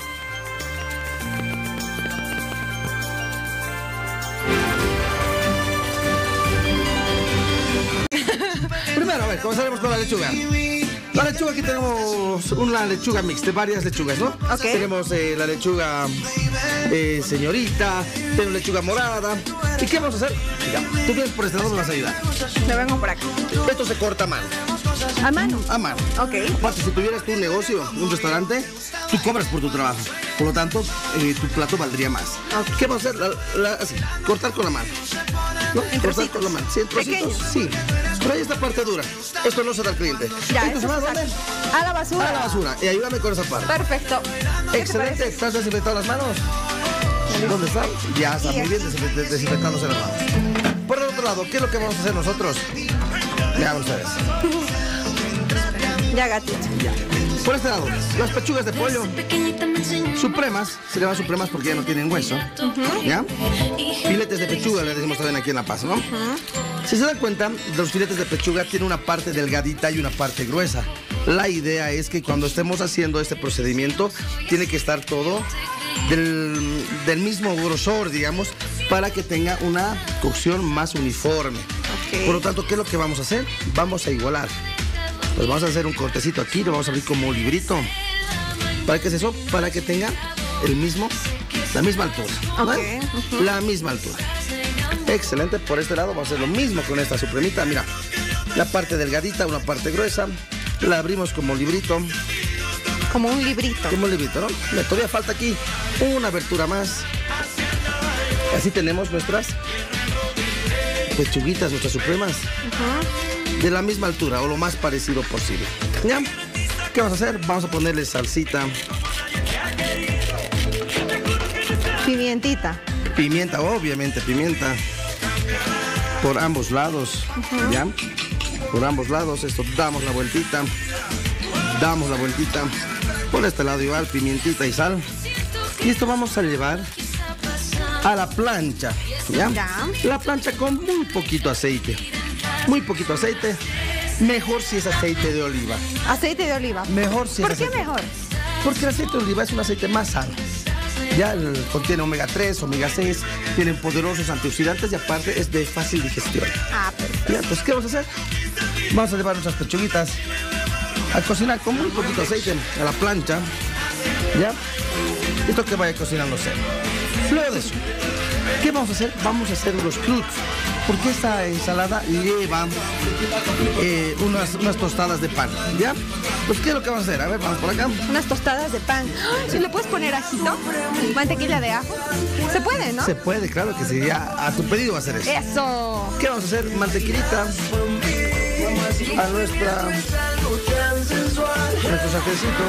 S16: Primero, a ver, comenzaremos con la lechuga. La lechuga, aquí tenemos una lechuga mixta, de varias lechugas, ¿no?
S3: Ok.
S16: Tenemos eh, la lechuga eh, señorita, tenemos lechuga morada. ¿Y qué vamos a hacer? Mira, tú vienes por este lado, me vas a ayudar.
S3: Me vengo por acá.
S16: Esto se corta a mano.
S14: ¿A mano?
S16: A mano.
S14: Ok.
S16: Aparte, si tuvieras tu negocio, un restaurante, tú cobras por tu trabajo. Por lo tanto, eh, tu plato valdría más.
S14: Okay.
S16: ¿Qué vamos a hacer? La, la, así, cortar con la mano. ¿No?
S14: En
S16: cortar
S14: trocitos.
S16: con la mano. Sí, en trocitos.
S14: Pequeños.
S16: Sí. Pero ahí está parte dura. Esto no se da al cliente.
S14: Ya,
S16: ¿Esto se va a dónde?
S14: A la basura.
S16: A la basura. Y ayúdame con esa parte.
S14: Perfecto.
S16: Excelente. ¿Estás desinfectando las manos? ¿Dónde están? Ya está muy bien desinfe- desinfectándose las manos. Por el otro lado, ¿qué es lo que vamos a hacer nosotros? Veamos ustedes.
S14: Ya, gatito.
S16: Ya. Por este lado, las pechugas de pollo supremas, se llaman supremas porque ya no tienen hueso.
S14: Ujú.
S16: ¿Ya? Filetes de pechuga le decimos también aquí en La Paz, ¿no? Si se dan cuenta, los filetes de pechuga tienen una parte delgadita y una parte gruesa. La idea es que cuando estemos haciendo este procedimiento, tiene que estar todo del, del mismo grosor, digamos, para que tenga una cocción más uniforme.
S14: Ok.
S16: Por lo tanto, ¿qué es lo que vamos a hacer? Vamos a igualar. Pues vamos a hacer un cortecito aquí, lo vamos a abrir como librito. ¿Para qué es eso? Para que tenga el mismo, la misma altura. ¿no?
S14: Ok, ujú.
S16: La misma altura. Excelente, por este lado vamos a hacer lo mismo con esta supremita. Mira, la parte delgadita, una parte gruesa. La abrimos como librito.
S14: Como un librito.
S16: Como un librito, ¿no? Me todavía falta aquí una abertura más. Así tenemos nuestras pechuguitas, nuestras supremas.
S14: Ujú.
S16: De la misma altura o lo más parecido posible. ¿Ya? ¿Qué vamos a hacer? Vamos a ponerle salsita.
S14: Pimientita.
S16: Pimienta, obviamente pimienta. Por ambos lados.
S14: Ujú.
S16: ¿Ya? Por ambos lados. Esto damos la vueltita. Damos la vueltita. Por este lado igual, pimientita y sal. Y esto vamos a llevar a la plancha. ¿Ya?
S14: Ya.
S16: La plancha con muy poquito aceite. Muy poquito aceite. Mejor si es aceite de oliva.
S14: Aceite de oliva.
S16: Mejor si es
S14: ¿Por qué
S16: aceite.
S14: mejor?
S16: Porque el aceite de oliva es un aceite más sano. Ya el- contiene omega tres, omega seis, tienen poderosos antioxidantes y aparte es de fácil digestión.
S14: Ah, perfecto.
S16: Ya, pues, ¿qué vamos a hacer? Vamos a llevar nuestras pechuguitas a cocinar con muy poquito aceite a la plancha. ¿Ya? Esto que vaya cocinándose. Luego de eso, ¿qué vamos a hacer? Vamos a hacer unos cruds. Porque esta ensalada lleva eh, unas, unas tostadas de pan, ¿ya? Pues, ¿qué es lo que vamos a hacer? A ver, vamos por acá.
S14: Unas tostadas de pan. ¿Y le puedes poner ajito? ¿Mantequilla de ajo? Se puede, ¿no?
S16: Se puede, claro que sí. Ya a tu pedido va a ser eso.
S14: Eso.
S16: ¿Qué vamos a hacer? Mantequillita a nuestra... nuestro sartencito.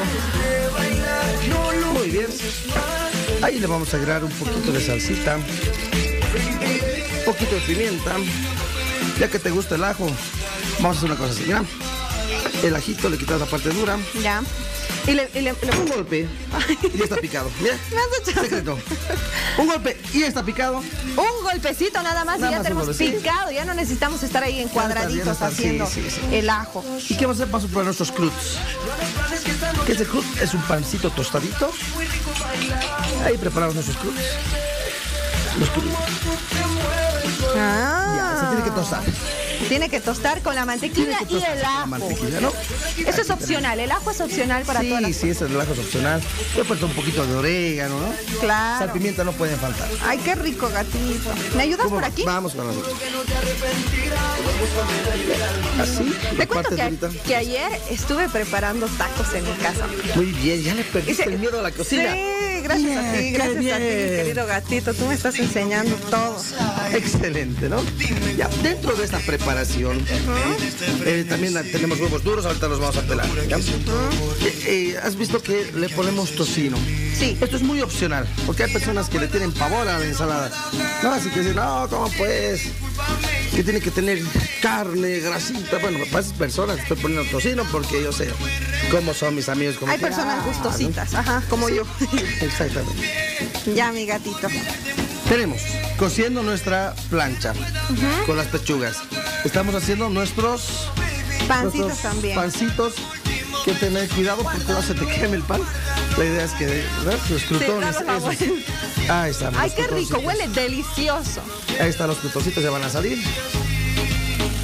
S16: Muy bien. Ahí le vamos a agregar un poquito de salsita. Un poquito de pimienta. Ya que te gusta el ajo, vamos a hacer una cosa así, mira. El ajito le quitas la parte dura.
S14: Ya. Y le, y le- le-
S16: Un golpe y ya está picado. Mira.
S14: Me has hecho-
S16: Secreto. Un golpe y ya está picado.
S14: Un golpecito nada más
S16: Nada
S14: y ya
S16: más
S14: tenemos
S16: un golpe, sí.
S14: picado. Ya no necesitamos estar ahí en
S16: Ya no está, ya
S14: cuadraditos
S16: no está, sí,
S14: haciendo
S16: sí, sí.
S14: el ajo.
S16: ¿Y qué vamos a hacer? Vamos a poner nuestros cruds. ¿Qué es el crud? Es un pancito tostadito. Ahí preparamos nuestros cruds. Los cruds.
S14: Ah.
S16: Ya, se tiene que tostar.
S14: Tiene que tostar con la mantequilla
S16: Tiene que
S14: y
S16: tostar
S14: el
S16: con la
S14: ajo.
S16: mantequilla, ¿no?
S14: Eso es opcional. El ajo es opcional para
S16: sí,
S14: todas las
S16: sí, ese el ajo es opcional. Voy a poner un poquito de orégano, ¿no?
S14: Claro.
S16: Sal, pimienta no pueden faltar.
S14: Ay, qué rico, gatito. ¿Me ayudas
S16: ¿Cómo
S14: por
S16: va?
S14: aquí?
S16: Vamos con nosotros. Así,
S14: Te
S16: la
S14: cuento
S16: parte
S14: que,
S16: durita.
S14: que ayer estuve preparando tacos en mi casa.
S16: Muy bien, ya le perdiste
S14: Ese-
S16: el miedo a la cocina.
S14: Sí, gracias a
S16: Bien,
S14: ti,
S16: qué
S14: gracias a ti,
S16: bien.
S14: querido gatito. Tú me estás enseñando todo.
S16: Excelente, ¿no? Ya, dentro de esta preparación, eh, también tenemos huevos duros, ahorita los vamos a pelar. ¿ya? Eh, eh, ¿Has visto que le ponemos tocino?
S14: Sí.
S16: Esto es muy opcional, porque hay personas que le tienen pavor a la ensalada. No, así que dicen, no, ¿cómo pues? Que tiene que tener carne, grasita. Bueno, para esas personas estoy poniendo tocino porque yo sé cómo son mis amigos. Como
S14: Hay
S16: que,
S14: personas
S16: ah,
S14: gustositas, ajá, como
S16: Sí,
S14: yo.
S16: Exactamente.
S14: Ya, mi gatito.
S16: Tenemos cociendo nuestra plancha con las pechugas. Estamos haciendo nuestros
S14: Pancitos
S16: nuestros
S14: también.
S16: pancitos. Que tener cuidado porque no se te queme el pan. La idea es que, ¿verdad? Los crutones.
S14: dale la
S16: esos.
S14: vuelta.
S16: Ahí están.
S14: Ay,
S16: los
S14: qué rico,
S16: crutoncitos.
S14: huele delicioso.
S16: Ahí están los crutoncitos, ya van a salir.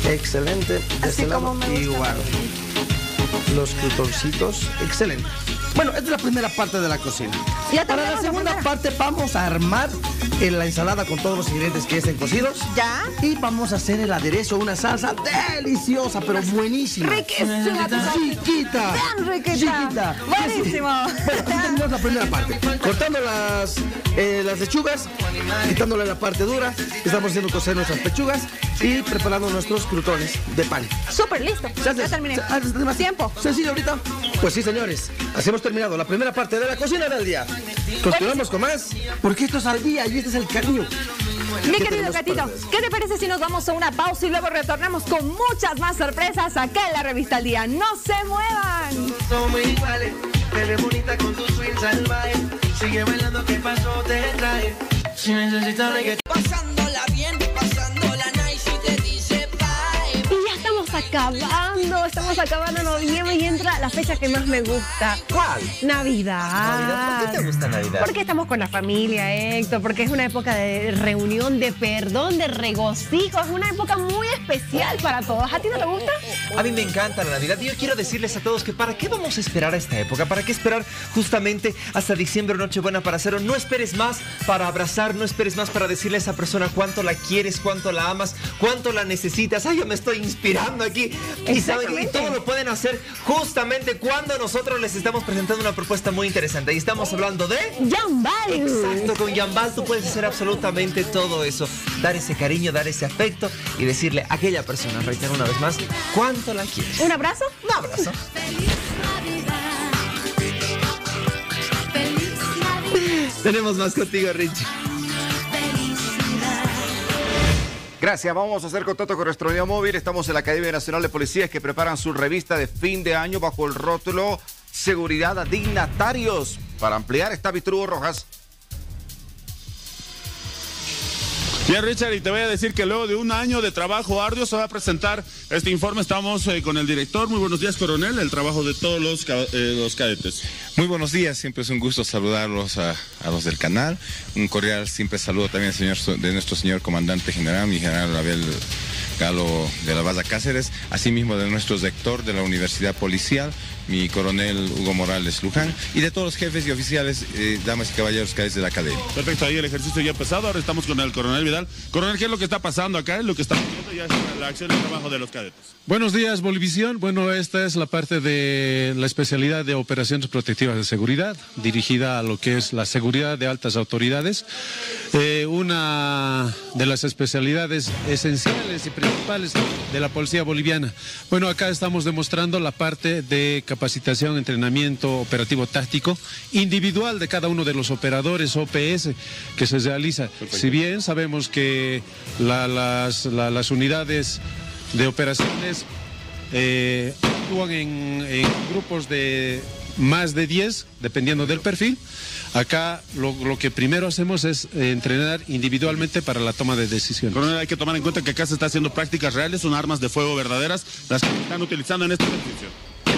S16: Excelente. De
S14: Así
S16: este lado,
S14: como me gusta.
S16: igual. Los crutoncitos, excelente. Bueno, esta es la primera parte de la cocina.
S14: Ya
S16: Para la segunda
S14: la
S16: parte vamos a armar eh, la ensalada con todos los ingredientes que ya estén cocidos.
S14: Ya.
S16: Y vamos a hacer el aderezo, una salsa deliciosa, pero buenísima.
S14: Riquísima.
S16: Chiquita.
S14: Bien riquita.
S16: Chiquita.
S14: Buenísimo.
S16: Bueno, aquí tenemos la primera parte. Cortando las, eh, las lechugas, quitándole la parte dura. Estamos haciendo cocer nuestras pechugas y preparando nuestros crutones de pan.
S14: Súper listo. Ya terminé.
S16: ¿Más
S14: tiempo?
S16: ¿Sencillo ahorita? Pues sí, señores. Así hemos terminado la primera parte de la cocina del día. Continuamos con más, porque esto es al día y este es el cariño.
S14: Mi querido Catito, ¿qué te parece si nos vamos a una pausa y luego retornamos con muchas más sorpresas acá en la revista Al Día? ¡No se muevan!
S9: Somos iguales, te ves bonita con tu swing salvaje. Sigue bailando, ¿qué pasó? Te trae. Si necesitas reggaetón.
S8: Pasándola bien, pasándola nice y te dice bye.
S3: Y ya estamos acabando, estamos acabando noviembre y entra la fecha que más me gusta.
S4: ¿Cuál?
S3: Navidad.
S4: Navidad. ¿Por qué te gusta Navidad?
S3: Porque estamos con la familia, Héctor, porque es una época de reunión, de perdón, de regocijo, es una época muy especial para todos. ¿A ti no te gusta?
S4: A mí me encanta la Navidad y yo quiero decirles a todos que ¿para qué vamos a esperar a esta época? ¿Para qué esperar justamente hasta diciembre o Nochebuena para hacerlo? No esperes más para abrazar, no esperes más para decirle a esa persona cuánto la quieres, cuánto la amas, cuánto la necesitas. Ay, yo me estoy inspirando aquí. Y saben, y todo lo pueden hacer justamente cuando nosotros les estamos presentando una propuesta muy interesante. Y estamos hablando de...
S3: Jambal.
S4: Exacto, con Jambal tú puedes hacer absolutamente todo eso. Dar ese cariño, dar ese afecto y decirle a aquella persona, reitero una vez más, cuánto la quieres.
S3: ¿Un abrazo?
S4: Un abrazo. Tenemos más contigo, Richie.
S2: Gracias, vamos a hacer contacto con nuestro unidad móvil. Estamos en la Academia Nacional de Policías que preparan su revista de fin de año bajo el rótulo Seguridad a Dignatarios. Para ampliar está Víctor Hugo Rojas.
S6: Bien, Richard, y te voy a decir que luego de un año de trabajo arduo se va a presentar este informe. Estamos eh, con el director. Muy buenos días, coronel. El trabajo de todos los, eh, los cadetes.
S10: Muy buenos días. Siempre es un gusto saludarlos a, a los del canal. Un cordial siempre saludo también al señor, de nuestro señor comandante general, mi general Abel Galo de la Baza Cáceres, asimismo de nuestro rector de la Universidad Policial, mi coronel Hugo Morales Luján, y de todos los jefes y oficiales, eh, damas y caballeros cadetes de la academia.
S6: Perfecto, ahí el ejercicio ya ha empezado. Ahora estamos con el coronel Vidal. Coronel, ¿qué es lo que está pasando acá? Es lo que estamos viendo ya es la acción y el trabajo de los cadetes.
S19: Buenos días, Bolivisión. Bueno, esta es la parte de la especialidad de operaciones protectivas de seguridad, dirigida a lo que es la seguridad de altas autoridades. Eh, una de las especialidades esenciales y principales de la policía boliviana. Bueno, acá estamos demostrando la parte de capacitación, entrenamiento operativo táctico individual de cada uno de los operadores O P S que se realiza. Perfecto. Si bien sabemos que la, las, la, las unidades de operaciones eh, actúan en, en grupos de más de diez, dependiendo del perfil. Acá lo, lo que primero hacemos es eh, entrenar individualmente para la toma de decisiones.
S6: Coronel, hay que tomar en cuenta que acá se está haciendo prácticas reales, son armas de fuego verdaderas las que están utilizando en este ejercicio.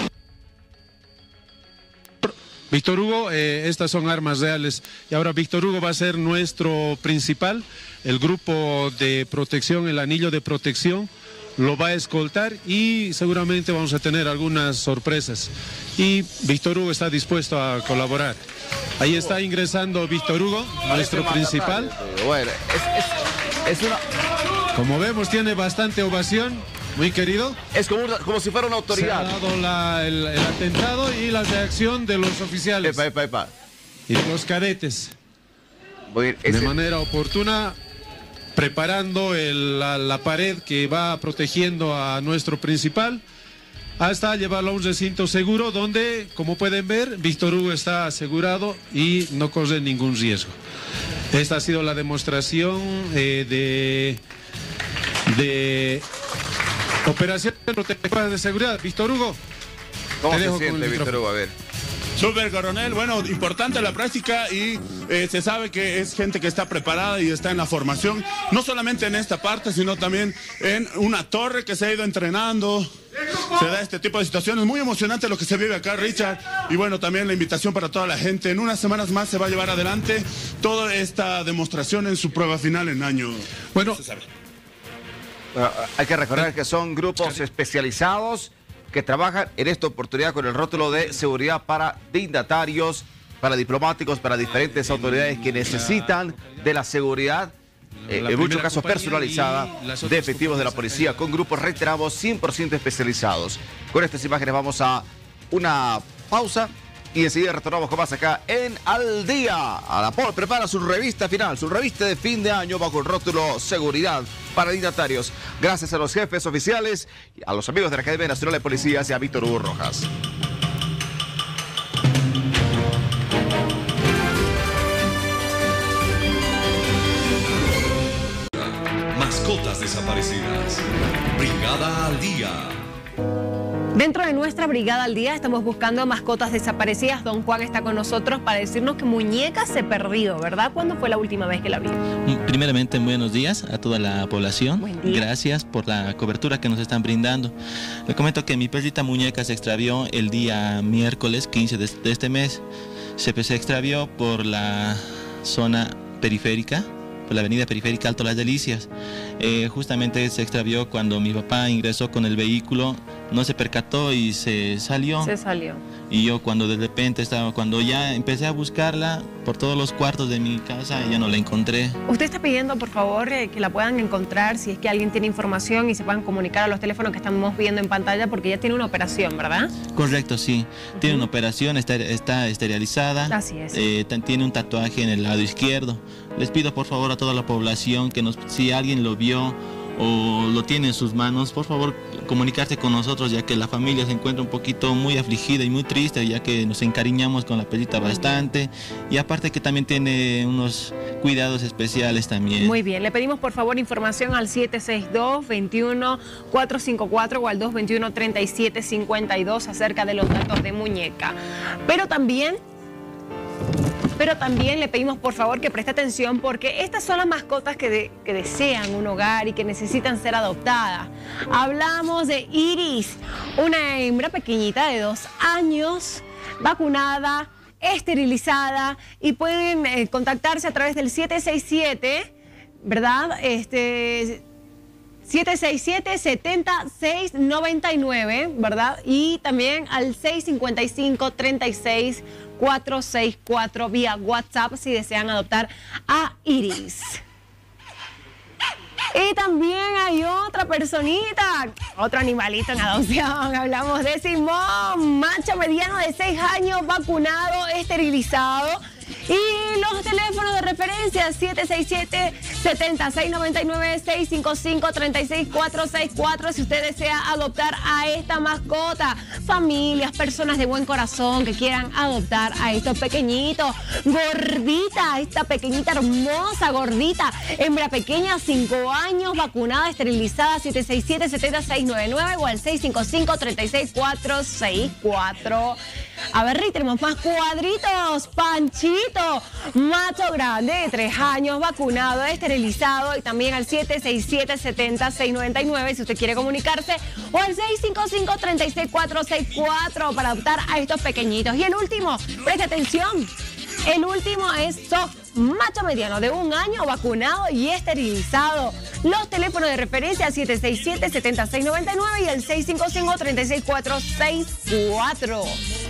S19: Víctor Hugo, eh, estas son armas reales. Y ahora Víctor Hugo va a ser nuestro principal, el grupo de protección, el anillo de protección, lo va a escoltar y seguramente vamos a tener algunas sorpresas. Y Víctor Hugo está dispuesto a colaborar. Ahí está ingresando Víctor Hugo, nuestro principal.
S2: Bueno, es, es, es una...
S19: Como vemos, tiene bastante ovación, muy querido.
S2: Es como, una, como si fuera una autoridad.
S19: Se ha dado la, el, el atentado y la reacción de los oficiales.
S2: Epa, epa, epa.
S19: Y de los cadetes.
S2: Bien, ese...
S19: De manera oportuna, preparando el, la, la pared que va protegiendo a nuestro principal, hasta llevarlo a un recinto seguro donde, como pueden ver, Víctor Hugo está asegurado y no corre ningún riesgo. Esta ha sido la demostración eh, de, de operación protectora de seguridad. Víctor Hugo,
S2: ¿cómo
S19: te
S2: se
S19: dejo
S2: siente,
S19: con el
S2: Víctor Hugo? A ver.
S6: Súper, coronel. Bueno, importante la práctica y eh, se sabe que es gente que está preparada y está en la formación, no solamente en esta parte, sino también en una torre que se ha ido entrenando. Se da este tipo de situaciones. Muy emocionante lo que se vive acá, Richard. Y bueno, también la invitación para toda la gente. En unas semanas más se va a llevar adelante toda esta demostración en su prueba final en año.
S19: Bueno,
S2: uh, hay que recordar que son grupos especializados que trabajan en esta oportunidad con el rótulo de seguridad para dignatarios, para diplomáticos, para diferentes autoridades que necesitan de la seguridad, eh, en muchos casos personalizada, de efectivos de la policía, con grupos, reiteramos, cien por ciento especializados. Con estas imágenes vamos a una pausa y enseguida retornamos con más acá en Al Día. Alapol prepara su revista final, su revista de fin de año bajo el rótulo Seguridad para Dignatarios. Gracias a los jefes oficiales, a los amigos de la Academia Nacional de Policías y a Víctor Hugo Rojas.
S12: Mascotas desaparecidas. Brigada al Día.
S3: Dentro de nuestra Brigada al Día estamos buscando mascotas desaparecidas. Don Juan está con nosotros para decirnos que Muñeca se perdió, ¿verdad? ¿Cuándo fue la última vez que la vio?
S7: Primeramente, buenos días a toda la población. Gracias por la cobertura que nos están brindando. Le comento que mi perrita Muñeca se extravió el día miércoles quince de este mes. Se, se extravió por la zona periférica, por la avenida periférica Alto Las Delicias. Eh, justamente se extravió cuando mi papá ingresó con el vehículo, no se percató y se salió.
S3: Se salió.
S7: Y yo cuando de repente estaba, cuando ya empecé a buscarla por todos los cuartos de mi casa, ya no la encontré.
S3: Usted está pidiendo, por favor, eh, que la puedan encontrar, si es que alguien tiene información y se puedan comunicar a los teléfonos que estamos viendo en pantalla, porque ya tiene una operación, ¿verdad?
S7: Correcto, sí. Uh-huh. Tiene una operación, está, está esterilizada.
S3: Así es.
S7: Eh, tiene un tatuaje en el lado izquierdo. Les pido, por favor, a toda la población que nos, si alguien lo vio o lo tiene en sus manos, por favor, comunicarse con nosotros, ya que la familia se encuentra un poquito muy afligida y muy triste, ya que nos encariñamos con la perrita bastante, y aparte que también tiene unos cuidados especiales también.
S3: Muy bien, le pedimos por favor información al siete seis dos, dos uno, cuatro cinco cuatro o al dos dos uno, tres siete cinco dos acerca de los datos de Muñeca. Pero también... Pero también le pedimos por favor que preste atención, porque estas son las mascotas que, de, que desean un hogar y que necesitan ser adoptadas. Hablamos de Iris, una hembra pequeñita de dos años, vacunada, esterilizada, y pueden eh, contactarse a través del siete seis siete, ¿verdad? Este... siete seis siete, siete seis nueve nueve, ¿verdad? Y también al seis cinco cinco, tres seis cuatro seis cuatro vía WhatsApp si desean adoptar a Iris. Y también hay otra personita, otro animalito en adopción. Hablamos de Simón, macho mediano de seis años, vacunado, esterilizado. Y los teléfonos de referencia siete seis siete, siete seis nueve nueve, seis cinco cinco, tres seis cuatro seis cuatro si usted desea adoptar a esta mascota. Familias, personas de buen corazón que quieran adoptar a estos pequeñitos. Gordita, esta pequeñita hermosa, gordita, hembra pequeña, cinco años, vacunada, esterilizada, siete seis siete, siete seis nueve nueve o al seis cinco cinco, tres seis cuatro seis cuatro. A ver, tenemos más cuadritos. Panchito, macho grande de tres años, vacunado, esterilizado, y también al siete seis siete, siete seis nueve nueve si usted quiere comunicarse, o al seis cinco cinco, tres seis cuatro seis cuatro para adoptar a estos pequeñitos. Y el último, preste atención, el último es Soft, macho mediano de un año, vacunado y esterilizado. Los teléfonos de referencia siete seis siete, siete seis nueve nueve y el seis cinco cinco, tres seis cuatro seis cuatro.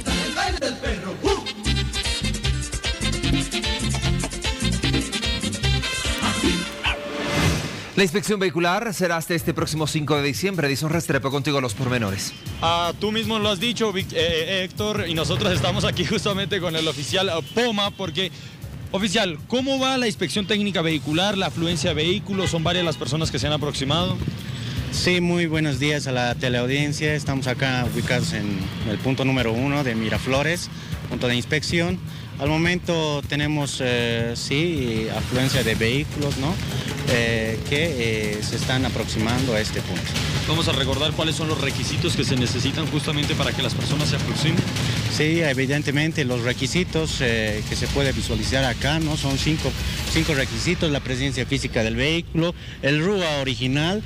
S4: La inspección vehicular será hasta este próximo cinco de diciembre. Edison Restrepo, contigo los pormenores.
S11: Ah, tú mismo lo has dicho, Vic, eh, Héctor, y nosotros estamos aquí justamente con el oficial Poma, porque... Oficial, ¿cómo va la inspección técnica vehicular, la afluencia de vehículos? ¿Son varias las personas que se han aproximado?
S18: Sí, muy buenos días a la teleaudiencia. Estamos acá ubicados en el punto número uno de Miraflores, punto de inspección. Al momento tenemos, eh, sí, afluencia de vehículos, ¿no? Eh, que eh, se están aproximando a este punto.
S11: Vamos a recordar cuáles son los requisitos que se necesitan justamente para que las personas se aproximen.
S18: Sí, evidentemente los requisitos eh, que se puede visualizar acá, ¿no? Son cinco, cinco requisitos: la presencia física del vehículo, el R U A original,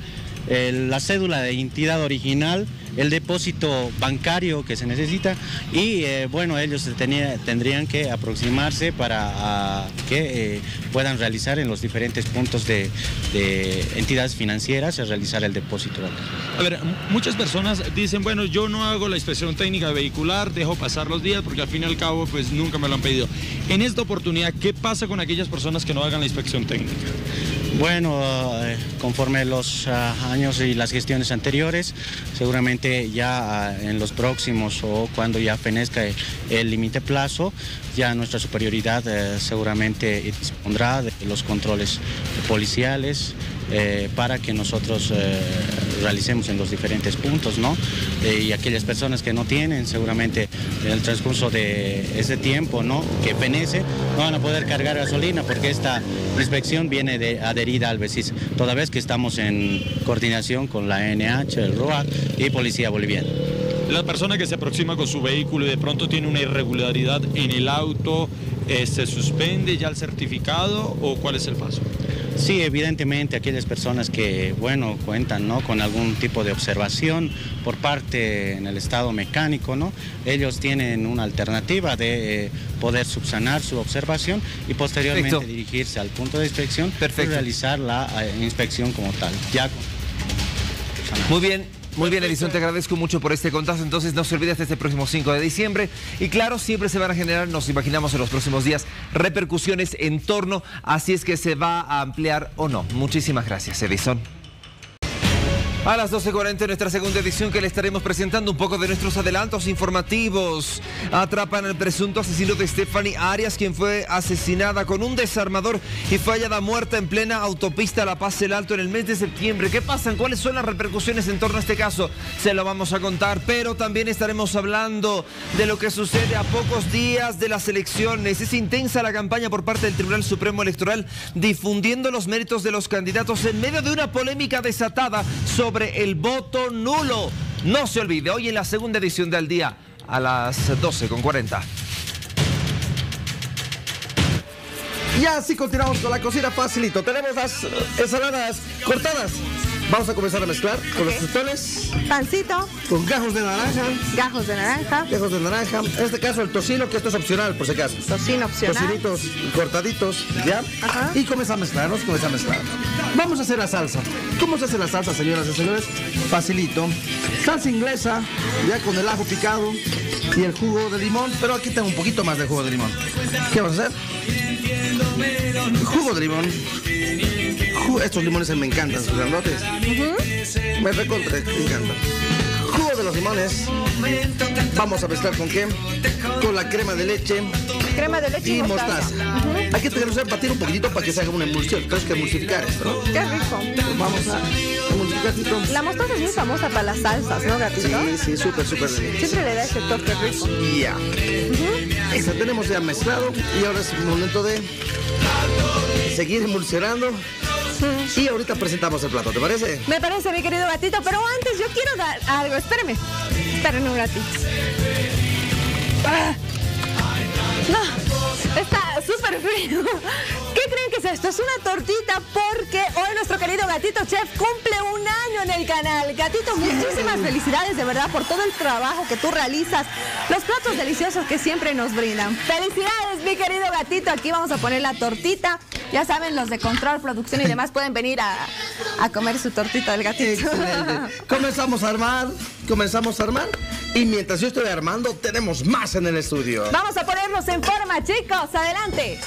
S18: el, la cédula de identidad original, el depósito bancario que se necesita y eh, bueno, ellos tenía, tendrían que aproximarse para a, que eh, puedan realizar en los diferentes puntos de, de entidades financieras, a realizar el depósito bancario.
S11: A ver, muchas personas dicen, bueno, yo no hago la inspección técnica vehicular, dejo pasar los días porque al fin y al cabo pues nunca me lo han pedido. En esta oportunidad, ¿qué pasa con aquellas personas que no hagan la inspección técnica?
S18: Bueno, eh, conforme los uh, años y las gestiones anteriores, seguramente ya uh, en los próximos o cuando ya fenezca el límite plazo, ya nuestra superioridad eh, seguramente dispondrá de los controles policiales eh, para que nosotros eh, realicemos en los diferentes puntos, ¿no? Eh, y aquellas personas que no tienen, seguramente en el transcurso de ese tiempo, ¿no?, que fenece, no van a poder cargar gasolina porque esta inspección viene de, adherida al B E S I S, toda vez que estamos en coordinación con la A N H, el R O A y Policía Boliviana.
S11: La persona que se aproxima con su vehículo y de pronto tiene una irregularidad en el auto, eh, ¿se suspende ya el certificado o cuál es el paso?
S18: Sí, evidentemente aquellas personas que, bueno, cuentan, ¿no?, con algún tipo de observación por parte en el estado mecánico, ¿no?, ellos tienen una alternativa de eh, poder subsanar su observación y posteriormente Perfecto. dirigirse al punto de inspección Perfecto. y realizar la eh, inspección como tal. Ya con...
S4: Muy bien. Muy bien, Edison, te agradezco mucho por este contacto. Entonces, no se olvide hasta este próximo cinco de diciembre. Y claro, siempre se van a generar, nos imaginamos en los próximos días, repercusiones en torno a si es que se va a ampliar o no. Muchísimas gracias, Edison. A las doce cuarenta en nuestra segunda edición, que le estaremos presentando un poco de nuestros adelantos informativos. Atrapan al presunto asesino de Stephanie Arias, quien fue asesinada con un desarmador y fue hallada muerta en plena autopista La Paz El Alto en el mes de septiembre. ¿Qué pasan? ¿Cuáles son las repercusiones en torno a este caso? Se lo vamos a contar, pero también estaremos hablando de lo que sucede a pocos días de las elecciones. Es intensa la campaña por parte del Tribunal Supremo Electoral, difundiendo los méritos de los candidatos en medio de una polémica desatada sobre el voto nulo. No se olvide, hoy en la segunda edición del día a las doce con cuarenta.
S16: Y así continuamos con la cocina facilito. Tenemos las ensaladas cortadas. Vamos a comenzar a mezclar con okay. los tostones.
S14: Pancito.
S16: Con gajos de naranja.
S14: Gajos de naranja.
S16: Gajos de naranja. En este caso el tocino, que esto es opcional, por si acaso.
S14: Tocino opcional.
S16: Tocinitos cortaditos, ¿ya?
S14: Ajá.
S16: Y comienza a mezclarnos, comienza a mezclar. Vamos a hacer la salsa. ¿Cómo se hace la salsa, señoras y señores? Facilito. Salsa inglesa, ya con el ajo picado y el jugo de limón. Pero aquí tengo un poquito más de jugo de limón. ¿Qué vamos a hacer? Jugo de limón. Estos limones me encantan, sus grandotes. Uh-huh. Me recontra, me encantan. Jugo de los limones. Vamos a mezclar con qué? Con la crema de leche.
S14: Crema de leche y,
S16: y mostaza. mostaza. Uh-huh. Hay que tener que batir un poquitito para que se haga una emulsión. Entonces hay que emulsificar esto, ¿no?
S14: Qué rico.
S16: Pues vamos a emulsificar.
S14: La mostaza es muy famosa para las salsas, ¿no, gatito?
S16: Sí, sí, súper, súper rico.
S14: Siempre le da ese toque rico.
S16: Ya. Uh-huh. Eso tenemos ya mezclado y ahora es el momento de seguir emulsionando. Y ahorita presentamos el plato, ¿te parece?
S14: Me parece, mi querido gatito, pero antes yo quiero dar algo. Espérame, espérame un ratito. Ah. No, está súper frío. ¿Qué creen que es esto? Es una tortita porque hoy nuestro querido Gatito Chef cumple un año en el canal. Gatito, muchísimas felicidades de verdad por todo el trabajo que tú realizas, los platos deliciosos que siempre nos brindan. Felicidades, mi querido Gatito. Aquí vamos a poner la tortita. Ya saben, los de control, producción y demás pueden venir a, a comer su tortita del Gatito.
S16: Excelente. Comenzamos a armar, comenzamos a armar. Y mientras yo estoy armando, tenemos más en el estudio.
S14: Vamos a ponernos en forma, chicos. Adelante.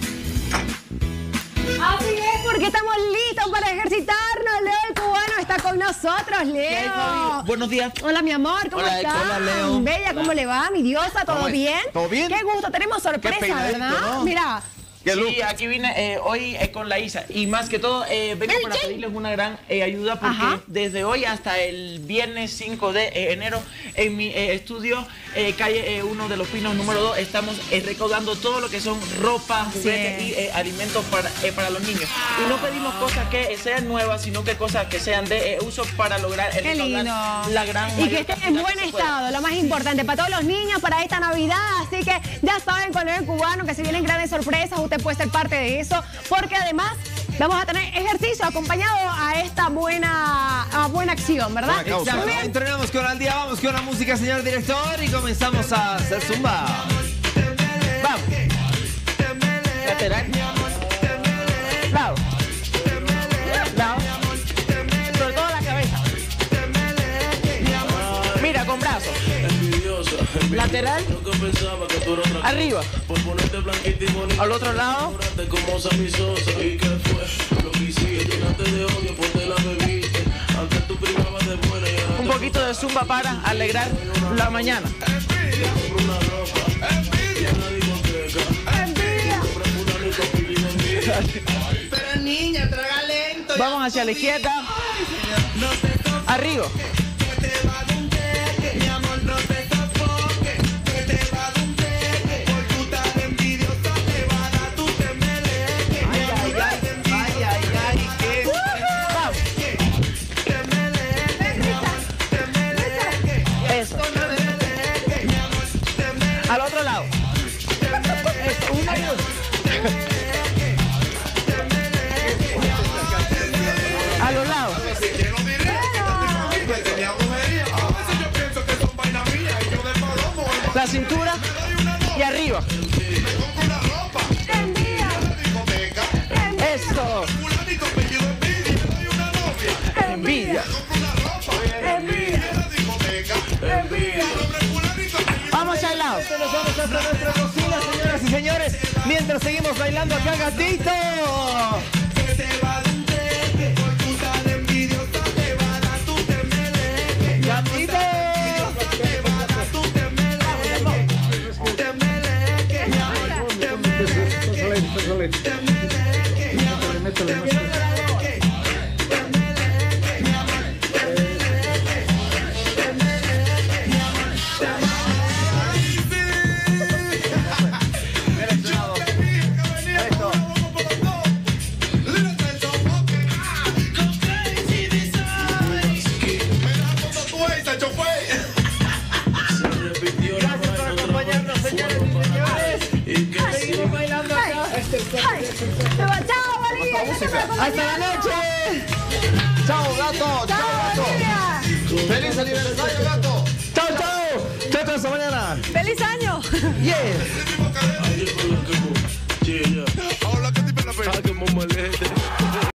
S14: Así es, porque estamos listos para ejercitarnos. Leo el cubano está con nosotros, Leo.
S13: Buenos días.
S14: Hola, mi amor, ¿cómo
S13: hola,
S14: estás?
S13: Hola, Leo.
S14: Bella, ¿cómo le va? Mi diosa, ¿todo bien?
S13: ¿Todo bien?
S14: Qué gusto, tenemos sorpresa, ¿verdad? ¿No? Mira.
S13: Sí, aquí vine eh, hoy eh, con la Isa y más que todo eh, vengo para pedirles una gran eh, ayuda porque Ajá. desde hoy hasta el viernes cinco de enero en mi eh, estudio eh, calle eh, uno de los Pinos número dos estamos eh, recaudando todo lo que son ropa, juguetes sí. y eh, alimentos para, eh, para los niños. Y no pedimos cosas que sean nuevas, sino que cosas que sean de eh, uso para lograr el
S14: Qué lindo.
S13: la gran
S14: y que esté en buen estado, lo más importante para todos los niños, para esta Navidad. Así que ya saben, con el cubano que se vienen grandes sorpresas. Usted puede ser parte de eso, porque además
S3: Vamos a tener ejercicio acompañado a esta buena, a buena acción, ¿verdad?
S4: Exacto.
S3: Muy bien.
S4: Entrenamos con al día, vamos con la música, señor director, y comenzamos a hacer zumba.
S13: Vamos. Lateral. Lado. Lado. Sobre todo la cabeza. Mira, con brazos. Lateral. Arriba. Al otro lado. Un poquito de zumba para alegrar la mañana.
S9: Pero niña, traga lento.
S13: Vamos hacia la izquierda. Arriba. Eso. Al otro lado. Eso, una y dos. A los lados. La cintura y arriba. Eso. Envidia. Vamos al lado.
S4: Nos vamos a nuestra cocina, señoras y señores, mientras seguimos bailando acá, gatito. Gatito.
S3: Chao, María.
S4: Hasta la noche. Chao, gato. Chao, gato. Feliz aniversario, gato. Chao, chao. Chao, chao, hasta mañana.
S3: ¡Feliz año!
S4: Yeah.